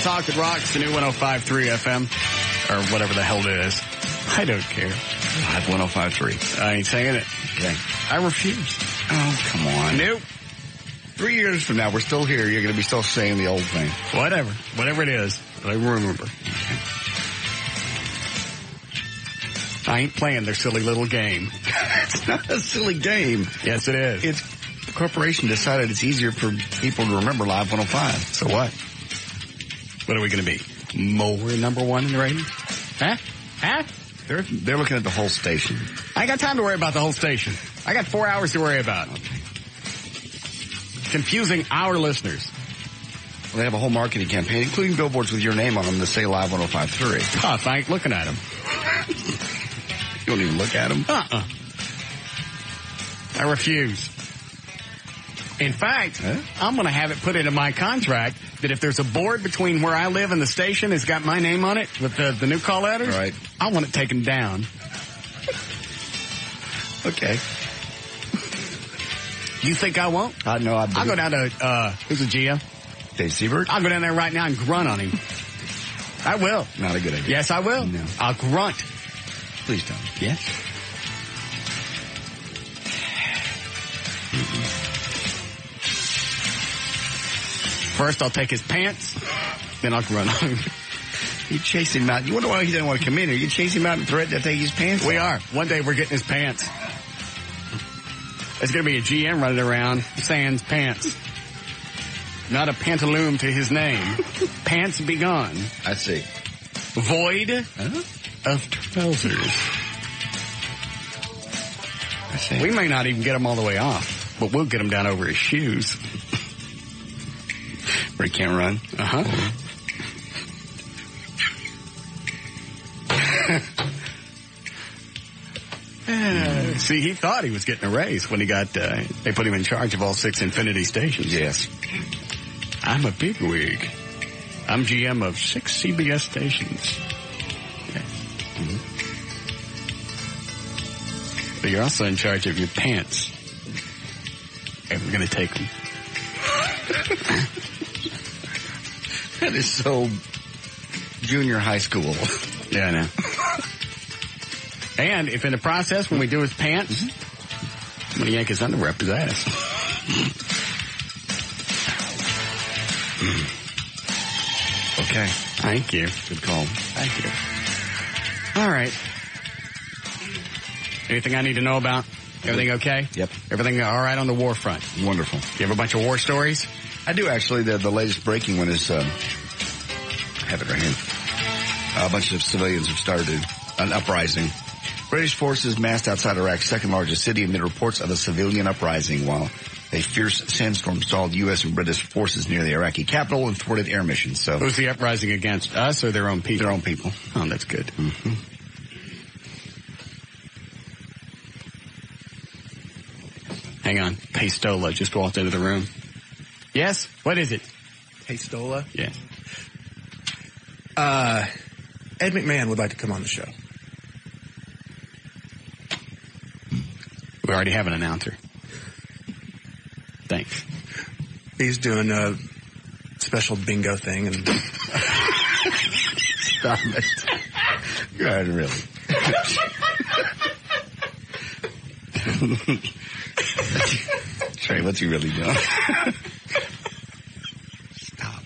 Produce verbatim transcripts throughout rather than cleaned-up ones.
Talk that rocks, the new one oh five point three F M, or whatever the hell it is. I don't care. Live one oh five point three. I ain't saying it. Okay. I refuse. Oh, come on. Nope. Three years from now, we're still here. You're going to be still saying the old thing. Whatever. Whatever it is. I remember. Okay. I ain't playing their silly little game. It's not a silly game. Yes, it is. It's the corporation decided it's easier for people to remember Live one oh five. So what? What are we going to be? More number one in the ratings? Huh? Huh? They're, they're looking at the whole station. I ain't got time to worry about the whole station. I got four hours to worry about. Okay. Confusing our listeners. Well, they have a whole marketing campaign, including billboards with your name on them that say Live one oh five point three. Tough. I ain't looking at them. You don't even look at them? Uh-uh. I refuse. In fact, huh? I'm going to have it put into my contract that if there's a board between where I live and the station that's got my name on it with the, the new call letters, right. I want it taken down. Okay. You think I won't? I know. I I'll go down to, uh, who's the G M? Dave Siebert? I'll go down there right now and grunt on him. I will. Not a good idea. Yes, I will. No. I'll grunt. Please don't. Yes. First, I'll take his pants, then I'll grunt on him. You chase him out. You wonder why he doesn't want to come in here. You chase him out and threaten to take his pants We off. are. One day we're getting his pants. There's going to be a G M running around sans pants. Not a pantaloon to his name. Pants be gone. I see. Void huh? of trousers. I see. We may not even get him all the way off, but we'll get him down over his shoes. Where he can't run? Uh-huh. Uh, see, he thought he was getting a raise when he got, uh, they put him in charge of all six Infinity stations. Yes. I'm a bigwig. I'm G M of six C B S stations. Okay. Mm-hmm. But you're also in charge of your pants. And we're going to take them. That is so junior high school. Yeah, I know. And if in the process, when we do his pants, mm-hmm. I'm going to yank his underwear up his ass. Okay. Thank you. Good call. Thank you. All right. Anything I need to know about? Everything okay? Yep. Everything all right on the war front? Wonderful. You have a bunch of war stories? I do, actually. The, the latest breaking one is, um, I have it right here. A bunch of civilians have started an uprising. British forces massed outside Iraq's second largest city amid reports of a civilian uprising, while a fierce sandstorm stalled U S and British forces near the Iraqi capital and thwarted air missions. So, who's the uprising against? Us or their own people? Their own people. Oh, that's good. Mm-hmm. Hang on. Pastola just walked into the room. Yes? What is it? Pastola? Yeah. Uh, Ed McMahon would like to come on the show. We already have an announcer. Thanks. He's doing a special bingo thing. And Stop it. God, really. Trey, what's he really doing? Stop.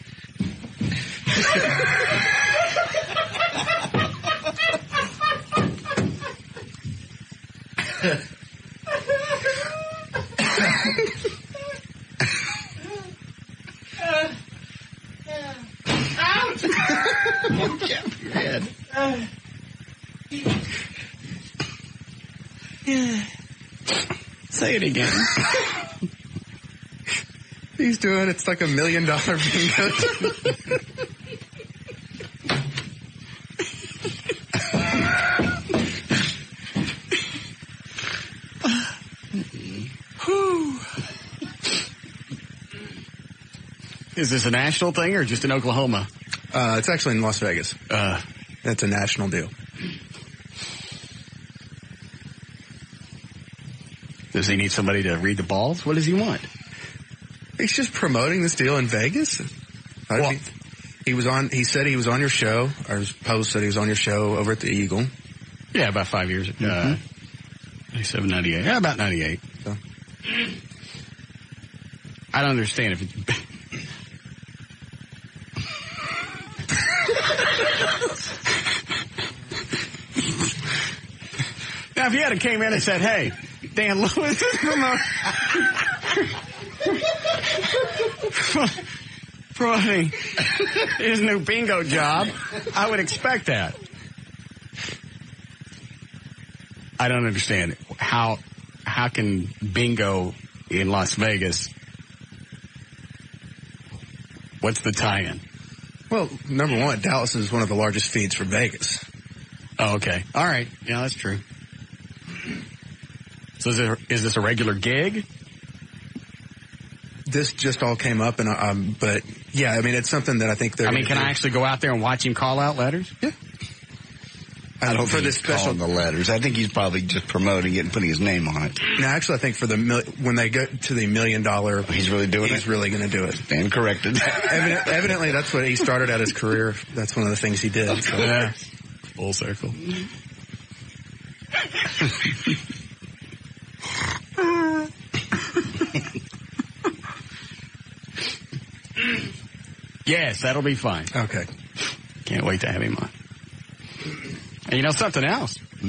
Say it again. He's doing, it's like a million dollar bingo. Is this a national thing or just in Oklahoma? Uh, it's actually in Las Vegas. Uh, It's a national deal. Does he need somebody to read the balls? What does he want? He's just promoting this deal in Vegas. How Well, he... He was on, he said he was on your show, or his post said he was on your show over at the Eagle. Yeah, about five years ago. Mm-hmm. Uh, ninety-seven, ninety-eight. Yeah, about ninety-eight. So. I don't understand if it's... Now, if you had came in and said, hey, Dan Lewis is promoting... promoting his new bingo job, I would expect that. I don't understand how how can bingo in Las Vegas, what's the tie-in? Well, number one, Dallas is one of the largest feeds for Vegas. Oh, okay. All right. Yeah, that's true. So is, it, is this a regular gig? This just all came up, and um, but yeah, I mean, it's something that I think they're. I mean, can do. I actually go out there and watch him call out letters? Yeah. I don't for think this he's special calling the letters. I think he's probably just promoting it and putting his name on it. No, actually, I think for the mil- when they get to the million dollar, he's really doing he's it. He's really going to do it. Stand corrected. Evident, evidently, that's what he started out his career. That's one of the things he did. So. Yeah. Full circle. Yes, that'll be fine. Okay. Can't wait to have him on. And you know something else? Hmm?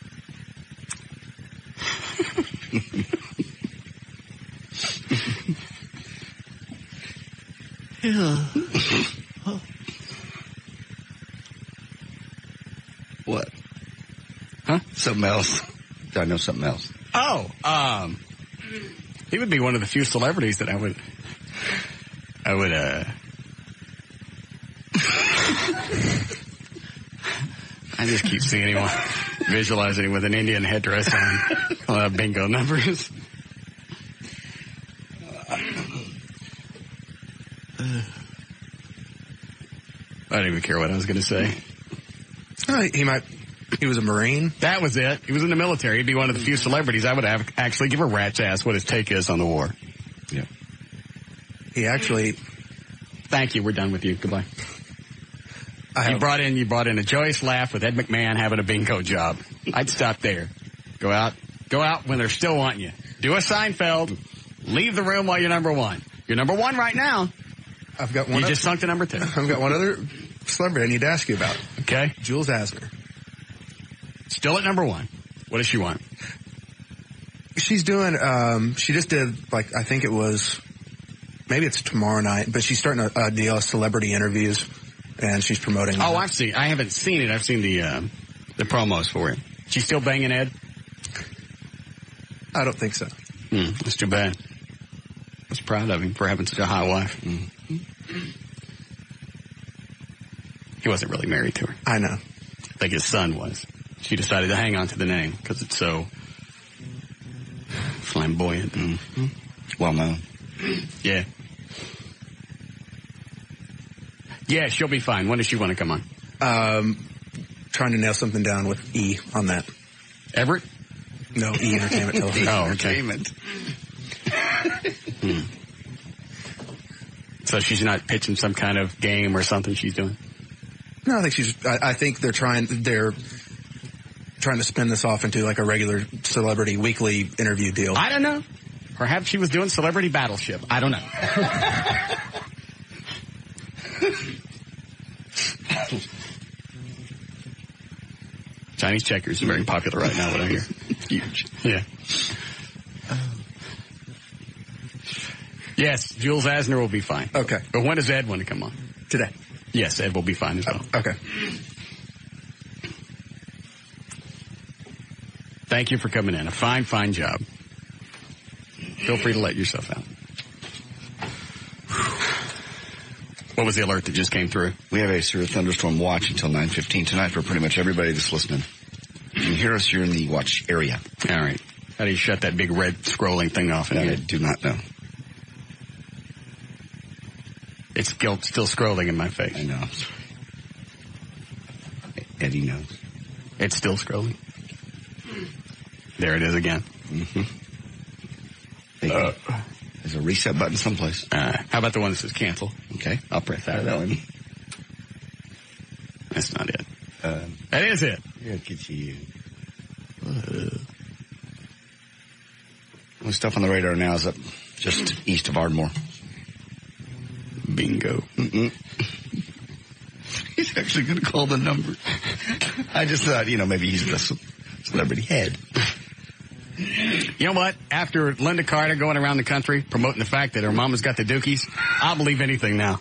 Yeah. What? Huh? Something else. I know something else. Oh, um, he would be one of the few celebrities that I would, I would, uh, I just keep seeing him, visualizing him with an Indian headdress on, uh, bingo numbers. I don't even care what I was going to say. Uh, he might. He was a Marine. That was it. He was in the military. He'd be one of the few celebrities I would have actually give a rat's ass what his take is on the war. Yeah. He actually. Thank you. We're done with you. Goodbye. I you brought in you brought in a joyous laugh with Ed McMahon having a bingo job. I'd stop there. Go out. Go out when they're still wanting you. Do a Seinfeld. Leave the room while you're number one. You're number one right now. I've got one. You up, just sunk to number two. I've got one other celebrity I need to ask you about. Okay. Jules Asner. Still at number one. What does she want? She's doing, um, she just did, like, I think it was, maybe it's tomorrow night, but she's starting a, a deal of celebrity interviews, and she's promoting Oh, that. I've seen, I haven't seen it. I've seen the, uh, the promos for it. She's still banging Ed? I don't think so. Hmm, that's too bad. I was proud of him for having such a hot wife. Mm-hmm. He wasn't really married to her. I know. I think his son was. She decided to hang on to the name because it's so flamboyant. Mm-hmm. Well known. Yeah. Yeah, she'll be fine. When does she want to come on? Um, trying to nail something down with E on that. Everett? No, E Entertainment Television. Oh, okay. Entertainment. hmm. So she's not pitching some kind of game or something she's doing? No, I think she's, I, I think they're trying, they're trying to spin this off into like a regular celebrity weekly interview deal. I don't know. Perhaps she was doing Celebrity Battleship. I don't know. Chinese checkers are very popular right now, what I hear. Huge. Yeah. Yes, Jules Asner will be fine. Okay. But when does Ed want to come on? Today. Yes, Ed will be fine as well. Oh, okay. Thank you for coming in. A fine, fine job. Feel free to let yourself out. What was the alert that just came through? We have a severe thunderstorm watch until nine fifteen tonight for pretty much everybody that's listening. You can hear us, you're in the watch area. All right. How do you shut that big red scrolling thing off in I here? do not know. It's still, still scrolling in my face. I know. Eddie knows. It's still scrolling. There it is again. Mm-hmm. Uh, There's a reset button someplace. Uh, how about the one that says cancel? Okay, I'll press that one. That's not it. Uh, that is it. Yeah, get you. Uh, the stuff on the radar now is up just east of Ardmore. Bingo. Mm-mm. He's actually going to call the number. I just thought, you know, maybe he's the celebrity head. You know what? After Linda Carter going around the country promoting the fact that her mama's got the dookies, I'll believe anything now.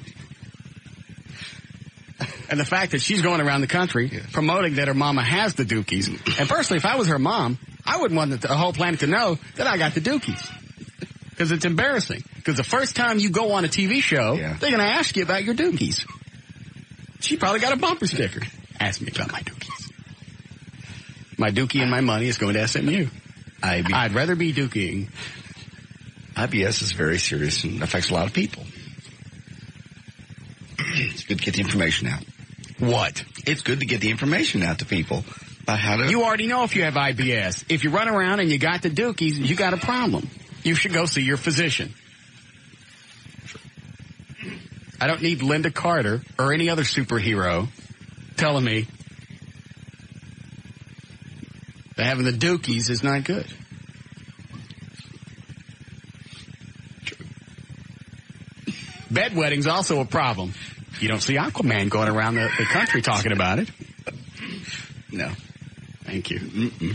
And the fact that she's going around the country yes. promoting that her mama has the dookies. And personally, if I was her mom, I wouldn't want the whole planet to know that I got the dookies. Because it's embarrassing. Because the first time you go on a T V show, yeah. they're going to ask you about your dookies. She probably got a bumper sticker. Ask me about my dookies. My dookie and my money is going to S M U. I B- I'd rather be dookying. I B S is very serious and affects a lot of people. It's good to get the information out. What? It's good to get the information out to people about how to... You already know if you have I B S. If you run around and you got the dookies, you got a problem. You should go see your physician. I don't need Linda Carter or any other superhero telling me that having the dookies is not good. True. Bedwetting's also a problem. You don't see Aquaman going around the, the country talking about it. No. Thank you. Mm-mm.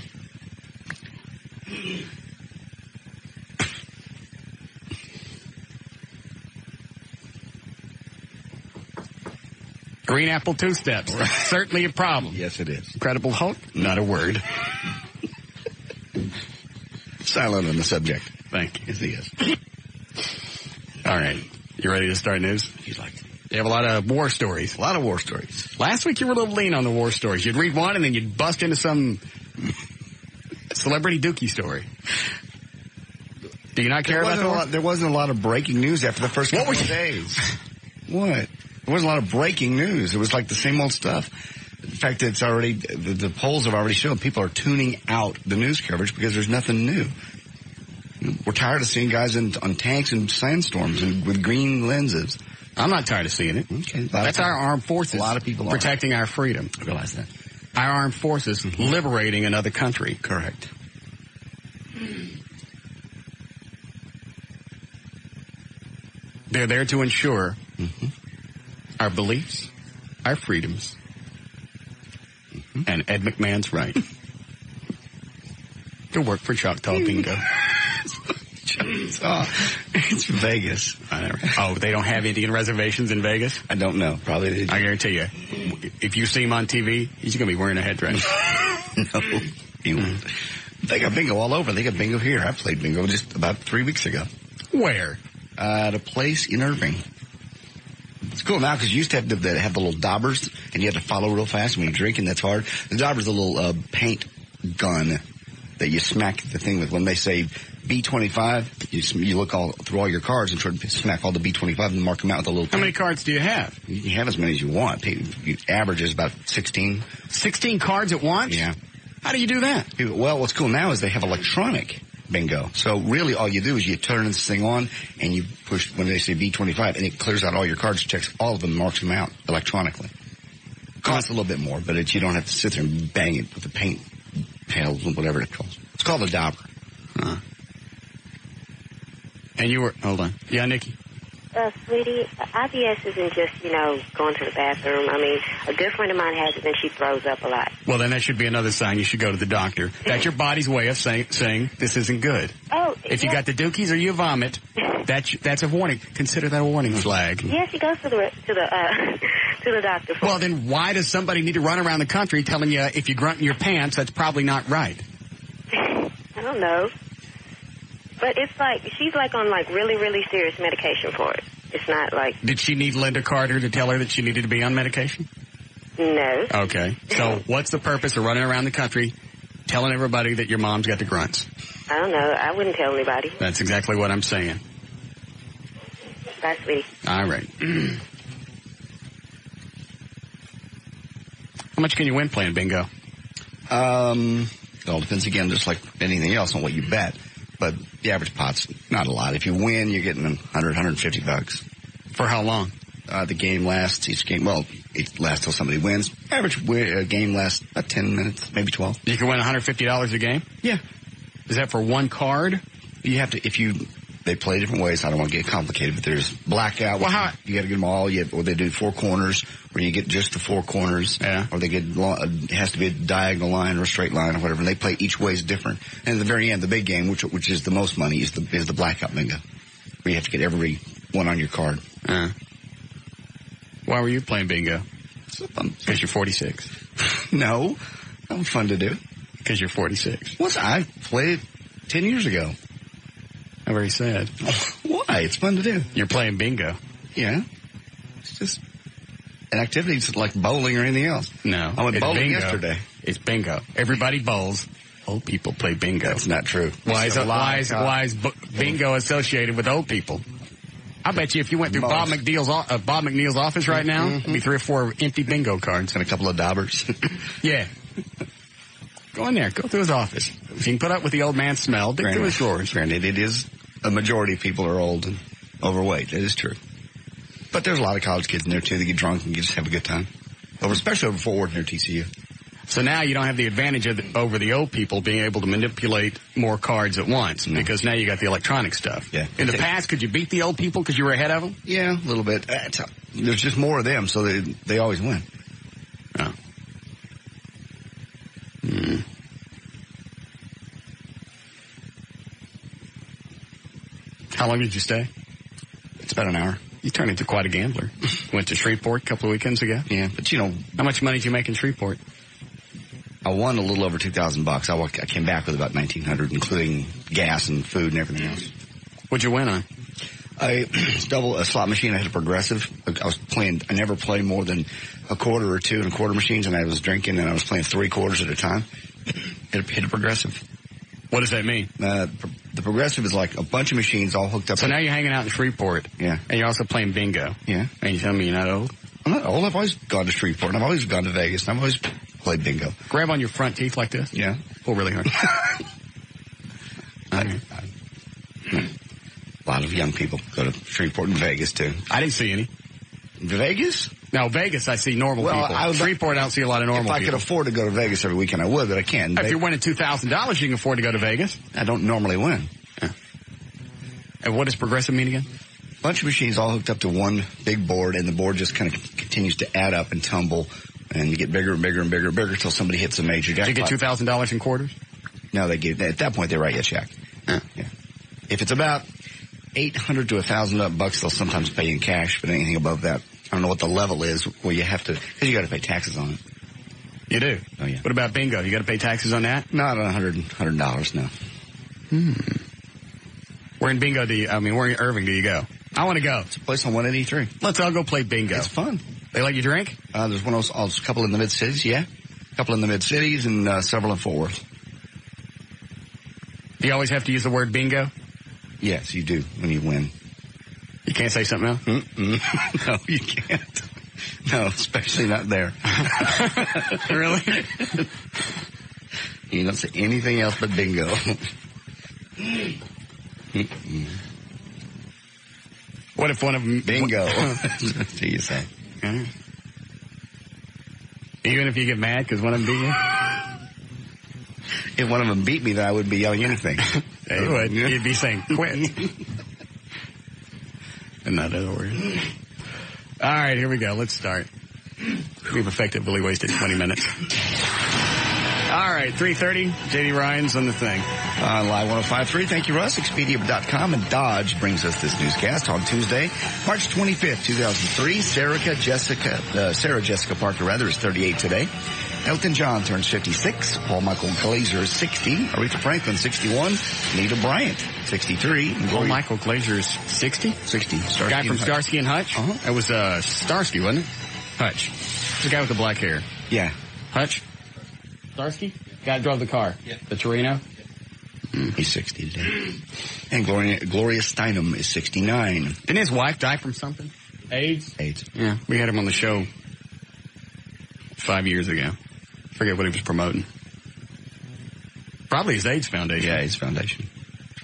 Green apple two steps. Certainly a problem. Yes, it is. Incredible Hulk? Not a word. Silent on the subject. Thank you. Yes, he is. All right. You ready to start news? He's like, you have a lot of war stories. A lot of war stories. Last week you were a little lean on the war stories. You'd read one and then you'd bust into some celebrity dookie story. Do you not care there about that? Lot, there wasn't a lot of breaking news after the first couple of days. What? There wasn't a lot of breaking news. It was like the same old stuff. In fact, it's already, the, the polls have already shown people are tuning out the news coverage because there's nothing new. We're tired of seeing guys in, on tanks and sandstorms and with green lenses. I'm not tired of seeing it. Okay. That's our armed forces. A lot of people protecting are. our freedom. I realize that. Our armed forces mm-hmm. liberating another country. Correct. They're there to ensure mm-hmm. our beliefs, our freedoms, mm-hmm. and Ed McMahon's right to work for Choctaw Bingo. Choctaw. It's Vegas. I never, oh, they don't have Indian reservations in Vegas? I don't know. Probably they do. I guarantee you, if you see him on T V, he's going to be wearing a headdress. No, he won't. They got bingo all over. They got bingo here. I played bingo just about three weeks ago. Where? Uh, at a place in Irving. It's cool now because you used to have the, have the little daubers, and you had to follow real fast when you're drinking. That's hard. The dauber's a little uh, paint gun that you smack the thing with. When they say B twenty-five, you, you look all through all your cards and try to smack all the B twenty-five and mark them out with a little paint. How many cards do you have? You can have as many as you want. You average is about sixteen. sixteen cards at once? Yeah. How do you do that? Well, what's cool now is they have electronic bingo. So really all you do is you turn this thing on and you push when they say B twenty-five and it clears out all your cards, checks all of them, marks them out electronically. Costs a little bit more, but it's, you don't have to sit there and bang it with the paint pails and whatever it calls. It's called a dauber. Huh. And you were, hold on. Yeah, Nikki? Uh, sweetie, I B S isn't just, you know, going to the bathroom. I mean, a good friend of mine has it and she throws up a lot. Well, then that should be another sign you should go to the doctor. That's your body's way of saying, saying this isn't good. Oh, If yeah. you got the dookies or you vomit, that's, that's a warning. Consider that a warning flag. Yeah, she goes to the, to the, uh, to the doctor. For well, then why does somebody need to run around the country telling you if you grunt in your pants, that's probably not right? I don't know. But it's like, she's like on like really, really serious medication for it. It's not like... Did she need Linda Carter to tell her that she needed to be on medication? No. Okay. So what's the purpose of running around the country telling everybody that your mom's got the grunts? I don't know. I wouldn't tell anybody. That's exactly what I'm saying. Bye, sweetie. All right. How much can you win playing bingo? Um, it all depends, again, just like anything else, on what you bet. But the average pot's not a lot. If you win, you're getting one hundred, one hundred fifty bucks. For how long? Uh, the game lasts, each game, well, it lasts till somebody wins. Average uh, game lasts about ten minutes, maybe twelve. You can win one hundred fifty dollars a game? Yeah. Is that for one card? You have to, if you, they play different ways. I don't want to get complicated, but there's blackout. Well, how, you got to get them all. You have, or they do four corners, where you get just the four corners. Yeah. Or they get, it has to be a diagonal line or a straight line or whatever. And they play each way is different. And at the very end, the big game, which which is the most money, is the is the blackout bingo, where you have to get every one on your card. Uh, why were you playing bingo? Because you're forty-six. No. That was fun to do. Because you're forty-six. What's I played it ten years ago. How very sad. Why? It's fun to do. You're playing bingo. Yeah. It's just an activity. It's like bowling or anything else. No. I went bowling bingo. yesterday. It's bingo. Everybody bowls. Old people play bingo. That's not true. Why is, why is, why is bingo associated with old people? I bet you if you went through Bob McNeil's, uh, Bob McNeil's office right now, mm-hmm. there'd be three or four empty bingo cards. And a couple of daubers. Yeah. Go in there. Go through his office. If you can put up with the old man's smell, dig through his drawers. Granted, it is, a majority of people are old and overweight. That is true. But there's a lot of college kids in there, too, that get drunk and just have a good time. Over, especially over Fort Worth near T C U. So now you don't have the advantage of the, over the old people being able to manipulate more cards at once, mm. because now you got the electronic stuff. Yeah. In the past, could you beat the old people because you were ahead of them? Yeah, a little bit. There's just more of them, so they they always win. Oh. Hmm. How long did you stay? It's about an hour. You turned into quite a gambler. Went to Shreveport a couple of weekends ago. Yeah, but you know. How much money did you make in Shreveport? I won a little over two thousand bucks. I, walked, I came back with about nineteen hundred, including gas and food and everything else. What'd you win on? I double a slot machine. I had a progressive. I was playing. I never play more than a quarter or two and a quarter machines, and I was drinking, and I was playing three quarters at a time. Hit a, hit a progressive. What does that mean? Uh, the progressive is like a bunch of machines all hooked up. So now you're hanging out in Shreveport. Yeah. And you're also playing bingo. Yeah. And you tell me you're not old? I'm not old. I've always gone to Shreveport, and I've always gone to Vegas, and I've always played bingo. Grab on your front teeth like this? Yeah. Pull really hard. I, I, I, a lot of young people go to Shreveport and Vegas, too. I didn't see any. Vegas? No, Vegas, I see normal well, people. I was, Shreveport, I don't see a lot of normal people. If I people. could afford to go to Vegas every weekend, I would, but I can't. If you're winning two thousand dollars, you can afford to go to Vegas. I don't normally win. Yeah. And what does progressive mean again? A bunch of machines all hooked up to one big board, and the board just kind of continues to add up and tumble, and you get bigger and bigger and bigger and bigger until somebody hits a major jackpot. Did you get two thousand dollars in quarters? No, they give, at that point, they write you a check. Yeah. Yeah. If it's about eight hundred to one thousand bucks, they'll sometimes pay in cash, but anything above that, I don't know what the level is where you have to, because you got to pay taxes on it. You do? Oh, yeah. What about bingo? You got to pay taxes on that? Not a hundred, hundred dollars, no. Hmm. Where in bingo do you, I mean, where in Irving do you go? I want to go. It's a place on one eighty-three. Let's all go play bingo. It's fun. They let you drink? Uh, there's one of those, uh, a couple in the mid-cities, yeah. A couple in the mid-cities and uh, several in Fort Worth. Do you always have to use the word bingo? Yes, you do when you win. You can't say something else? Mm-mm. No, you can't. No, especially not there. Really? You don't say anything else but bingo. What if one of them... Bingo. What do you say? Okay. Even if you get mad because one of them beat you? If one of them beat me, then I wouldn't be yelling anything. Yeah, you would. You'd be saying, quit. In that other word. All right, here we go. Let's start. We've effectively wasted twenty minutes. All right, three thirty. J D Ryan's on the thing. On Live one oh five point three. Thank you, Russ. Expedia dot com and Dodge brings us this newscast on Tuesday, March twenty-fifth, two thousand three. Sarah Jessica, uh, Sarah Jessica Parker, rather, is thirty-eight today. Elton John turns fifty-six. Paul Michael Glazer is sixty. Aretha Franklin, sixty-one. Nita Bryant, sixty-three. Paul Gloria, Michael Glazer is sixty? sixty. Starsky guy from Starsky and Hutch? Uh-huh. It was uh, Starsky, wasn't it? Hutch. The guy with the black hair. Yeah. Hutch? Starsky? Guy that drove the car. Yeah. The Torino? Mm, he's sixty today. And Gloria, Gloria Steinem is sixty-nine. Didn't his wife die from something? AIDS? AIDS. Yeah. We had him on the show five years ago. Forget what he was promoting. Probably his AIDS Foundation. Yeah, AIDS Foundation.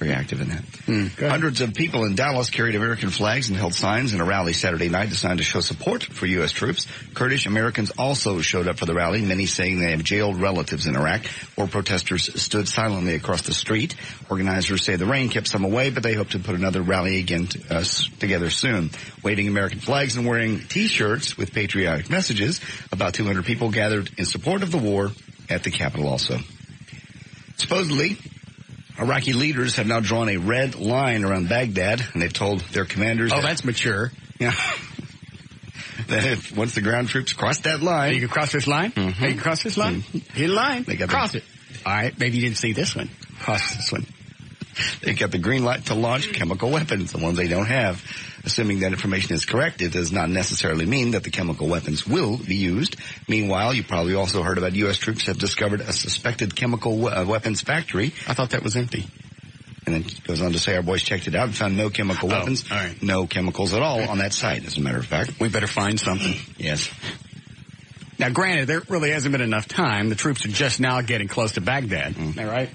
very active in that. Mm, Hundreds of people in Dallas carried American flags and held signs in a rally Saturday night designed to show support for U S troops. Kurdish Americans also showed up for the rally, many saying they have jailed relatives in Iraq, or protesters stood silently across the street. Organizers say the rain kept some away, but they hope to put another rally again to, uh, together soon. Waving American flags and wearing T-shirts with patriotic messages, about two hundred people gathered in support of the war at the Capitol also. Supposedly, Iraqi leaders have now drawn a red line around Baghdad, and they've told their commanders... Oh, that, that's mature. Yeah. That if, once the ground troops cross that line... You can cross this line? Mm-hmm. Hey, you can cross this line? Mm-hmm. Hit a line. They got cross the, it. All right, maybe you didn't see this one. Cross this one. They've got the green light to launch chemical weapons, the ones they don't have. Assuming that information is correct, it does not necessarily mean that the chemical weapons will be used. Meanwhile, you probably also heard about U S troops have discovered a suspected chemical uh, weapons factory. I thought that was empty. And then it goes on to say our boys checked it out and found no chemical oh, weapons, all right. no chemicals at all on that site, as a matter of fact. We better find something. Yes. Now, granted, there really hasn't been enough time. The troops are just now getting close to Baghdad. Mm. Isn't that right?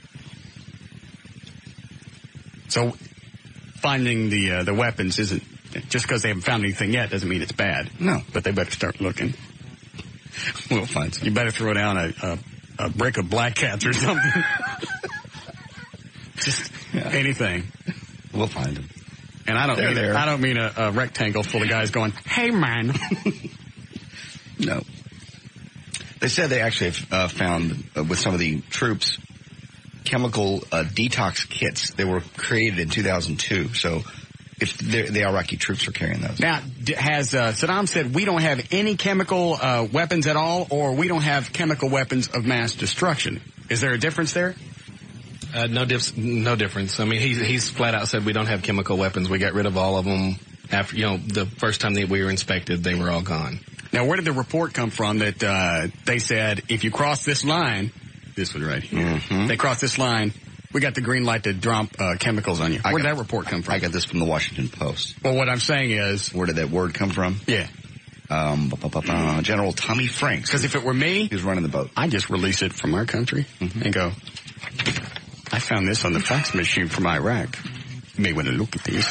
So finding the uh, the weapons isn't, just because they haven't found anything yet doesn't mean it's bad. No. But they better start looking. We'll find something. You better throw down a, a, a brick of black cats or something. Just yeah. anything. We'll find them. And I don't They're mean there. I don't mean a, a rectangle full of guys going, "Hey, man." No. They said they actually have uh, found uh, with some of the troops chemical uh, detox kits. They were created in two thousand two. So if the Iraqi troops are carrying those. Now, has uh, Saddam said we don't have any chemical uh, weapons at all, or we don't have chemical weapons of mass destruction? Is there a difference there? Uh, no, dif- no difference. I mean, he's he's flat out said we don't have chemical weapons. We got rid of all of them after, you know, the first time that we were inspected, they were all gone. Now, where did the report come from that uh, they said if you cross this line, this one right here, mm-hmm. they cross this line, we got the green light to drop uh, chemicals on you? Where did that report come from? I got this from the Washington Post. Well, what I'm saying is, where did that word come from? Yeah. Um, bu- bu- bu- bu- General Tommy Franks. Because if it were me, he was running the boat. I'd just release it from our country mm-hmm. and go, I found this on the fax machine from Iraq. You may want to look at this.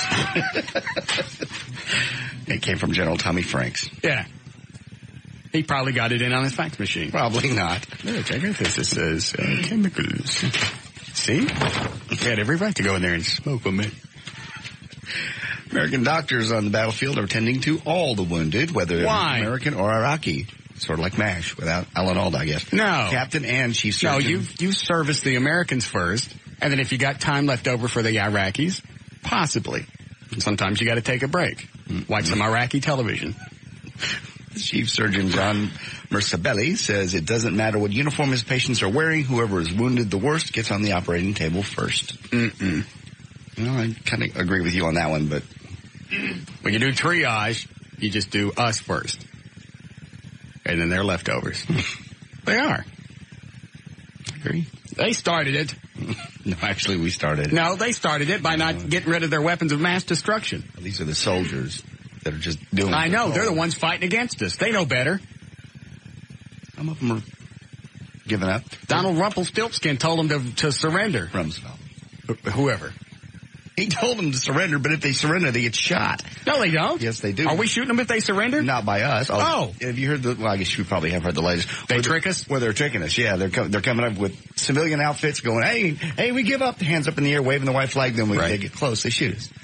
It came from General Tommy Franks. Yeah. He probably got it in on his fax machine. Probably not. Look, I got this. It says uh, chemicals. See? He had every right to go in there and smoke them. American doctors on the battlefield are tending to all the wounded, whether they're Why? American or Iraqi. Sort of like MASH without Alan Alda, I guess. No. Captain and chief surgeon. No, you you service the Americans first, and then if you got time left over for the Iraqis, possibly. Sometimes you got to take a break. Mm-hmm. Watch some Iraqi television. Chief Surgeon John Mersabelli says it doesn't matter what uniform his patients are wearing. Whoever is wounded the worst gets on the operating table first. Mm-mm. Well, I kind of agree with you on that one, but when you do triage, you just do us first. And then they're leftovers. They are. I agree. They started it. No, actually, we started it. No, they started it by not getting rid of their weapons of mass destruction. These are the soldiers that are just doing I know. it. They're the ones fighting against us. They know better. Some of them are giving up. Donald Rumpelstiltskin told them to, to surrender. Rumsfeld. Wh- whoever. He told them to surrender, but if they surrender, they get shot. No, they don't. Yes, they do. Are we shooting them if they surrender? Not by us. Oh. oh. Have you heard the, well, I guess you probably have heard the latest. They where trick us? Well, they're tricking us, yeah. They're co- they're coming up with civilian outfits going, hey, hey, we give up. Hands up in the air, waving the white flag. Then when right. they get close, they shoot us.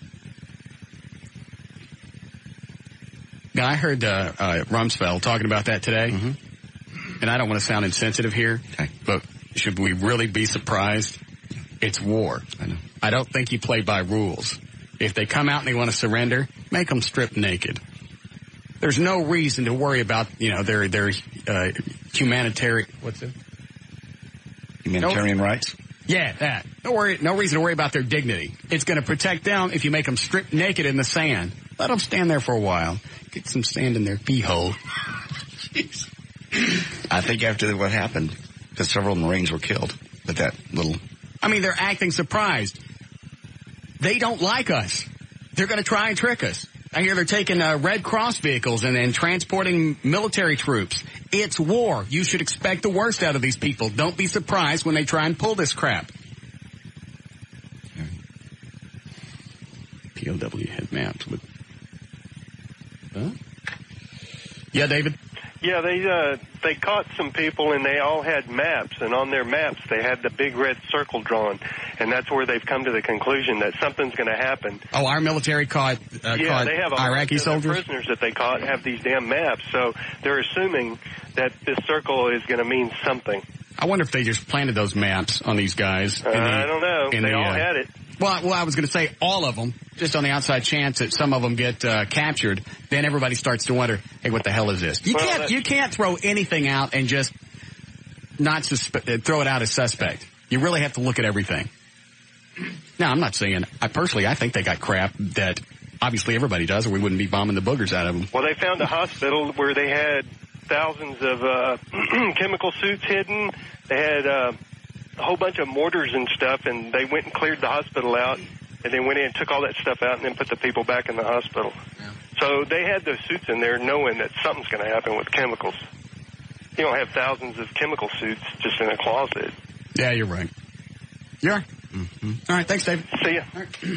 Now, I heard uh, uh, Rumsfeld talking about that today. Mm-hmm. And I don't want to sound insensitive here, okay. but should we really be surprised? It's war. I know. I don't think you play by rules. If they come out and they want to surrender, make them strip naked. There's no reason to worry about, you know, their their uh, humanitarian. What's it? Humanitarian no, rights. Yeah, that. No worry. No reason to worry about their dignity. It's going to protect them if you make them strip naked in the sand. Let them stand there for a while. Get some sand in their pee hole. Jeez. I think after what happened, because several Marines were killed with that little. I mean, they're acting surprised. They don't like us. They're going to try and trick us. I hear they're taking uh, Red Cross vehicles and then transporting military troops. It's war. You should expect the worst out of these people. Don't be surprised when they try and pull this crap. O W had maps with. Huh? Yeah, David. Yeah, they uh, they caught some people, and they all had maps, and on their maps they had the big red circle drawn, and that's where they've come to the conclusion that something's going to happen. Oh, our military caught uh, yeah, caught they have a Iraqi soldiers? prisoners that they caught have these damn maps, so they're assuming that this circle is going to mean something. I wonder if they just planted those maps on these guys. Uh, the, I don't know. They the, all uh, had it. Well, well, I was going to say all of them, just on the outside chance that some of them get uh, captured. Then everybody starts to wonder, hey, what the hell is this? You well, can't that, you can't throw anything out and just not suspe- uh, throw it out as suspect. You really have to look at everything. Now, I'm not saying, I personally, I think they got crap that obviously everybody does, or we wouldn't be bombing the boogers out of them. Well, they found a hospital where they had thousands of uh, chemical suits hidden. They had uh, a whole bunch of mortars and stuff, and they went and cleared the hospital out, and they went in and took all that stuff out and then put the people back in the hospital. Yeah. So they had those suits in there knowing that something's going to happen with chemicals. You don't have thousands of chemical suits just in a closet. Yeah, you're right. You are. Mm-hmm. All right, thanks, David. See ya. All right. You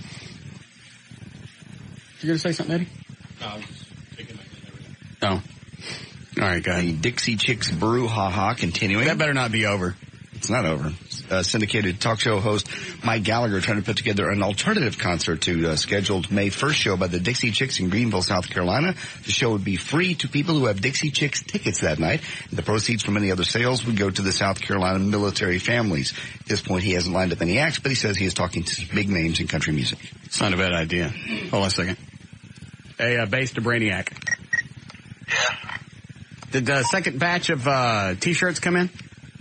going to say something, Eddie? No, I was just thinking everything. Oh. All right, go ahead. The Dixie Chicks brouhaha continuing. That better not be over. It's not over. Uh, syndicated talk show host Mike Gallagher trying to put together an alternative concert to uh, scheduled May first show by the Dixie Chicks in Greenville, South Carolina. The show would be free to people who have Dixie Chicks tickets that night. And the proceeds from any other sales would go to the South Carolina military families. At this point, he hasn't lined up any acts, but he says he is talking to big names in country music. It's not a bad idea. Hold on a second. Hey, uh, Bass to Brainiac. Yeah. Did the second batch of uh, T-shirts come in?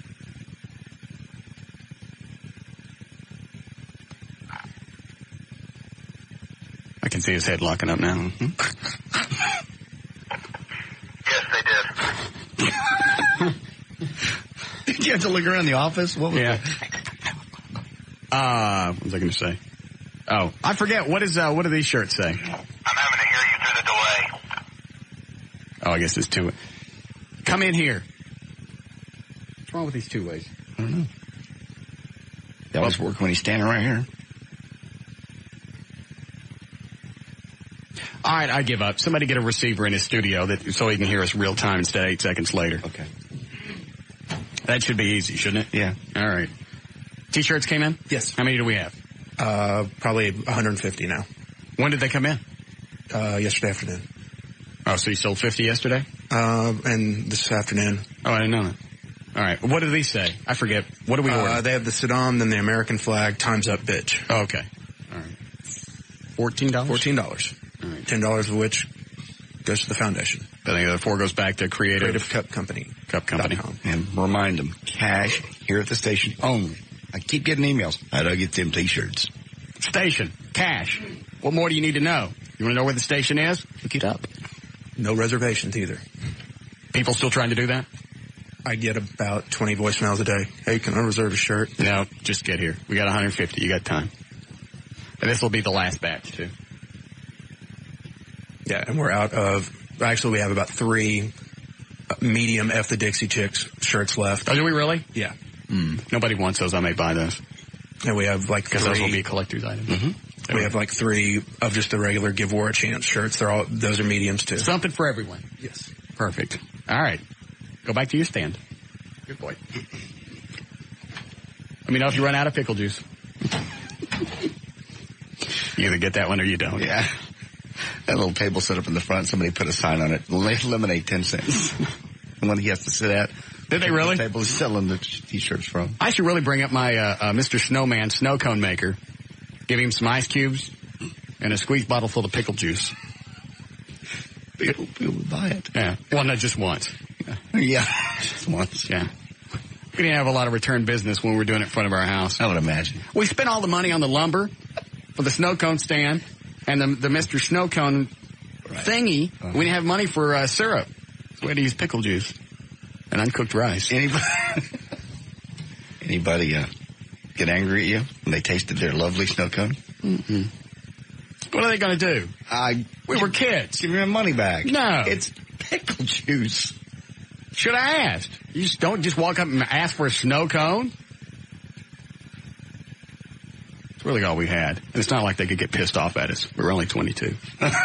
I can see his head locking up now. Mm-hmm. Yes, they did. Did you have to look around the office? What was yeah. that? Uh, what was I going to say? Oh, I forget. What is? Uh, what do these shirts say? I'm having to hear you through the delay. Oh, I guess it's two. Come in here. What's wrong with these two ways? I don't know. That always work when he's standing right here. All right, I give up. Somebody get a receiver in his studio that so he can hear us real time instead of eight seconds later. Okay. That should be easy, shouldn't it? Yeah. All right. T-shirts came in? Yes. How many do we have? Uh, probably one hundred fifty now. When did they come in? Uh, yesterday afternoon. Oh, so you sold fifty yesterday? Uh, and this afternoon. Oh, I didn't know that. All right. What do these say? I forget. What do we order? Uh, they have the Saddam, then the American flag, times up bitch. Oh, okay. All right. fourteen dollars? fourteen dollars. All right. ten dollars of which goes to the foundation. Then the other four goes back to Creative, Creative Cup Company. Cup Company. And remind them, cash here at the station only. I keep getting emails. How do I get them T-shirts? Station. Cash. What more do you need to know? You want to know where the station is? Look it up. No reservations either. People still trying to do that? I get about twenty voicemails a day. Hey, can I reserve a shirt? No, just get here. We got one hundred fifty. You got time. And this will be the last batch, too. Yeah, and we're out of, actually we have about three medium F the Dixie Chicks shirts left. Oh, do we really? Yeah. Mm. Nobody wants those. I may buy those. And we have like Because three. those will be a collector's item. Mm-hmm. We have like three of just the regular Give War a Chance shirts. They're all, those are mediums too. Something for everyone. Yes. Perfect. All right. Go back to your stand. Good boy. Let me know if you run out of pickle juice. You either get that one or you don't. Yeah. That little table set up in the front, somebody put a sign on it, lemonade ten cents. The one he has to sit at. Did they really? The table is selling the T-shirts from. I should really bring up my uh, uh, Mister Snowman snow cone maker. Give him some ice cubes and a squeeze bottle full of pickle juice. People, people would buy it. Yeah. Well, not just once. Yeah. Yeah. Just once. Yeah. We didn't have a lot of return business when we were doing it in front of our house. I would imagine. We spent all the money on the lumber for the snow cone stand and the, the Mister Snow Cone right. thingy. Uh-huh. We didn't have money for uh, syrup. So we had to use pickle juice and uncooked rice. Anybody, anybody uh, get angry at you when they tasted their lovely snow cone? Mm-mm. What are they going to do? I we were kids. Give me my money back. No. It's pickle juice. Should I asked. You just don't just walk up and ask for a snow cone. It's really all we had. And it's not like they could get pissed off at us. We were only twenty-two.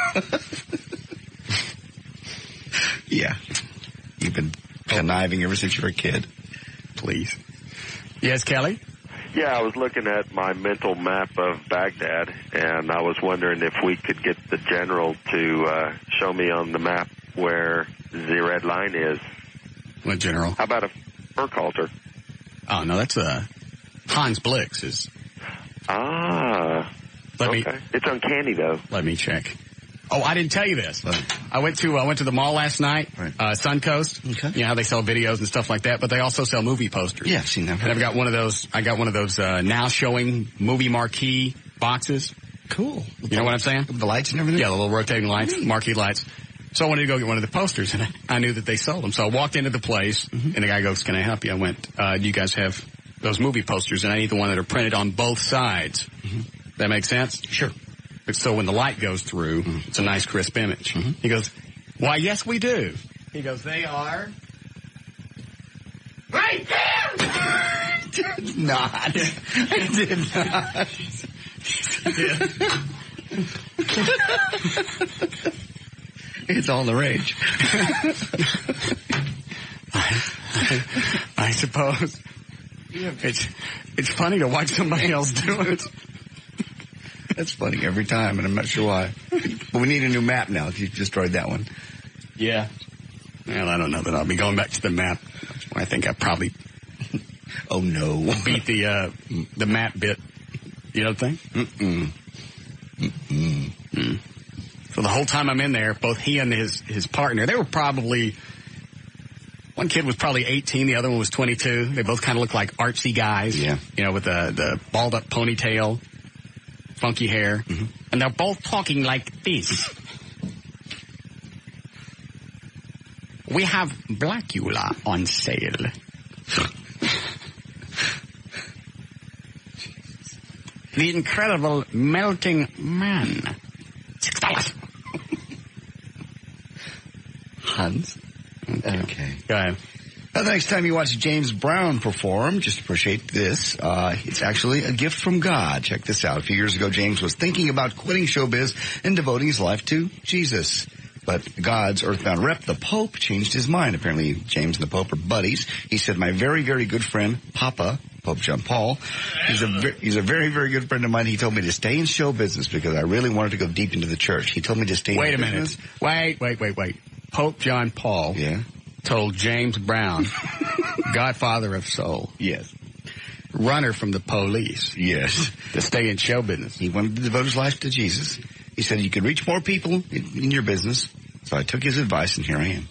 Yeah. You've been conniving ever since you were a kid. Please. Yes, Kelly? Yeah, I was looking at my mental map of Baghdad, and I was wondering if we could get the general to uh, show me on the map where the red line is. What general? How about a Burkhalter? Oh, no, that's uh, Hans Blix. Is, Ah, let okay. me, It's uncanny, though. let me check. Oh, I didn't tell you this. I went to I went to the mall last night, Right. uh, Suncoast. Okay. You know how they sell videos and stuff like that, but they also sell movie posters. Yeah, I've seen them. And I've got one of those. I got one of those uh, now showing movie marquee boxes. Cool. You know what I'm saying? The lights and everything? Yeah, the little rotating lights, marquee lights. So I wanted to go get one of the posters, and I knew that they sold them. So I walked into the place, mm-hmm. and the guy goes, "Can I help you?" I went, uh, "Do you guys have those movie posters?" And I need the one that are printed on both sides. Mm-hmm. That makes sense? Sure. So when the light goes through, mm-hmm. it's a nice crisp image. Mm-hmm. He goes, "Why, yes, we do." He goes, "They are right there." Did not. I did not. It's all the rage. I, I, I suppose it's it's funny to watch somebody else do it. That's funny every time, and I'm not sure why. But we need a new map now if you've destroyed that one. Yeah. Well, I don't know that I'll be going back to the map. I think I probably Oh, no. beat the uh, the map bit. You know the thing? Mm-mm. Mm-mm. Mm. So the whole time I'm in there, both he and his, his partner, they were probably, one kid was probably eighteen, the other one was twenty-two. They both kind of looked like artsy guys. Yeah. You know, with the, the balled up ponytail, funky hair. Mm-hmm. And they're both talking like this. We have Blackula on sale. The Incredible Melting Man. Six dollars. Hans? Okay. Okay. Go ahead. Now, the next time you watch James Brown perform, just appreciate this. Uh, it's actually a gift from God. Check this out. A few years ago, James was thinking about quitting showbiz and devoting his life to Jesus. But God's earthbound rep, the Pope, changed his mind. Apparently, James and the Pope are buddies. He said, "My very, very good friend, Papa," Pope John Paul, he's a, ve- he's a very, very good friend of mine. He told me to stay in show business because I really wanted to go deep into the church. He told me to stay Wait in a minute. business. Wait, wait, wait, wait. Pope John Paul Yeah. told James Brown, godfather of soul, Yes. runner from the police, Yes. to stay in show business. He wanted to devote his life to Jesus. He said you could reach more people in, in your business. So I took his advice, and here I am.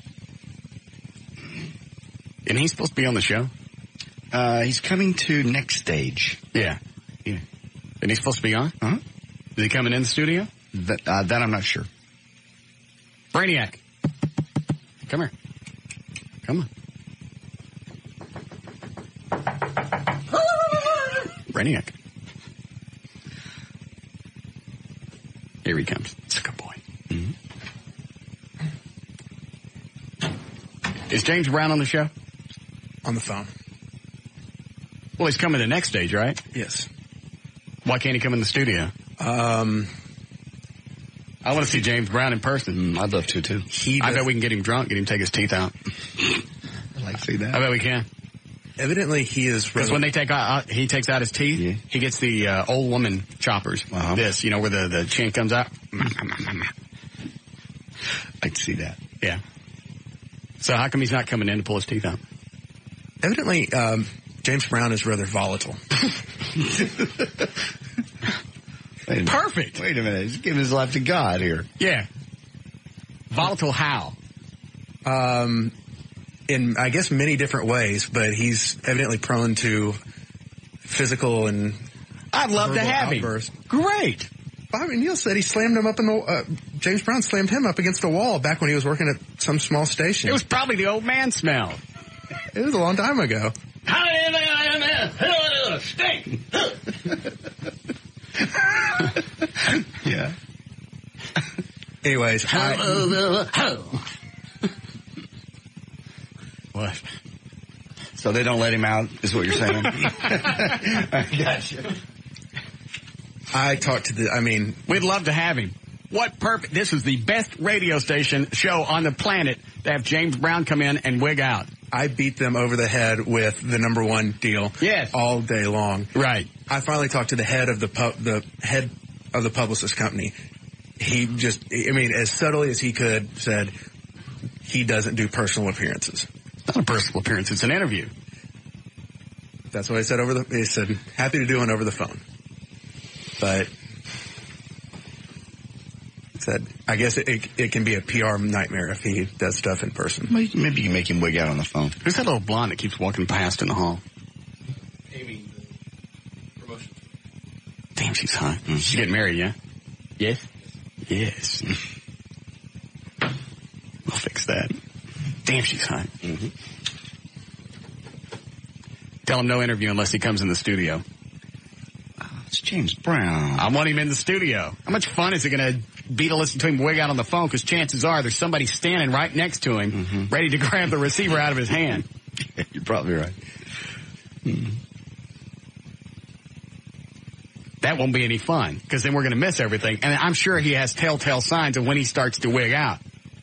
Isn't he supposed to be on the show? Uh, he's coming to Next Stage. Yeah. Yeah. Isn't he supposed to be on? Uh-huh. Is he coming in the studio? That, uh, that I'm not sure. Brainiac. Come here. Come on. Brainiac. Here he comes. It's a good boy. Mm-hmm. Is James Brown on the show? On the phone. Well, he's coming to Next Stage, right? Yes. Why can't he come in the studio? Um, I want to see James Brown in person. Mm, I'd love to, too. he I does, bet we can get him drunk, get him to take his teeth out. I'd like to see that. I bet we can. evidently he is Because when they take out, he takes out his teeth, Yeah. he gets the uh, old woman choppers. Uh-huh. This, you know, where the, the chin comes out. I can see that. Yeah. So how come he's not coming in to pull his teeth out? evidently um, James Brown is rather volatile. Wait a minute. Perfect. Wait a minute. He's giving his life to God here. Yeah. Volatile how? Um, in, I guess, many different ways, but he's evidently prone to physical and I'd love to verbal have outbursts. him. Great. Bobby Neal said he slammed him up in the, uh, James Brown slammed him up against a wall back when he was working at some small station. It was probably the old man smell. It was a long time ago. Stink. Yeah. Anyways, I, What? So they don't let him out, is what you're saying? I gotcha. I talked to the, I mean. We'd love to have him. What perfect, this is the best radio station show on the planet to have James Brown come in and wig out. I beat them over the head with the number one deal. Yes. All day long. Right. I finally talked to the head of the pu- the head of the publicist company. He just, I mean, as subtly as he could, said he doesn't do personal appearances. Not a personal appearance, it's an interview. That's what I said over the, he said, happy to do one over the phone. But, he said, I guess it, it, it can be a P R nightmare if he does stuff in person. Maybe you can make him wig out on the phone. Who's that little blonde that keeps walking past in the hall? Amy, the promotion. Damn, she's hot. Mm-hmm. She's getting married, yeah? Yes? Yes. We'll fix that. Damn, she's hot. Mm-hmm. Tell him no interview unless he comes in the studio. Oh, it's James Brown. I want him in the studio. How much fun is it going to be to listen to him wig out on the phone? Because chances are there's somebody standing right next to him, mm-hmm. ready to grab the receiver out of his hand. You're probably right. Mm-hmm. That won't be any fun, because then we're going to miss everything. And I'm sure he has telltale signs of when he starts to wig out.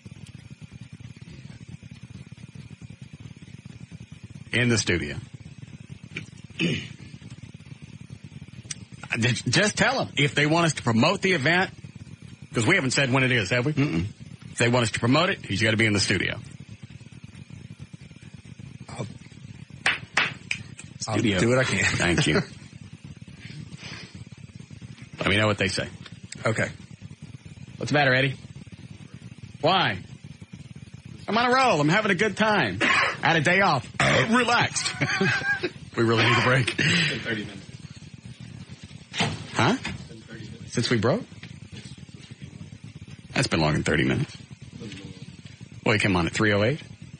In the studio. Just tell them if they want us to promote the event, because we haven't said when it is, have we? Mm-mm. If they want us to promote it, he's got to be in the studio. I'll, studio. I'll do what I can. Thank you. Let me know what they say. Okay. What's the matter, Eddie? Why? I'm on a roll. I'm having a good time. I had a day off. Relaxed. We really need a break. It's been thirty minutes. Huh? It's been thirty minutes. Since we broke? That's been longer than thirty minutes. Well, you came on at three oh eight?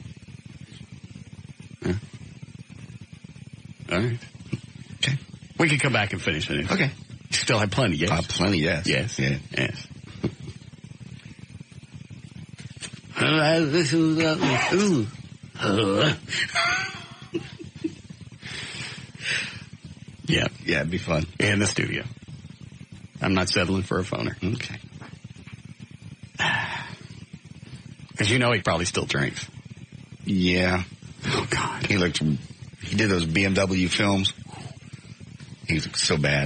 Yeah. All right. Okay. We can come back and finish it. Okay. You still have plenty, yes? Uh, plenty, yes. Yes. Yeah. Yes. Yeah. Yeah, it'd be fun. In the studio. I'm not settling for a phoner. Okay. Because you know he probably still drinks. Yeah. Oh, God. He looked, he did those B M W films. He looked so bad.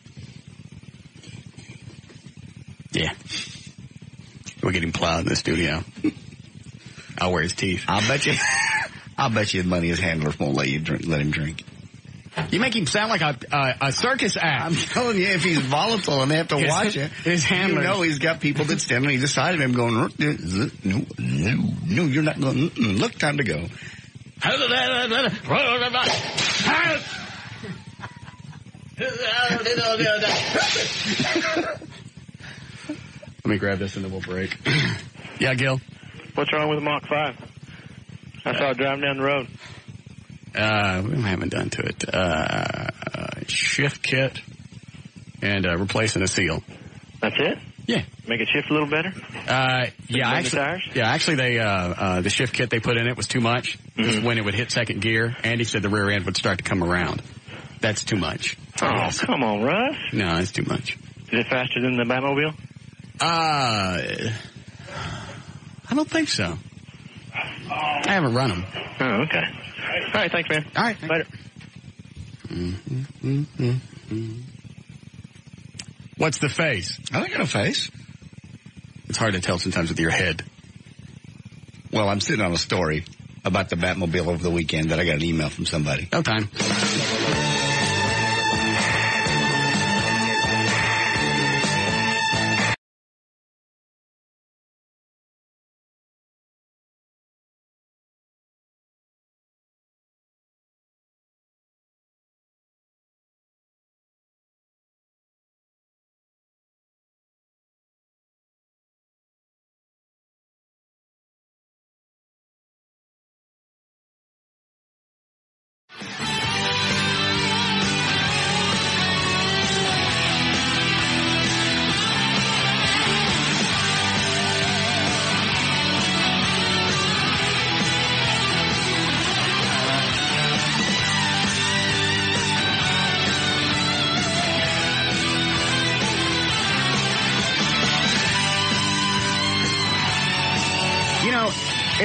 Yeah. We'll get him plowed in the studio. I'll wear his teeth. I'll bet you, I'll bet you his money his handlers won't let you drink, let him drink. You make him sound like a uh, a circus act. I'm telling you, if he's volatile and they have to his, watch it, his handlers. You know he's got people that stand on either side of him going, no, no, no, you're not going, mm-mm, look, time to go. Let me grab this and then we'll break. Yeah, Gil? What's wrong with the Mach five? I saw it driving down the road. Uh, we haven't done to it. Uh, shift kit and uh, replacing a seal. That's it? Yeah. Make it shift a little better? Uh, yeah, the actually, tires? yeah, actually they, uh, uh, the shift kit they put in it was too much. Mm-hmm. Just when it would hit second gear, Andy said the rear end would start to come around. That's too much. Oh, yes. Come on, Russ. No, it's too much. Is it faster than the Batmobile? Uh, I don't think so. I haven't run them. Oh, okay. All right, thanks, man. All right. Later. Mm-hmm, mm-hmm, mm-hmm. What's the face? I don't got a face. It's hard to tell sometimes with your head. Well, I'm sitting on a story about the Batmobile over the weekend that I got an email from somebody. No time.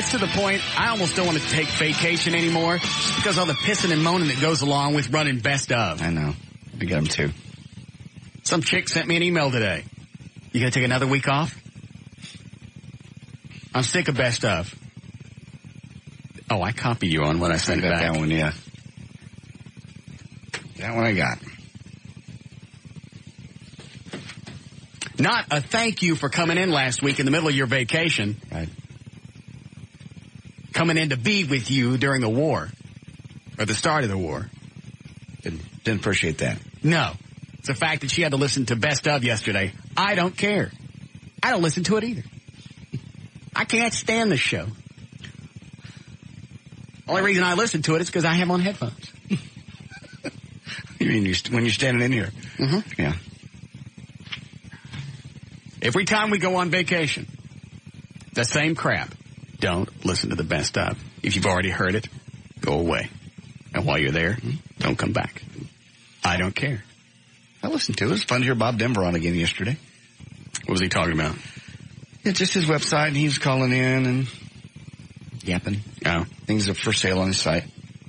It's to the point I almost don't want to take vacation anymore just because all the pissing and moaning that goes along with running best of. I know. I get them too. Some chick sent me an email today. You going to take another week off? I'm sick of best of. Oh, I copy you on what I sent I got back. that one, yeah. That one I got. Not a thank you for coming in last week in the middle of your vacation. Right. Coming in to be with you during the war. Or the start of the war. Didn't, didn't appreciate that. No. It's the fact that she had to listen to Best Of yesterday. I don't care. I don't listen to it either. I can't stand the show. Only reason I listen to it is because I have on headphones. You mean you, when you're standing in here? Mm-hmm. Yeah. Every time we go on vacation, the same crap. Don't listen to the Best Of. If you've already heard it, go away. And while you're there, don't come back. I don't care. I listened to it. It was fun to hear Bob Denver on again yesterday. What was he talking about? It's just his website, and he was calling in and yapping. Oh. Things are for sale on his site.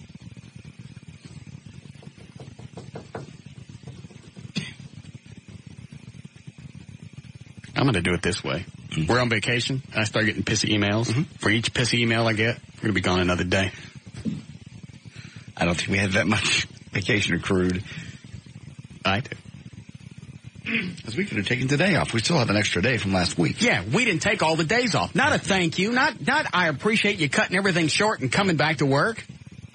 I'm going to do it this way. Mm-hmm. We're on vacation, and I start getting pissy emails. Mm-hmm. For each pissy email I get, we're going to be gone another day. I don't think we have that much vacation accrued. I do. Because we could have taken today off. We still have an extra day from last week. Yeah, we didn't take all the days off. Not a thank you. Not, not I appreciate you cutting everything short and coming back to work.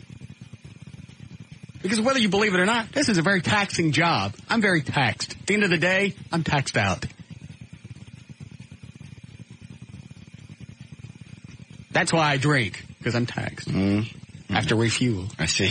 Because whether you believe it or not, this is a very taxing job. I'm very taxed. At the end of the day, I'm taxed out. That's why I drink, because I'm taxed. Mm-hmm. I have to refuel. I see.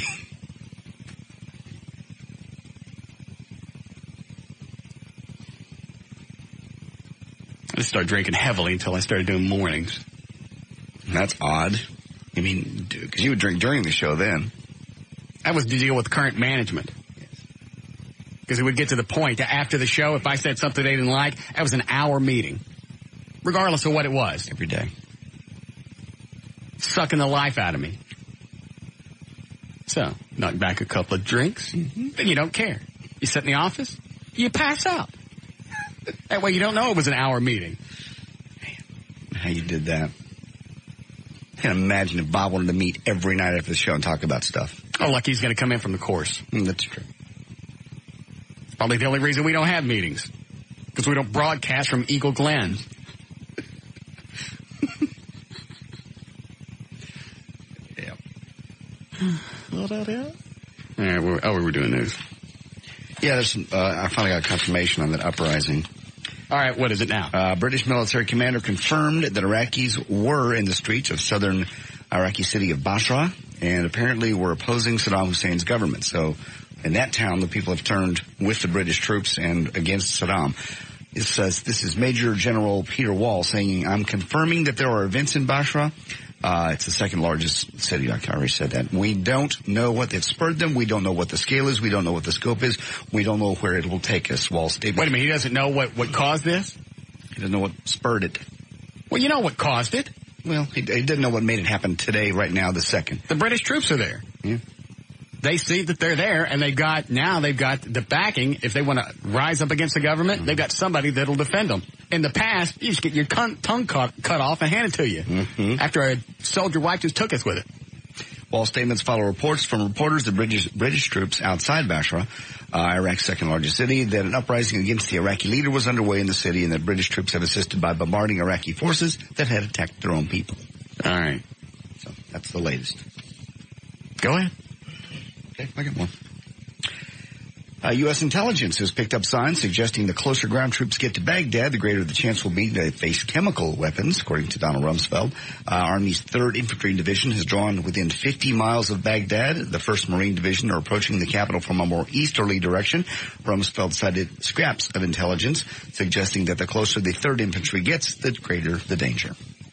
I just started drinking heavily until I started doing mornings. That's odd. I mean, because you would drink during the show then. That was to deal with current management. Because it would get to the point that after the show, if I said something they didn't like, that was an hour meeting. Regardless of what it was. Every day. Sucking the life out of me. So, knock back a couple of drinks, mm-hmm. then you don't care. You sit in the office, you pass out. That way you don't know it was an hour meeting. Man, how you did that. I can't imagine if Bob wanted to meet every night after the show and talk about stuff. Oh, like he's going to come in from the course. Mm, that's true. Probably the only reason we don't have meetings. Because we don't broadcast from Eagle Glen. Yeah. What about it? All right, we're, oh, we were doing this. Yeah, there's some, uh, I finally got confirmation on that uprising. All right, what is it now? Uh, British military commander confirmed that Iraqis were in the streets of southern Iraqi city of Basra and apparently were opposing Saddam Hussein's government. So in that town, the people have turned with the British troops and against Saddam. It says, this is Major General Peter Wall saying, I'm confirming that there are events in Basra. Uh, it's the second largest city. I already said that. We don't know what that spurred them. We don't know what the scale is. We don't know what the scope is. We don't know where it will take us. Wall statement. Wait a minute. He doesn't know what, what caused this? He doesn't know what spurred it. Well, you know what caused it. Well, he, he didn't know what made it happen today, right now, the second. The British troops are there. Yeah. They see that they're there, and they've got, now they've got the backing. If they want to rise up against the government, mm-hmm. they've got somebody that'll defend them. In the past, you just get your con- tongue cut, cut off and handed to you. Mm-hmm. After a soldier wiped his tuchus with it. While statements follow reports from reporters of British, British troops outside Basra, uh, Iraq's second largest city, that an uprising against the Iraqi leader was underway in the city and that British troops have assisted by bombarding Iraqi forces that had attacked their own people. All right. So that's the latest. Go ahead. Okay, I got one. Uh, U S intelligence has picked up signs suggesting the closer ground troops get to Baghdad, the greater the chance will be they face chemical weapons, according to Donald Rumsfeld. Uh, Army's third Infantry Division has drawn within fifty miles of Baghdad. The first Marine Division are approaching the capital from a more easterly direction. Rumsfeld cited scraps of intelligence suggesting that the closer the third Infantry gets, the greater the danger.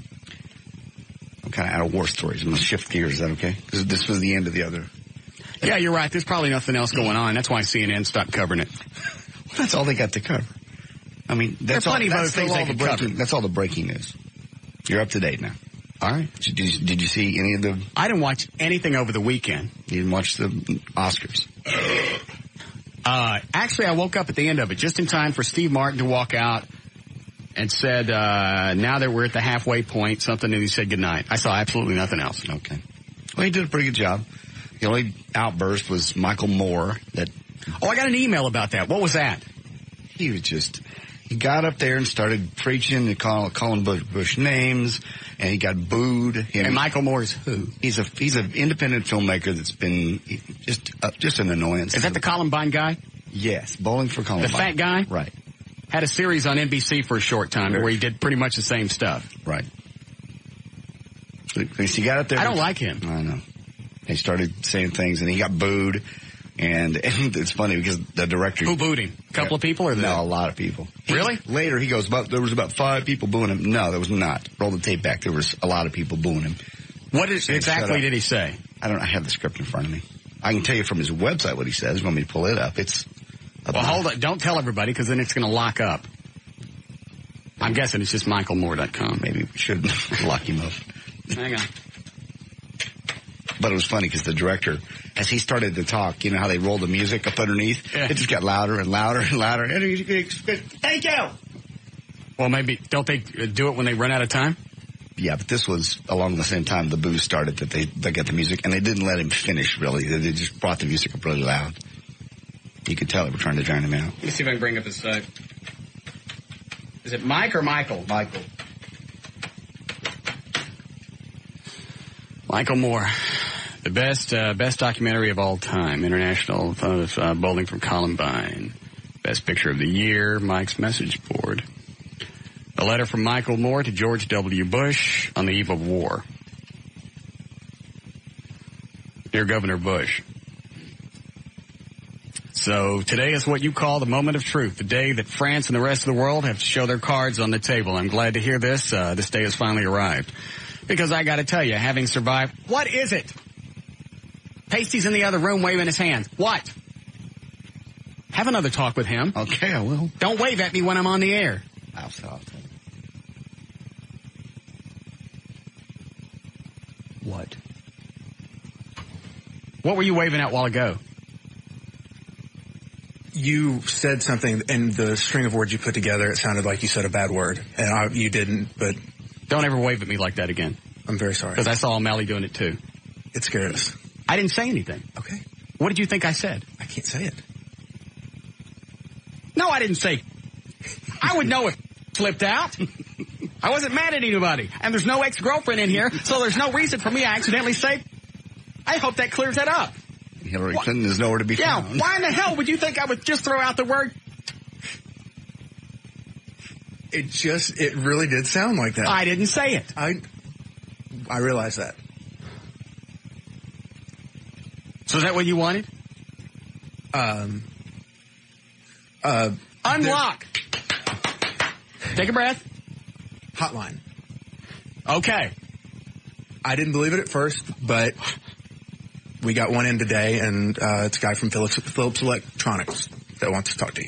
I'm kind of out of war stories. I'm going to shift gears. Is that okay? Because this was the end of the other. Yeah, you're right. There's probably nothing else going on. That's why C N N stopped covering it. Well, that's all they got to cover. I mean, that's there are plenty all, of other things all they the could breaking, cover. That's all the breaking news. You're up to date now. All right. Did you, did you see any of the... I didn't watch anything over the weekend. You didn't watch the Oscars? Uh, actually, I woke up at the end of it just in time for Steve Martin to walk out and said, uh, now that we're at the halfway point, something, and he said goodnight. I saw absolutely nothing else. Okay. Well, he did a pretty good job. The only outburst was Michael Moore. That Oh, I got an email about that. What was that? He was just... He got up there and started preaching and call, calling Bush, Bush names, and he got booed. And, and Michael Moore's who? He's a he's an independent filmmaker that's been just uh, just an annoyance. Is that the Columbine guy? Yes, Bowling for Columbine. The fat guy? Right. Had a series on N B C for a short time where he did pretty much the same stuff. Right. He got up there. I don't like him. I know. He started saying things, and he got booed. And, and it's funny because the director... Who booed him? A couple yeah, of people or the... No, a lot of people. Really? He, later he goes, about, there was about five people booing him. No, there was not. Roll the tape back. There was a lot of people booing him. What is, exactly did he say? I don't I have the script in front of me. I can tell you from his website what he says. You want me to pull it up? It's... Well, hold on. Don't tell everybody because then it's going to lock up. I'm guessing it's just michael moore dot com. Maybe we should lock him up. Hang on. But it was funny because the director... As he started to talk, you know how they roll the music up underneath? Yeah. It just got louder and louder and louder. And he, thank you! Well, maybe, don't they do it when they run out of time? Yeah, but this was along the same time the booze started that they, they got the music. And they didn't let him finish, really. They just brought the music up really loud. You could tell they were trying to drown him out. Let me see if I can bring up his site. Is it Mike or Michael? Michael. Michael Moore. The best uh, best documentary of all time, International uh, Bowling from Columbine. Best picture of the year, Mike's message board. A letter from Michael Moore to George W. Bush on the eve of war. Dear Governor Bush, so today is what you call the moment of truth, the day that France and the rest of the world have to show their cards on the table. I'm glad to hear this. Uh, this day has finally arrived. Because I got to tell you, having survived, what is it? Pasty's in the other room waving his hands. What? Have another talk with him. Okay, I will. Don't wave at me when I'm on the air. I'll stop. What? What were you waving at a while ago? You said something in the string of words you put together. It sounded like you said a bad word, and I, you didn't, but... Don't ever wave at me like that again. I'm very sorry. Because I saw O'Malley doing it, too. It scared us. I didn't say anything. Okay. What did you think I said? I can't say it. No, I didn't say. I would know if flipped out. I wasn't mad at anybody. And there's no ex-girlfriend in here, so there's no reason for me to accidentally say. I hope that clears that up. Hillary what? Clinton is nowhere to be yeah, found. Yeah, why in the hell would you think I would just throw out the word? It just, it really did sound like that. I didn't say it. I, I realize that. So is that what you wanted? Um, uh, Unlock. Take a breath. Hotline. Okay. I didn't believe it at first, but we got one in today, and uh, it's a guy from Philips, Philips Electronics that wants to talk to you.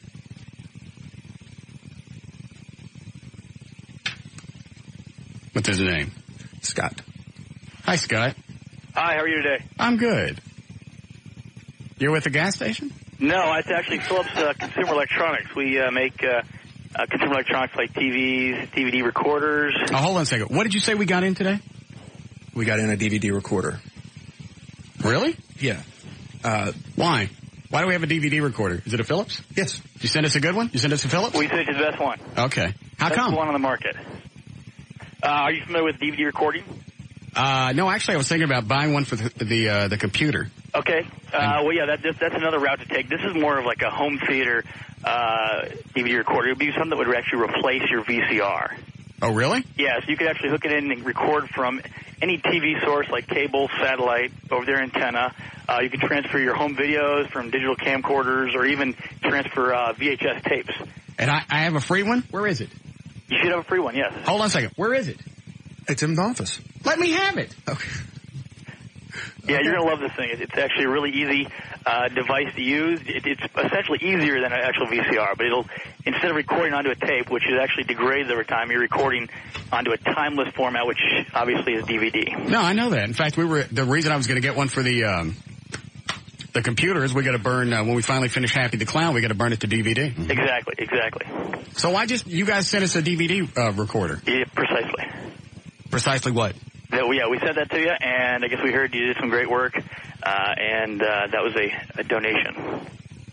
What's his name? Scott. Hi, Scott. Hi, how are you today? I'm good. You're with the gas station? No, it's actually Philips uh, Consumer Electronics. We uh, make uh, uh, consumer electronics like T Vs, D V D recorders. Oh, hold on a second. What did you say we got in today? We got in a D V D recorder. Really? Yeah. Uh, Why? Why do we have a D V D recorder? Is it a Philips? Yes. Did you send us a good one? You sent us a Philips? We sent you the best one. Okay. How best come? Best one on the market. Uh, are you familiar with D V D recording? Uh, no, actually, I was thinking about buying one for the the, uh, the computer. Okay. Uh, well, yeah, that, that's another route to take. This is more of like a home theater uh, D V D recorder. It would be something that would actually replace your V C R. Oh, really? Yeah, so you could actually hook it in and record from any T V source like cable, satellite, over-the-air antenna. Uh, you can transfer your home videos from digital camcorders or even transfer uh, V H S tapes. And I, I have a free one? Where is it? You should have a free one, yes. Hold on a second. Where is it? It's in the office. Let me have it. Okay. Yeah, you're going to love this thing. It's actually a really easy uh, device to use. It, it's essentially easier than an actual V C R, but it'll instead of recording onto a tape, which is actually degrades over time, you're recording onto a timeless format, which obviously is D V D. No, I know that. In fact, we were the reason I was going to get one for the um, the computer is we got to burn uh, when we finally finish Happy the Clown. We got to burn it to D V D. Exactly, exactly. So why just you guys sent us a D V D uh, recorder? Yeah, precisely. Precisely what? Yeah, we, yeah, we sent that to you, and I guess we heard you did some great work, uh, and uh, that was a, a donation.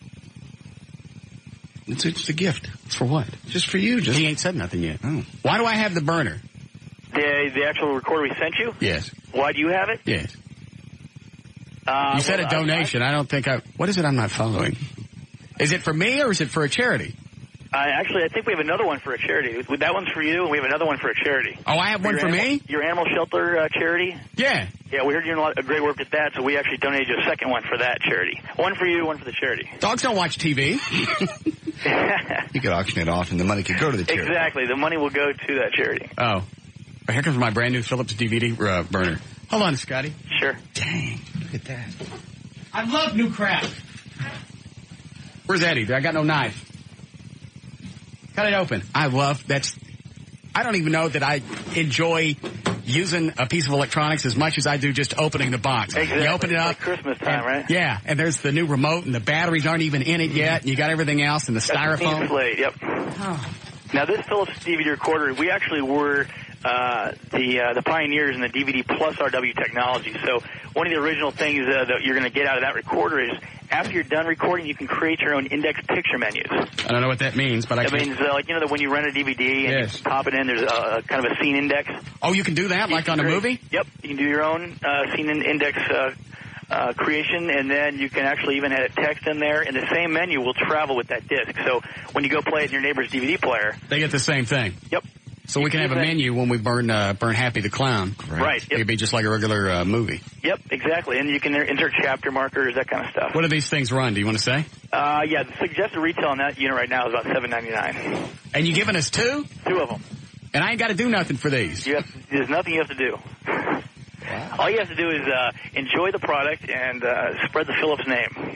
It's, it's a gift. It's for what? Just for you. Just He ain't said nothing yet. Oh. Why do I have the burner? The the actual recorder we sent you? Yes. Why do you have it? Yes. Uh, You said well, a donation. I, I don't think I... What is it I'm not following? Is it for me or is it for a charity? I, actually, I think we have another one for a charity. That one's for you, and we have another one for a charity. Oh, I have one your for animal, me? Your animal shelter uh, charity? Yeah. Yeah, we heard you doing a lot of great work at that, so we actually donated you a second one for that charity. One for you, one for the charity. Dogs don't watch T V. You could auction it off, and the money could go to the charity. Exactly. The money will go to that charity. Oh. Here comes my brand new Philips D V D uh, burner. Hold on, Scotty. Sure. Dang, look at that. I love new crap. Where's Eddie? I got no knife. Cut it open. I love, that's, I don't even know that I enjoy using a piece of electronics as much as I do just opening the box. Exactly. You open it It's up. like Christmas time, and, right? Yeah, and there's the new remote and the batteries aren't even in it yet. And you got everything else and the That's the styrofoam. clean slate, yep. Oh. Now, this Philips D V D recorder, we actually were uh, the uh, the pioneers in the D V D plus R W technology. So one of the original things uh, that you're going to get out of that recorder is after you're done recording, you can create your own index picture menus. I don't know what that means, but I That can. means, uh, like, you know, that when you rent a D V D and Yes. you pop it in, there's a, a kind of a scene index. Oh, you can do that like on a Great. movie? Yep. You can do your own uh, scene in- index uh, uh, creation, and then you can actually even edit text in there, and the same menu will travel with that disc. So when you go play it in your neighbor's D V D player... They get the same thing. Yep. So we can have a menu when we burn uh, burn Happy the Clown. Right. Yep. It'd be just like a regular uh, movie. Yep, exactly. And you can insert chapter markers, that kind of stuff. What do these things run? Do you want to say? Uh, yeah, the suggested retail on that unit right now is about seven ninety-nine. And you giving us two? Two of them. And I ain't got to do nothing for these. You have, there's nothing you have to do. Wow. All you have to do is uh, enjoy the product and uh, spread the Philips name.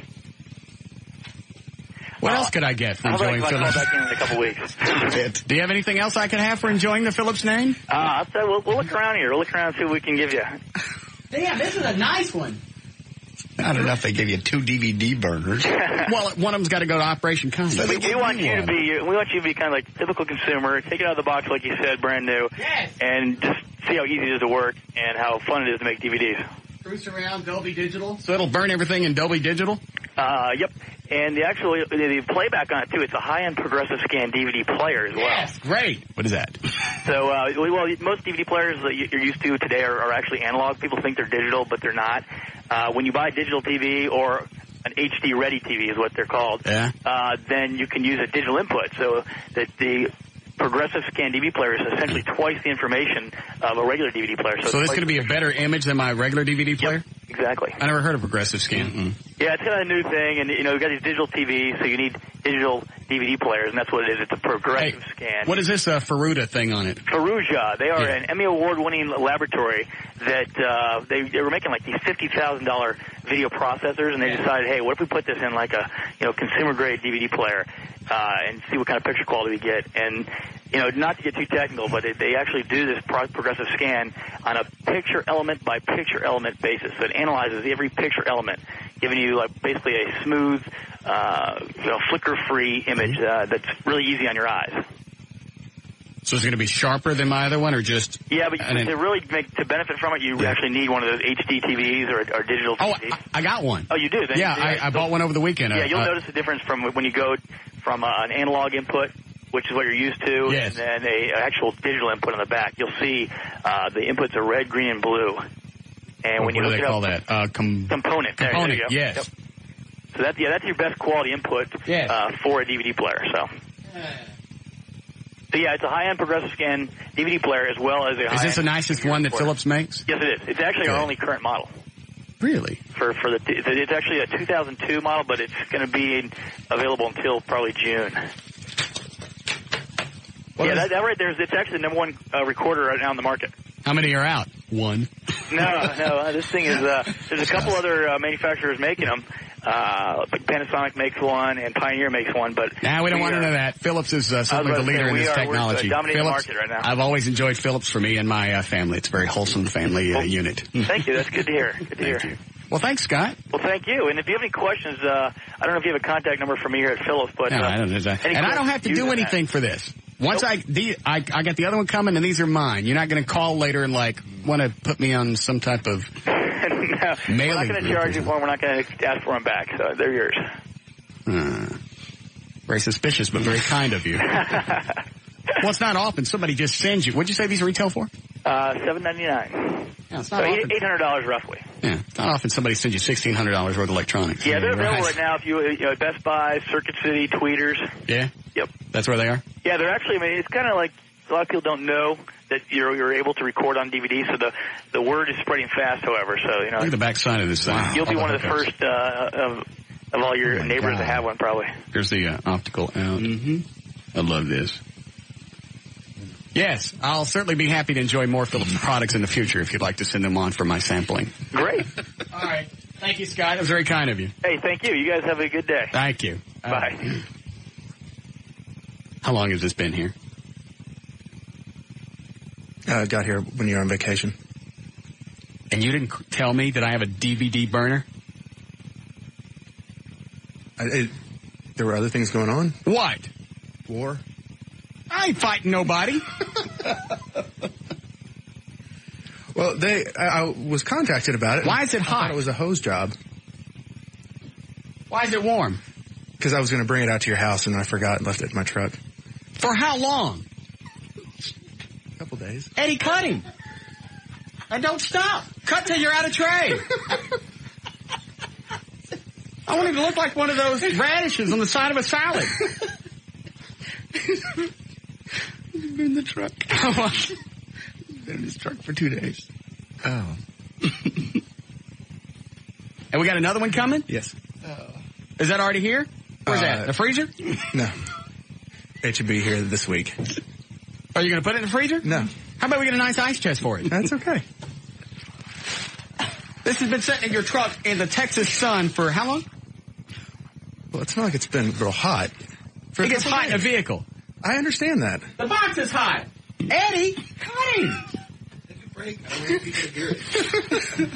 What else could I get for How about enjoying if I call Philips? back in in a couple weeks? Do you have anything else I could have for enjoying the Philips name? Uh, I'll say we'll, we'll look around here. We'll look around and see what we can give you. Damn, this is a nice one. Not enough. They give you two D V D burners. Well, one of them's got to go to Operation Comedy. We, we want you to be. We want you to be kind of like a typical consumer. Take it out of the box, like you said, brand new, Yes. and just see how easy it is to work and how fun it is to make D V Ds. Cruise around Dolby Digital. So it'll burn everything in Dolby Digital? Uh, yep. And the actual the, the playback on it too. It's a high-end progressive scan D V D player as well. Yes, great. What is that? So, uh, well, most D V D players that you're used to today are, are actually analog. People think they're digital, but they're not. Uh, when you buy a digital T V or an H D-ready T V is what they're called, Yeah. uh, then you can use a digital input. So that the progressive scan D V D player is essentially twice the information of a regular D V D player. So, So this is going to be a better image than my regular D V D player? Yep, exactly. I never heard of progressive scan. Mm-mm. Yeah, it's kind of a new thing, and you know, we've got these digital T Vs, so you need digital D V D players, and that's what it is. It's a progressive Hey, scan. what is this uh, Faruda thing on it? Faruja, they are Yeah. an Emmy Award-winning laboratory that uh, they, they were making like these fifty thousand dollars video processors, and they decided, hey, what if we put this in like a you know consumer-grade D V D player uh, and see what kind of picture quality we get? And you know, not to get too technical, but it, they actually do this pro- progressive scan on a picture element by picture element basis. So it analyzes every picture element, giving you like basically a smooth, uh, you know, flicker-free image uh, that's really easy on your eyes. So it's going to be sharper than my other one, or just... Yeah, but And then- to really make to benefit from it, you Yeah. actually need one of those H D T Vs or, or digital T Oh, Vs. I, I got one. Oh, you do? Then, Yeah, I, I bought one over the weekend. Yeah, Uh, you'll uh, notice the difference from when you go from uh, an analog input, which is what you're used to, Yes. and then a actual digital input on the back. You'll see uh, the inputs are red, green, and blue. And what when you do look they it call up, that? Uh, com- component. There, component, there you go. yes. Yep. So that's yeah, that's your best quality input Yes. uh, for a D V D player. So. So yeah, it's a high-end progressive scan D V D player as well as a. Is this the nicest one that Philips makes? Yes, it is. It's actually our Good. only current model. Really? For for the it's actually a two thousand two model, but it's going to be available until probably June. What yeah, is- that, that right there is it's actually the number one uh, recorder right now on the market. How many are out? One. No, no. Uh, this thing is. Uh, there's a couple other uh, manufacturers making them. Uh, like Panasonic makes one, and Pioneer makes one. But nah, we don't we want are, none of that. Philips is uh, certainly the leader say, in this are, technology. We're dominating Philips, the market right now. I've always enjoyed Philips for me and my uh, family. It's a very wholesome family uh, well, unit. Thank you. That's good to hear. Good to Thank hear. you. Well, thanks, Scott. Well, thank you. And if you have any questions, uh, I don't know if you have a contact number for me here at Philips, but no, uh, I don't. And I don't have to do anything that. for this. Once nope. I, the, I I got the other one coming, and these are mine. You're not going to call later and like want to put me on some type of no, we're not going to charge you for them. We're not going to ask for them back. So they're yours. Uh, very suspicious, but very kind of you. Well, it's not often somebody just sends you. What'd you say these retail for? Uh, seven ninety nine. Yeah, it's so not often. eight hundred dollars roughly. Yeah, it's not often somebody sends you sixteen hundred dollars worth of electronics. Yeah, they're right. available right now. If you, you know, Best Buy, Circuit City, Tweeters. Yeah. Yep. That's where they are. Yeah, they're actually. I mean, it's kind of like a lot of people don't know that you're you're able to record on D V D. So the the word is spreading fast. However, so you know. Look at the back side of this thing. Wow. You'll be one of the first uh, of of all your oh neighbors God. to have one, probably. Here's the uh, optical out. Mm-hmm. I love this. Yes, I'll certainly be happy to enjoy more Philips products in the future if you'd like to send them on for my sampling. Great. All right. Thank you, Scott. That was very kind of you. Hey, thank you. You guys have a good day. Thank you. Bye. Uh, how long has this been here? I uh, got here when you were on vacation. And you didn't tell me that I have a D V D burner? I, it, there were other things going on. What? War. I ain't fighting nobody. Well, they. I, I was contacted about it. Why is it hot? I thought it was a hose job. Why is it warm? Because I was going to bring it out to your house, and I forgot and left it in my truck. For how long? A couple days. Eddie, cut him. And don't stop. Cut till you're out of tray. I want him to look like one of those radishes on the side of a salad. He's been in the truck. He's been in his truck for two days. Oh. And we got another one coming? Yes. Oh. Is that already here? Where's uh, that? In the freezer? No. It should be here this week. Are you going to put it in the freezer? No. How about we get a nice ice chest for it? That's okay. This has been sitting in your truck in the Texas sun for how long? Well, it's not like it's been real hot. For It gets hot days. in a vehicle. I understand that. The box is hot. Eddie, cut him. Take a break. I don't want people to hear it.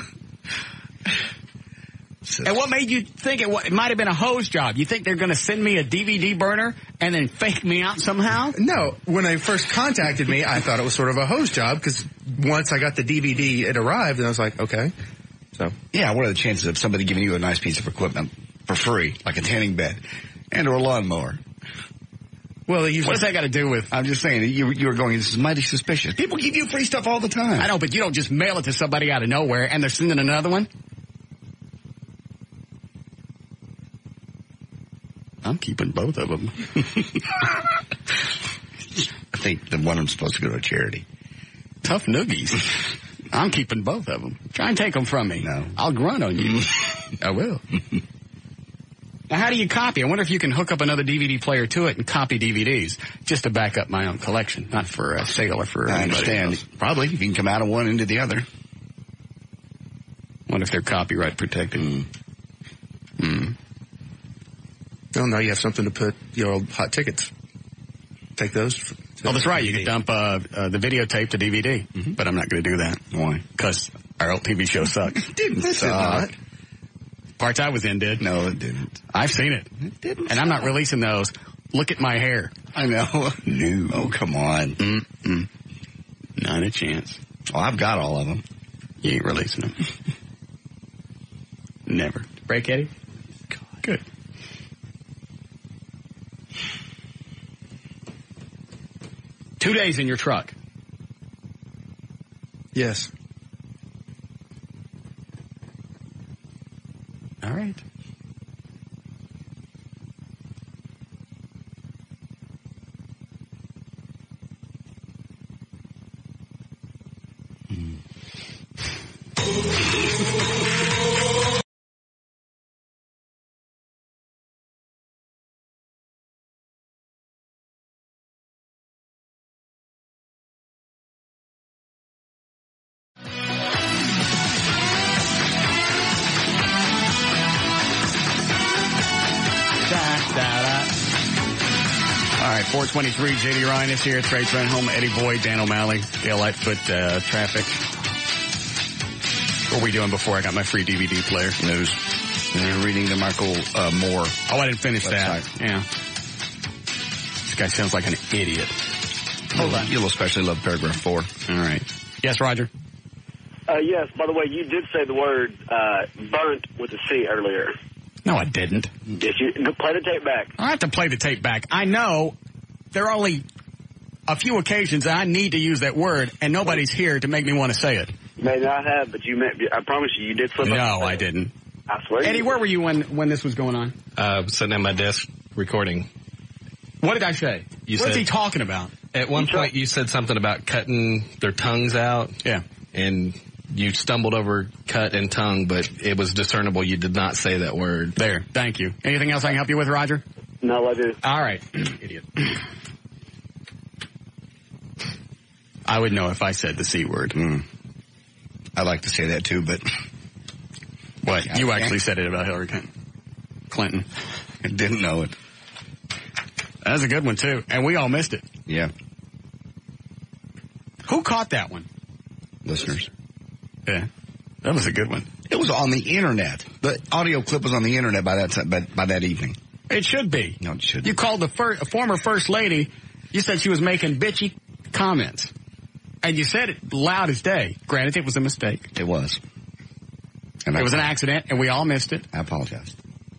And what made you think it, it might have been a hose job? You think they're going to send me a D V D burner and then fake me out somehow? No. When they first contacted me, I thought it was sort of a hose job because once I got the D V D, it arrived, and I was like, okay. So yeah, what are the chances of somebody giving you a nice piece of equipment for free, like a tanning bed and or a lawnmower? Well, they usually, what does that got to do with? I'm just saying, you, you were going, this is mighty suspicious. People give you free stuff all the time. I know, but you don't just mail it to somebody out of nowhere and they're sending another one. I'm keeping both of them. I think the one of them's supposed to go to a charity. Tough noogies. I'm keeping both of them. Try and take them from me. No. I'll grunt on you. I will. Now, how do you copy? I wonder if you can hook up another D V D player to it and copy D V Ds just to back up my own collection, not for uh, sale or for I anybody understand. else. Probably. You can come out of one into the other. Wonder if they're copyright protected. Mm. Hmm. oh, now you have something to put your old hot tickets. Take those. For, Oh, that's right. You could dump uh, uh, the videotape to D V D, mm-hmm. but I'm not going to do that. Why? Because our old T V show sucks. Didn't This is suck. not. Parts I was in did. No, it didn't. I've seen it. It didn't. And I'm not releasing those. Look at my hair. I know. No. Oh, come on. Mm-mm. Not a chance. Oh, I've got all of them. You ain't releasing them. Never. Break, Eddie? God. Good. Two days in your truck. Yes. All right. right, four twenty-three, J D Ryan is here. Trey Trent, home Eddie Boyd, Dan O'Malley, Gail Lightfoot, uh, traffic. What were we doing before I got my free D V D player? News. And you're reading the Michael uh, Moore. Oh, I didn't finish website. that. Yeah. This guy sounds like an idiot. Hold on. You'll especially love paragraph four. All right. Yes, Roger? Uh, yes, by the way, you did say the word uh, burnt with a C earlier. No, I didn't. Yes, you play the tape back. I have to play the tape back. I know there are only a few occasions I need to use that word, and nobody's here to make me want to say it. May not have, but you may, I promise you, you did slip up. No, I didn't. I swear. Eddie, where were you when, when this was going on? Uh, sitting at my desk recording. What did I say? You what said, is he talking about? At one You point, try- you said something about cutting their tongues out. Yeah. And you stumbled over cut and tongue, but it was discernible you did not say that word. There. Thank you. Anything else I can help you with, Roger? No, I do. All right. Idiot. I would know if I said the C word. Mm. I like to say that too, but What? You actually said it about Hillary Clinton. Clinton. I didn't know it. That was a good one, too. And we all missed it. Yeah. Who caught that one? Listeners. Yeah. That was a good one. It was on the internet. The audio clip was on the internet by that time, by, by that evening. It should be. No, it shouldn't. You called the fir- former first lady. You said she was making bitchy comments. And you said it loud as day. Granted, it was a mistake. It was. And It I was an accident, and we all missed it. I apologize.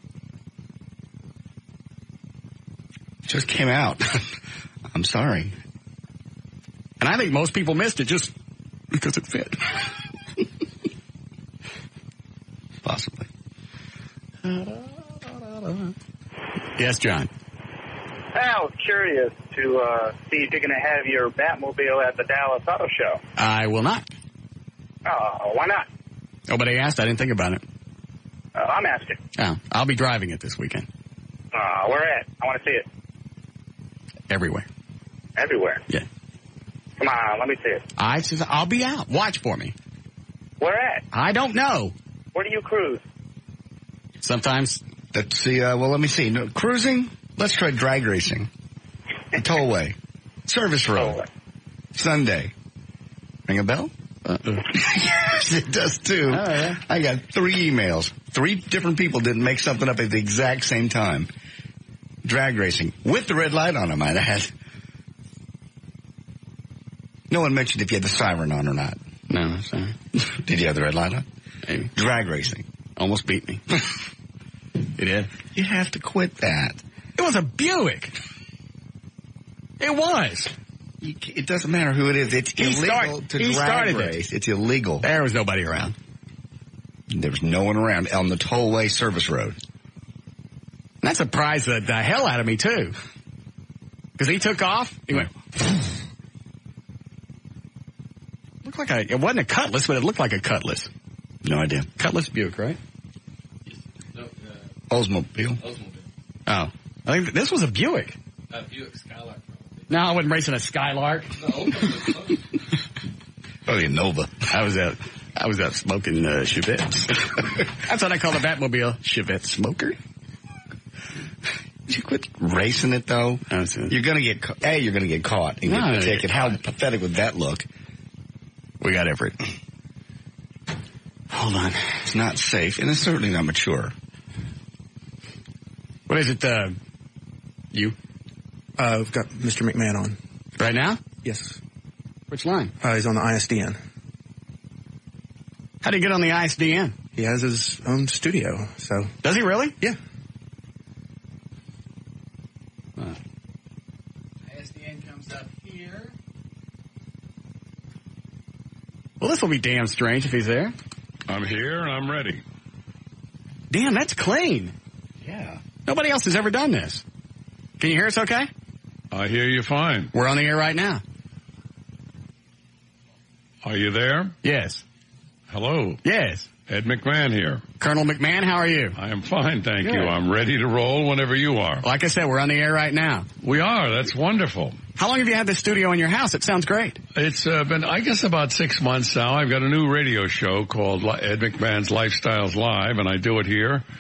It just came out. I'm sorry. And I think most people missed it just because it fit. Possibly. Yes, John. I was curious to uh, see if you're going to have your Batmobile at the Dallas Auto Show. I will not. Oh, why not? Nobody asked. I didn't think about it. Uh, I'm asking. Oh, I'll be driving it this weekend. Uh, where at? I want to see it. Everywhere. Everywhere. Yeah. Come on, let me see it. I says I'll be out. Watch for me. Where at? I don't know. Where do you cruise? Sometimes. Let's see. Uh, well, let me see. No, cruising? Let's try drag racing. A tollway. Service road. Tollway. Sunday. Ring a bell? Uh-uh. Yes, it does too. Oh, yeah. I got three emails. Three different people didn't make something up at the exact same time. Drag racing. With the red light on, I might add. No one mentioned if you had the siren on or not. No, sorry. Did you have the red light on? Maybe. Drag racing. Almost beat me. You did? You have to quit that. It was a Buick. It was. You, it doesn't matter who it is. It's He illegal start- to he drag started it. race. It's illegal. There was nobody around. There was no one around on the tollway service road. And that surprised the, the hell out of me, too. Because he took off. He went. Looked like a, it wasn't a Cutlass, but it looked like a Cutlass. No idea. Cutlass Buick, right? No, uh, Oldsmobile. Oldsmobile. Oh. I think this was a Buick. Uh, Buick Skylark, probably. No, I wasn't racing a Skylark. No, Oldsmobile. Probably a Nova. I was out, I was out smoking uh, Chevettes. That's what I call the Batmobile. Chevette smoker. Did you quit racing it, though? Was, uh, You're going to get, ca- A, you're going to get caught and No, get the you're ticket. How fine. pathetic would that look? We got Everett. Hold on. It's not safe, and it's certainly not mature. What is it, uh, you? Uh, we've got Mister McMahon on. Right now? Yes. Which line? Uh, he's on the I S D N. How do you get on the I S D N? He has his own studio, so. Does he really? Yeah. Huh. I S D N comes up here. Well, this will be damn strange if he's there. I'm here and I'm ready. Damn, that's clean. Yeah. Nobody else has ever done this. Can you hear us okay? I hear you fine. We're on the air right now. Are you there? Yes. Hello. Yes. Ed McMahon here. Colonel McMahon, how are you? I am fine, thank Good. you. I'm ready to roll whenever you are. Like I said, we're on the air right now. We are. That's wonderful. How long have you had this studio in your house? It sounds great. It's uh, been, I guess, about six months now. I've got a new radio show called Ed McMahon's Lifestyles Live, and I do it here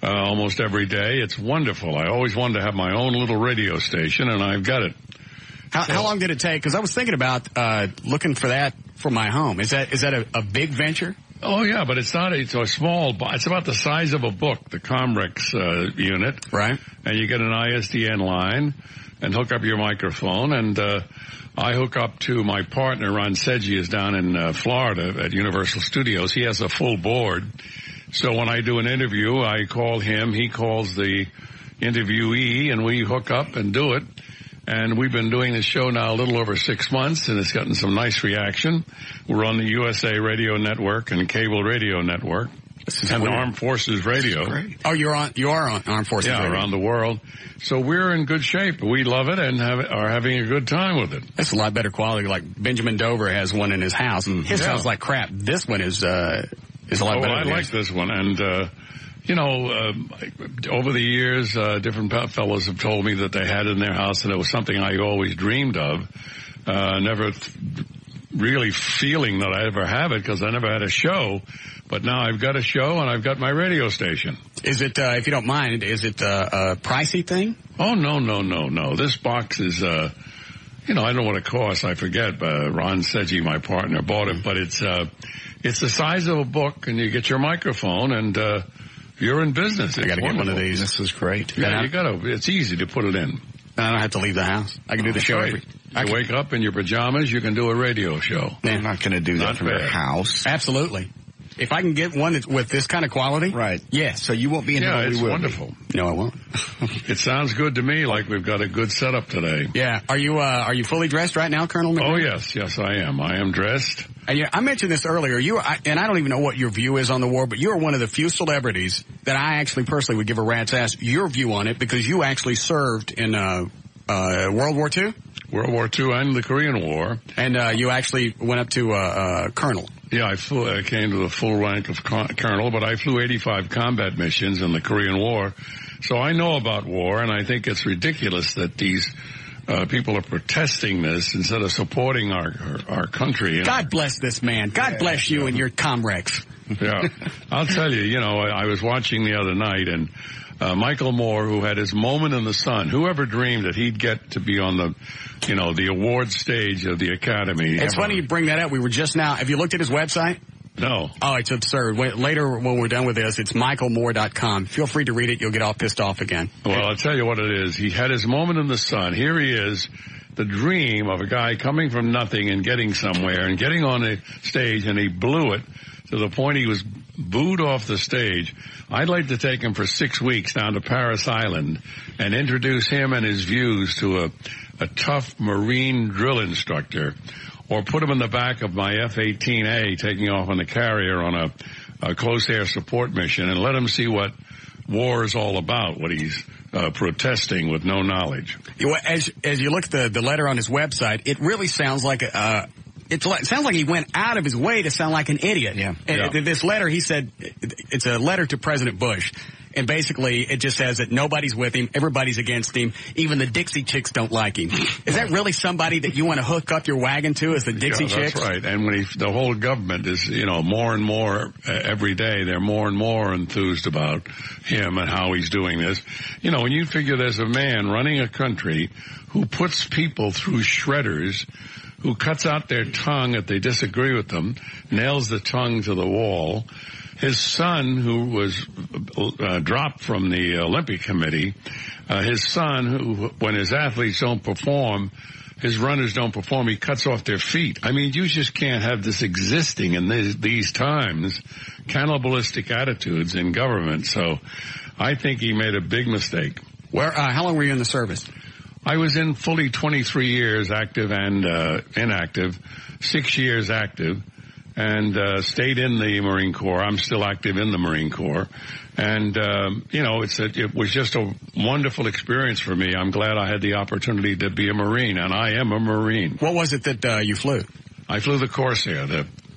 uh, almost every day. It's wonderful. I always wanted to have my own little radio station, and I've got it. How, so, how long did it take? Because I was thinking about uh, looking for that for my home. Is that is that a, a big venture? Oh, yeah, but it's not, it's a small, it's about the size of a book, the Comrex uh, unit. Right. And you get an I S D N line and hook up your microphone, and uh, I hook up to my partner, Ron Sedgy, is down in uh, Florida at Universal Studios. He has a full board. So when I do an interview, I call him, he calls the interviewee, and we hook up and do it. And we've been doing this show now a little over six months, and it's gotten some nice reaction. We're on the U S A Radio Network and Cable Radio Network. This is and weird. Armed Forces Radio. Oh, you're on, you are on Armed Forces yeah, Radio. around the world. So we're in good shape. We love it and have, are having a good time with it. That's a lot better quality. Like Benjamin Dover has one in his house. His yeah. sounds like crap. This one is, uh, is a lot oh, better. I like this one. And, uh, you know, uh, over the years, uh, different fellows have told me that they had it in their house, and it was something I always dreamed of. Uh, never th- really feeling that I ever have it because I never had a show. But now I've got a show and I've got my radio station. Is it, uh, if you don't mind, is it uh, a pricey thing? Oh, no, no, no, no. This box is, uh, you know, I don't know what it costs. I forget. Uh, Ron Sedgy, my partner, bought it. But it's, uh, it's the size of a book, and you get your microphone, and, uh, you're in business. I got to get one of these. This is great. Yeah, yeah. you got to. It's easy to put it in. I don't have to leave the house. I can do the show right. every. I you wake up in your pajamas, you can do a radio show. Yeah. I'm not going to do that Not from bad. your house. Absolutely. If I can get one that's with this kind of quality, Right. yes. So you won't be in Yeah, the it's we will wonderful. Be. No, I won't. It sounds good to me, like we've got a good setup today. Yeah. Are you uh, are you fully dressed right now, Colonel McMahon? Oh, yes. Yes, I am. I am dressed. And yeah, I mentioned this earlier. You I, and I don't even know what your view is on the war, but you're one of the few celebrities that I actually personally would give a rat's ass your view on it, because you actually served in uh, uh, World War Two. World War Two and the Korean War. And uh, you actually went up to uh, uh, Colonel. Yeah, I flew, I came to the full rank of con- colonel, but I flew eighty-five combat missions in the Korean War. So I know about war, and I think it's ridiculous that these uh, people are protesting this instead of supporting our our, our country. And God bless this man. God yeah, bless you yeah. and your Comrex. Yeah. I'll tell you, you know, I, I was watching the other night, and uh, Michael Moore, who had his moment in the sun, whoever dreamed that he'd get to be on the, you know, the award stage of the Academy. It's ever. funny you bring that up. We were just now, have you looked at his website? No. Oh, it's absurd. When, later, when we're done with this, it's michael moore dot com. Feel free to read it. You'll get all pissed off again. Well, I'll tell you what it is. He had his moment in the sun. Here he is, the dream of a guy coming from nothing and getting somewhere and getting on a stage, and he blew it to the point he was booed off the stage. I'd like to take him for six weeks down to Paris Island and introduce him and his views to a, a tough Marine drill instructor, or put him in the back of my F eighteen A taking off on the carrier on a, a close air support mission, and let him see what war is all about, what he's uh, protesting with no knowledge. As, as you look at the, the letter on his website, it really sounds like a, uh, It's like, it sounds like he went out of his way to sound like an idiot. Yeah. And yeah. this letter, he said, it's a letter to President Bush. And basically, it just says that nobody's with him, everybody's against him, even the Dixie Chicks don't like him. Is that really somebody that you want to hook up your wagon to, as the Dixie yeah, Chicks? That's right. And when he, the whole government is, you know, more and more uh, every day, they're more and more enthused about him and how he's doing this. You know, when you figure there's a man running a country who puts people through shredders, who cuts out their tongue if they disagree with them, nails the tongue to the wall. His son, who was uh, dropped from the Olympic Committee, uh, his son, who, when his athletes don't perform, his runners don't perform, he cuts off their feet. I mean, you just can't have this existing in these, these times, cannibalistic attitudes in government. So I think he made a big mistake. Where? Uh, how long were you in the service? I was in fully twenty-three years active and uh, inactive, six years active, and uh, stayed in the Marine Corps. I'm still active in the Marine Corps. And, um, you know, it's a, it was just a wonderful experience for me. I'm glad I had the opportunity to be a Marine, and I am a Marine. What was it that uh, you flew? I flew the Corsair, the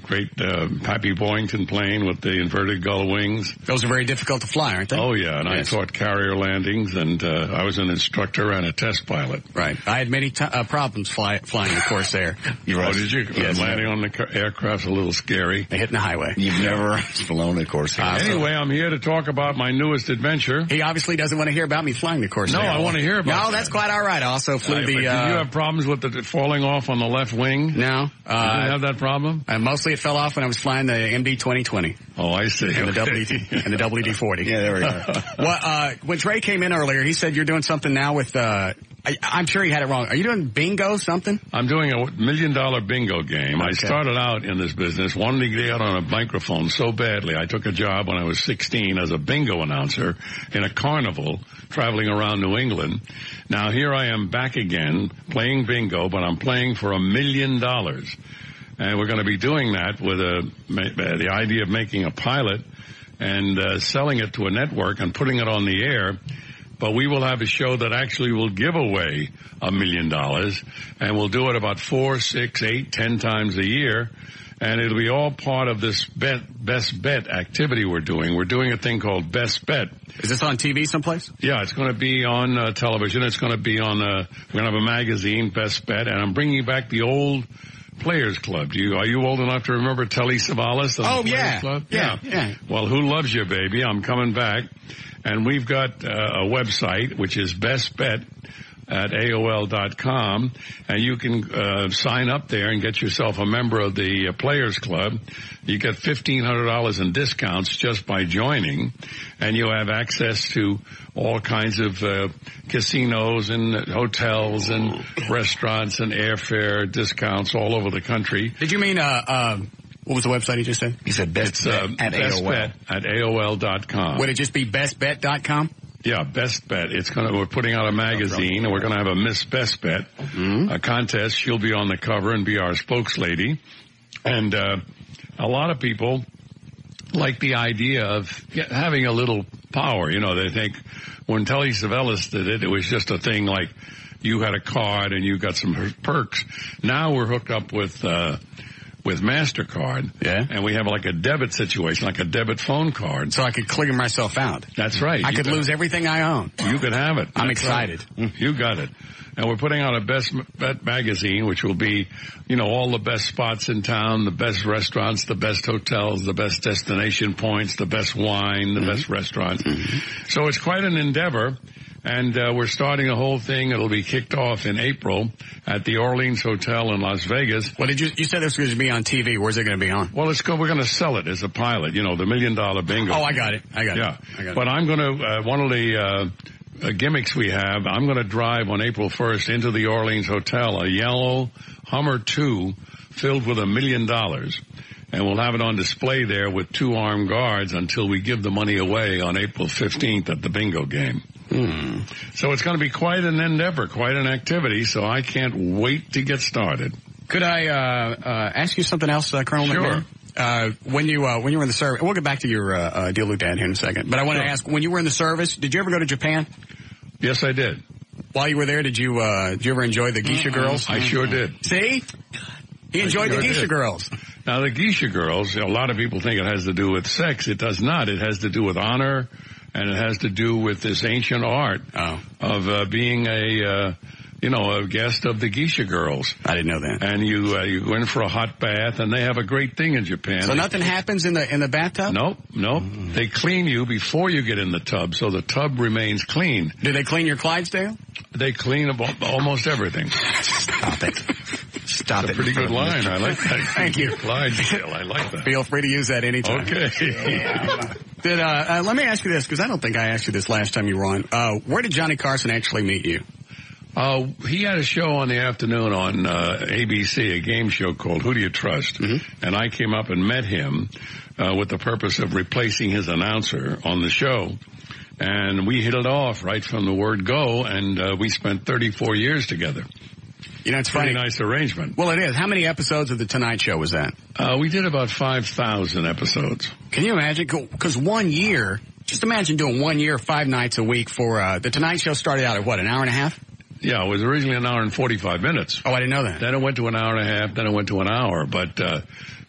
great uh, Pappy Boyington plane with the inverted gull wings. Those are very difficult to fly, aren't they? Oh, yeah, and yes. I taught carrier landings, and uh, I was an instructor and a test pilot. Right. I had many t- uh, problems fly- flying the Corsair. You oh, did you? Yes, landing on the car- aircraft's a little scary. They hit in the highway. You've never flown a Corsair. Uh, anyway, I'm here to talk about my newest adventure. He obviously doesn't want to hear about me flying the Corsair. No, I want to hear about No, that. that's quite all right. I also flew Uh, the... Did Uh, you have problems with it falling off on the left wing? No. Uh, you didn't have that problem? Uh, mostly it fell off when I was flying the M D twenty twenty. Oh, I see. And the W D, and the W D forty. Yeah, there we go. Well, uh, when Trey came in earlier, he said you're doing something now with, uh, I, I'm sure he had it wrong. Are you doing bingo something? I'm doing a million dollar bingo game. Okay. I started out in this business wanting to get on a microphone so badly. I took a job when I was sixteen as a bingo announcer in a carnival traveling around New England. Now here I am back again playing bingo, but I'm playing for a million dollars. And we're going to be doing that with a, the idea of making a pilot and uh, selling it to a network and putting it on the air. But we will have a show that actually will give away a million dollars, and we'll do it about four, six, eight, ten times a year. And it'll be all part of this bet, best bet activity we're doing. We're doing a thing called Best Bet. Is this on T V someplace? Yeah, it's going to be on uh, television. It's going to be on, uh, we're going to have a magazine, Best Bet, and I'm bringing back the old Players Club. Do you, are you old enough to remember Telly Savalas? Oh, yeah. Club? yeah. Yeah, yeah. Well, Who Loves You, Baby? I'm coming back. And we've got uh, a website, which is Best Bet at A O L dot com, and you can uh, sign up there and get yourself a member of the uh, Players Club. You get fifteen hundred dollars in discounts just by joining, and you have access to all kinds of uh, casinos and hotels and restaurants and airfare discounts all over the country. Did you mean, uh, uh, what was the website he just said? He said Best Bet uh, at Best A O L. Bet at A O L dot com. Would it just be best bet dot com? Yeah, Best Bet. It's gonna, we're putting out a magazine, and we're gonna have a Miss Best Bet, mm-hmm. a contest. She'll be on the cover and be our spokeslady. And, uh, a lot of people like the idea of having a little power. You know, they think when Telly Savalas did it, it was just a thing like you had a card and you got some perks. Now we're hooked up with, uh, with MasterCard. Yeah. And we have like a debit situation, like a debit phone card. So I could clear myself out. That's right. I you could lose everything I own. You could have it. I'm That's excited. Right. You got it. And we're putting out a Best Bet magazine, which will be, you know, all the best spots in town, the best restaurants, the best hotels, the best destination points, the best wine, the mm-hmm. best restaurants. Mm-hmm. So it's quite an endeavor. And uh, we're starting a whole thing. It'll be kicked off in April at the Orleans Hotel in Las Vegas. Well, did you? You said this was going to be on T V. Where's it going to be on? Well, it's go, we're going to sell it as a pilot. You know, the million dollar bingo. Oh, I got it. I got yeah. it. Yeah, but I'm going to uh, one of the uh, uh, gimmicks we have. I'm going to drive on April first into the Orleans Hotel a yellow Hummer two filled with a million dollars. And we'll have it on display there with two armed guards until we give the money away on April fifteenth at the bingo game. Hmm. So it's going to be quite an endeavor, quite an activity, so I can't wait to get started. Could I uh, uh, ask you something else, uh, Colonel Sure. McMahon? Uh, when you uh, when you were in the service, we'll get back to your uh, uh, deal with Dad here in a second. But I want to Sure. ask, when you were in the service, did you ever go to Japan? Yes, I did. While you were there, did you uh, did you ever enjoy the geisha Mm-hmm. girls? I sure did. See, he enjoyed sure the geisha did. girls. Now, the geisha girls, a lot of people think it has to do with sex. It does not. It has to do with honor, and it has to do with this ancient art oh. of uh, being a, uh, you know, a guest of the geisha girls. I didn't know that. And you uh, you go in for a hot bath, and they have a great thing in Japan. So nothing happens in the in the bathtub? Nope, nope. Mm. They clean you before you get in the tub, so the tub remains clean. Do they clean your Clydesdale? They clean about almost everything. Stop it. Stop That's it. a pretty good line. I like that. Thank you. Clydesdale. I like that. Feel free to use that anytime. Okay. Did, uh, uh, let me ask you this, because I don't think I asked you this last time you were on. Uh, where did Johnny Carson actually meet you? Uh, he had a show on the afternoon on uh, A B C, a game show called Who Do You Trust? Mm-hmm. And I came up and met him uh, with the purpose of replacing his announcer on the show. And we hit it off right from the word go, and uh, we spent thirty-four years together. You know, it's Pretty funny. nice arrangement. Well, it is. How many episodes of The Tonight Show was that? Uh, we did about five thousand episodes. Can you imagine? Because one year, just imagine doing one year, five nights a week for, uh, The Tonight Show started out at what, an hour and a half? Yeah, it was originally an hour and forty-five minutes. Oh, I didn't know that. Then it went to an hour and a half, then it went to an hour. But, uh,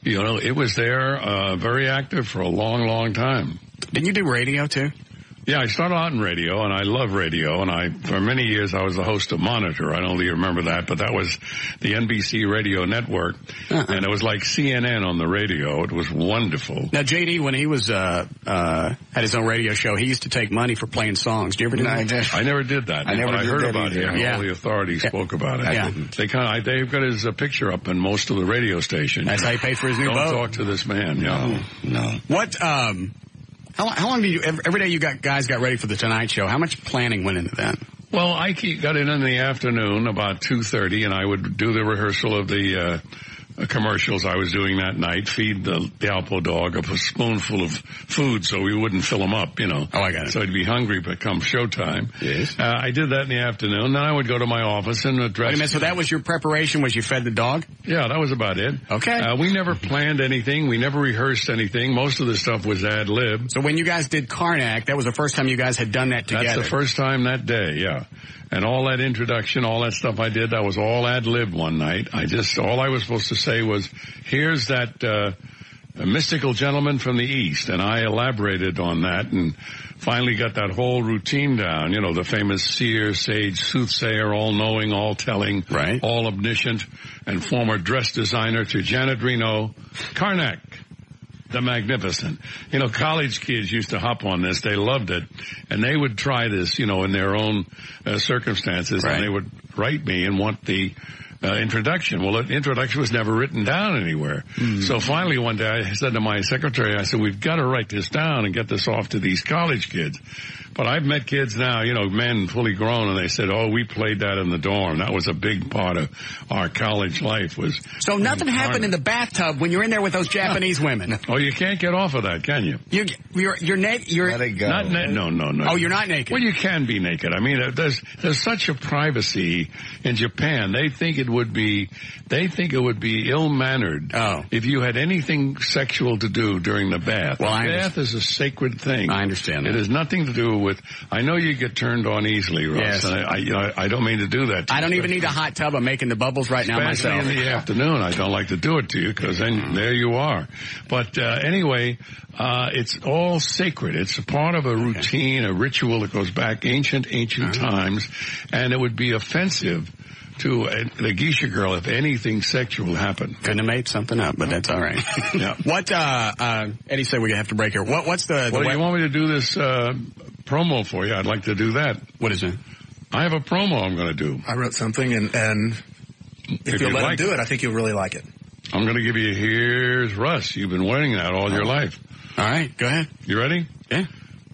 You know, it was there, uh, very active for a long, long time. Didn't you do radio too? Yeah, I started out in radio, and I love radio, and I, for many years, I was the host of Monitor. I don't know if you remember that, but that was the N B C radio network, uh-huh. and it was like C N N on the radio. It was wonderful. Now, J D, when he was, uh, uh, had his own radio show, he used to take money for playing songs. Did you ever do no, that? I never did that. I never but did I heard that about either. it. Yeah. All the authorities yeah. spoke about it. Yeah. They kind of, they've got his uh, picture up in most of the radio stations. That's how he paid for his new don't boat. Don't talk to this man, yeah. No, no. What, um... How, how long do you, every day you got guys got ready for the Tonight Show, how much planning went into that? Well, I got in in the afternoon about two thirty, and I would do the rehearsal of the uh, commercials I was doing that night, feed the, the Alpo dog a spoonful of food so we wouldn't fill him up, you know. Oh, I got it. So he'd be hungry but come showtime. Yes. Uh, I did that in the afternoon. Then I would go to my office and address... Wait a minute, so that was your preparation, was you fed the dog? Yeah, that was about it. Okay. Uh, we never planned anything. We never rehearsed anything. Most of the stuff was ad lib. So when you guys did Karnak, that was the first time you guys had done that together? That's the first time that day, yeah. And all that introduction, all that stuff I did, that was all ad lib one night. I just, all I was supposed to say was, here's that, uh, mystical gentleman from the East. And I elaborated on that and finally got that whole routine down. You know, the famous seer, sage, soothsayer, all-knowing, all-telling, right. all omniscient, and former dress designer to Janet Reno, Karnak. The Magnificent. You know, college kids used to hop on this. They loved it. And they would try this, you know, in their own uh, circumstances. Right. And they would write me and want the uh, introduction. Well, the introduction was never written down anywhere. Mm. So finally one day I said to my secretary, I said, we've got to write this down and get this off to these college kids. But I've met kids now, you know, men fully grown, and they said, oh, we played that in the dorm. That was a big part of our college life. Was So nothing happened in the bathtub when you're in there with those Japanese women? Oh, you can't get off of that, can you? You, you're, you're naked? You're, Let it go. Not na- no, no, no. Oh, you're not naked? Well, you can be naked. I mean, there's, there's such a privacy in Japan. They think it would be, they think it would be ill-mannered oh. if you had anything sexual to do during the bath. Well, the I bath is a sacred thing. I understand that. It has nothing to do with, I know you get turned on easily, Russ. Yes. And I, I, you know, I don't mean to do that to I don't you, even need a hot tub. I'm making the bubbles right now especially myself. in the afternoon. I don't like to do it to you because then mm. there you are. But uh, anyway, uh, it's all sacred. It's a part of a routine, okay. a ritual that goes back ancient, ancient uh-huh. times, and it would be offensive to a, the geisha girl if anything sexual happened. Couldn't have made something up, but that's all right. yeah. What, uh, uh, Eddie said we have to break here. What, what's the, the well, web- you want me to do this, uh, promo for you? I'd like to do that. What is it? I have a promo I'm going to do. I wrote something, and, and if, if you'll let like him do it, I think you'll really like it. I'm going to give you, here's Russ. You've been wearing that all oh. your life. All right, go ahead. You ready? Yeah.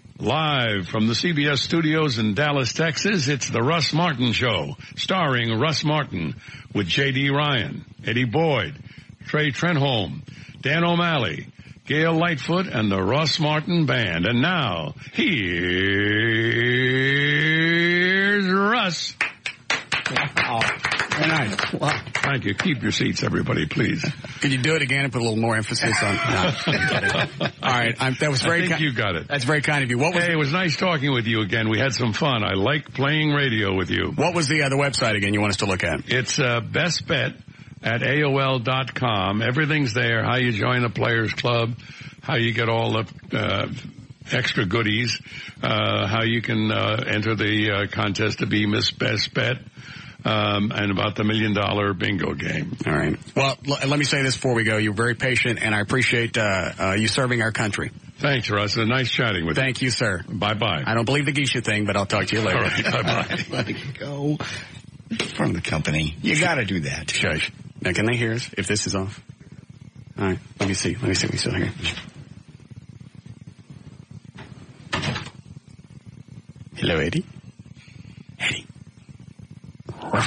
Live from the C B S studios in Dallas, Texas, it's the Russ Martin Show, starring Russ Martin with J D. Ryan, Eddie Boyd, Trey Trenholm, Dan O'Malley, Gail Lightfoot, and the Russ Martin Band. And now, here's Russ. Wow. Very nice. Wow. Thank you. Keep your seats, everybody, please. Could you do it again and put a little more emphasis on? No. All right. I'm, that was very. I think ki- you got it. That's very kind of you. What was? Hey, it was nice talking with you again. We had some fun. I like playing radio with you. What was the uh, the website again? You want us to look at? It's uh, Best Bet at A O L dot com. Everything's there. How you join the Players Club, how you get all the uh, extra goodies, uh, how you can uh, enter the uh, contest to be Miss Best Bet. Um, and about the million dollar bingo game. All right. Well, l- let me say this before we go. You're very patient, and I appreciate uh, uh, you serving our country. Thanks, Russ. It's nice chatting with Thank you. Thank you, sir. Bye-bye. I don't believe the geisha thing, but I'll talk to you later. All right. Bye-bye. Let it go. From the company. You got to do that. Shush. Now, can they hear us if this is off? All right. Let me see. Let me see if we still hear. Hello, Eddie. Eddie. I'm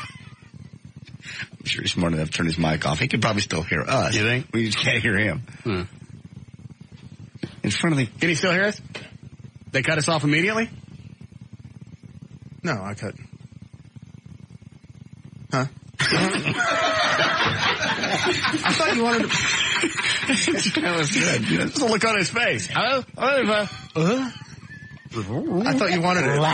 sure he's smart enough to turn his mic off. He could probably still hear us. You think? We just can't hear him. Hmm. In front of the... Can he still hear us? They cut us off immediately? No, I cut. Huh? I thought you wanted to... That was good. Just a look on his face. Hello? Uh-huh. I thought you wanted it.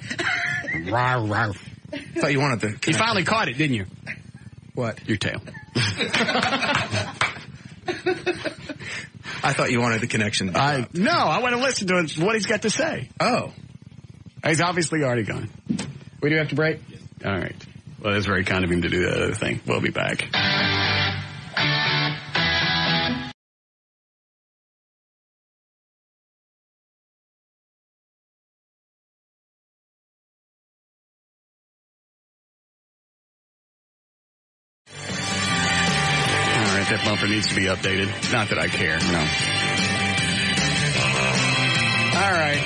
I thought you wanted the... You finally caught it, didn't you? What? Your tail. I thought you wanted the connection to be I dropped. No, I want to listen to him, what he's got to say. Oh. He's obviously already gone. We do have to break? Yes. All right. Well, it's very kind of him to do that other thing. We'll be back. That bumper needs to be updated. Not that I care. No. All right.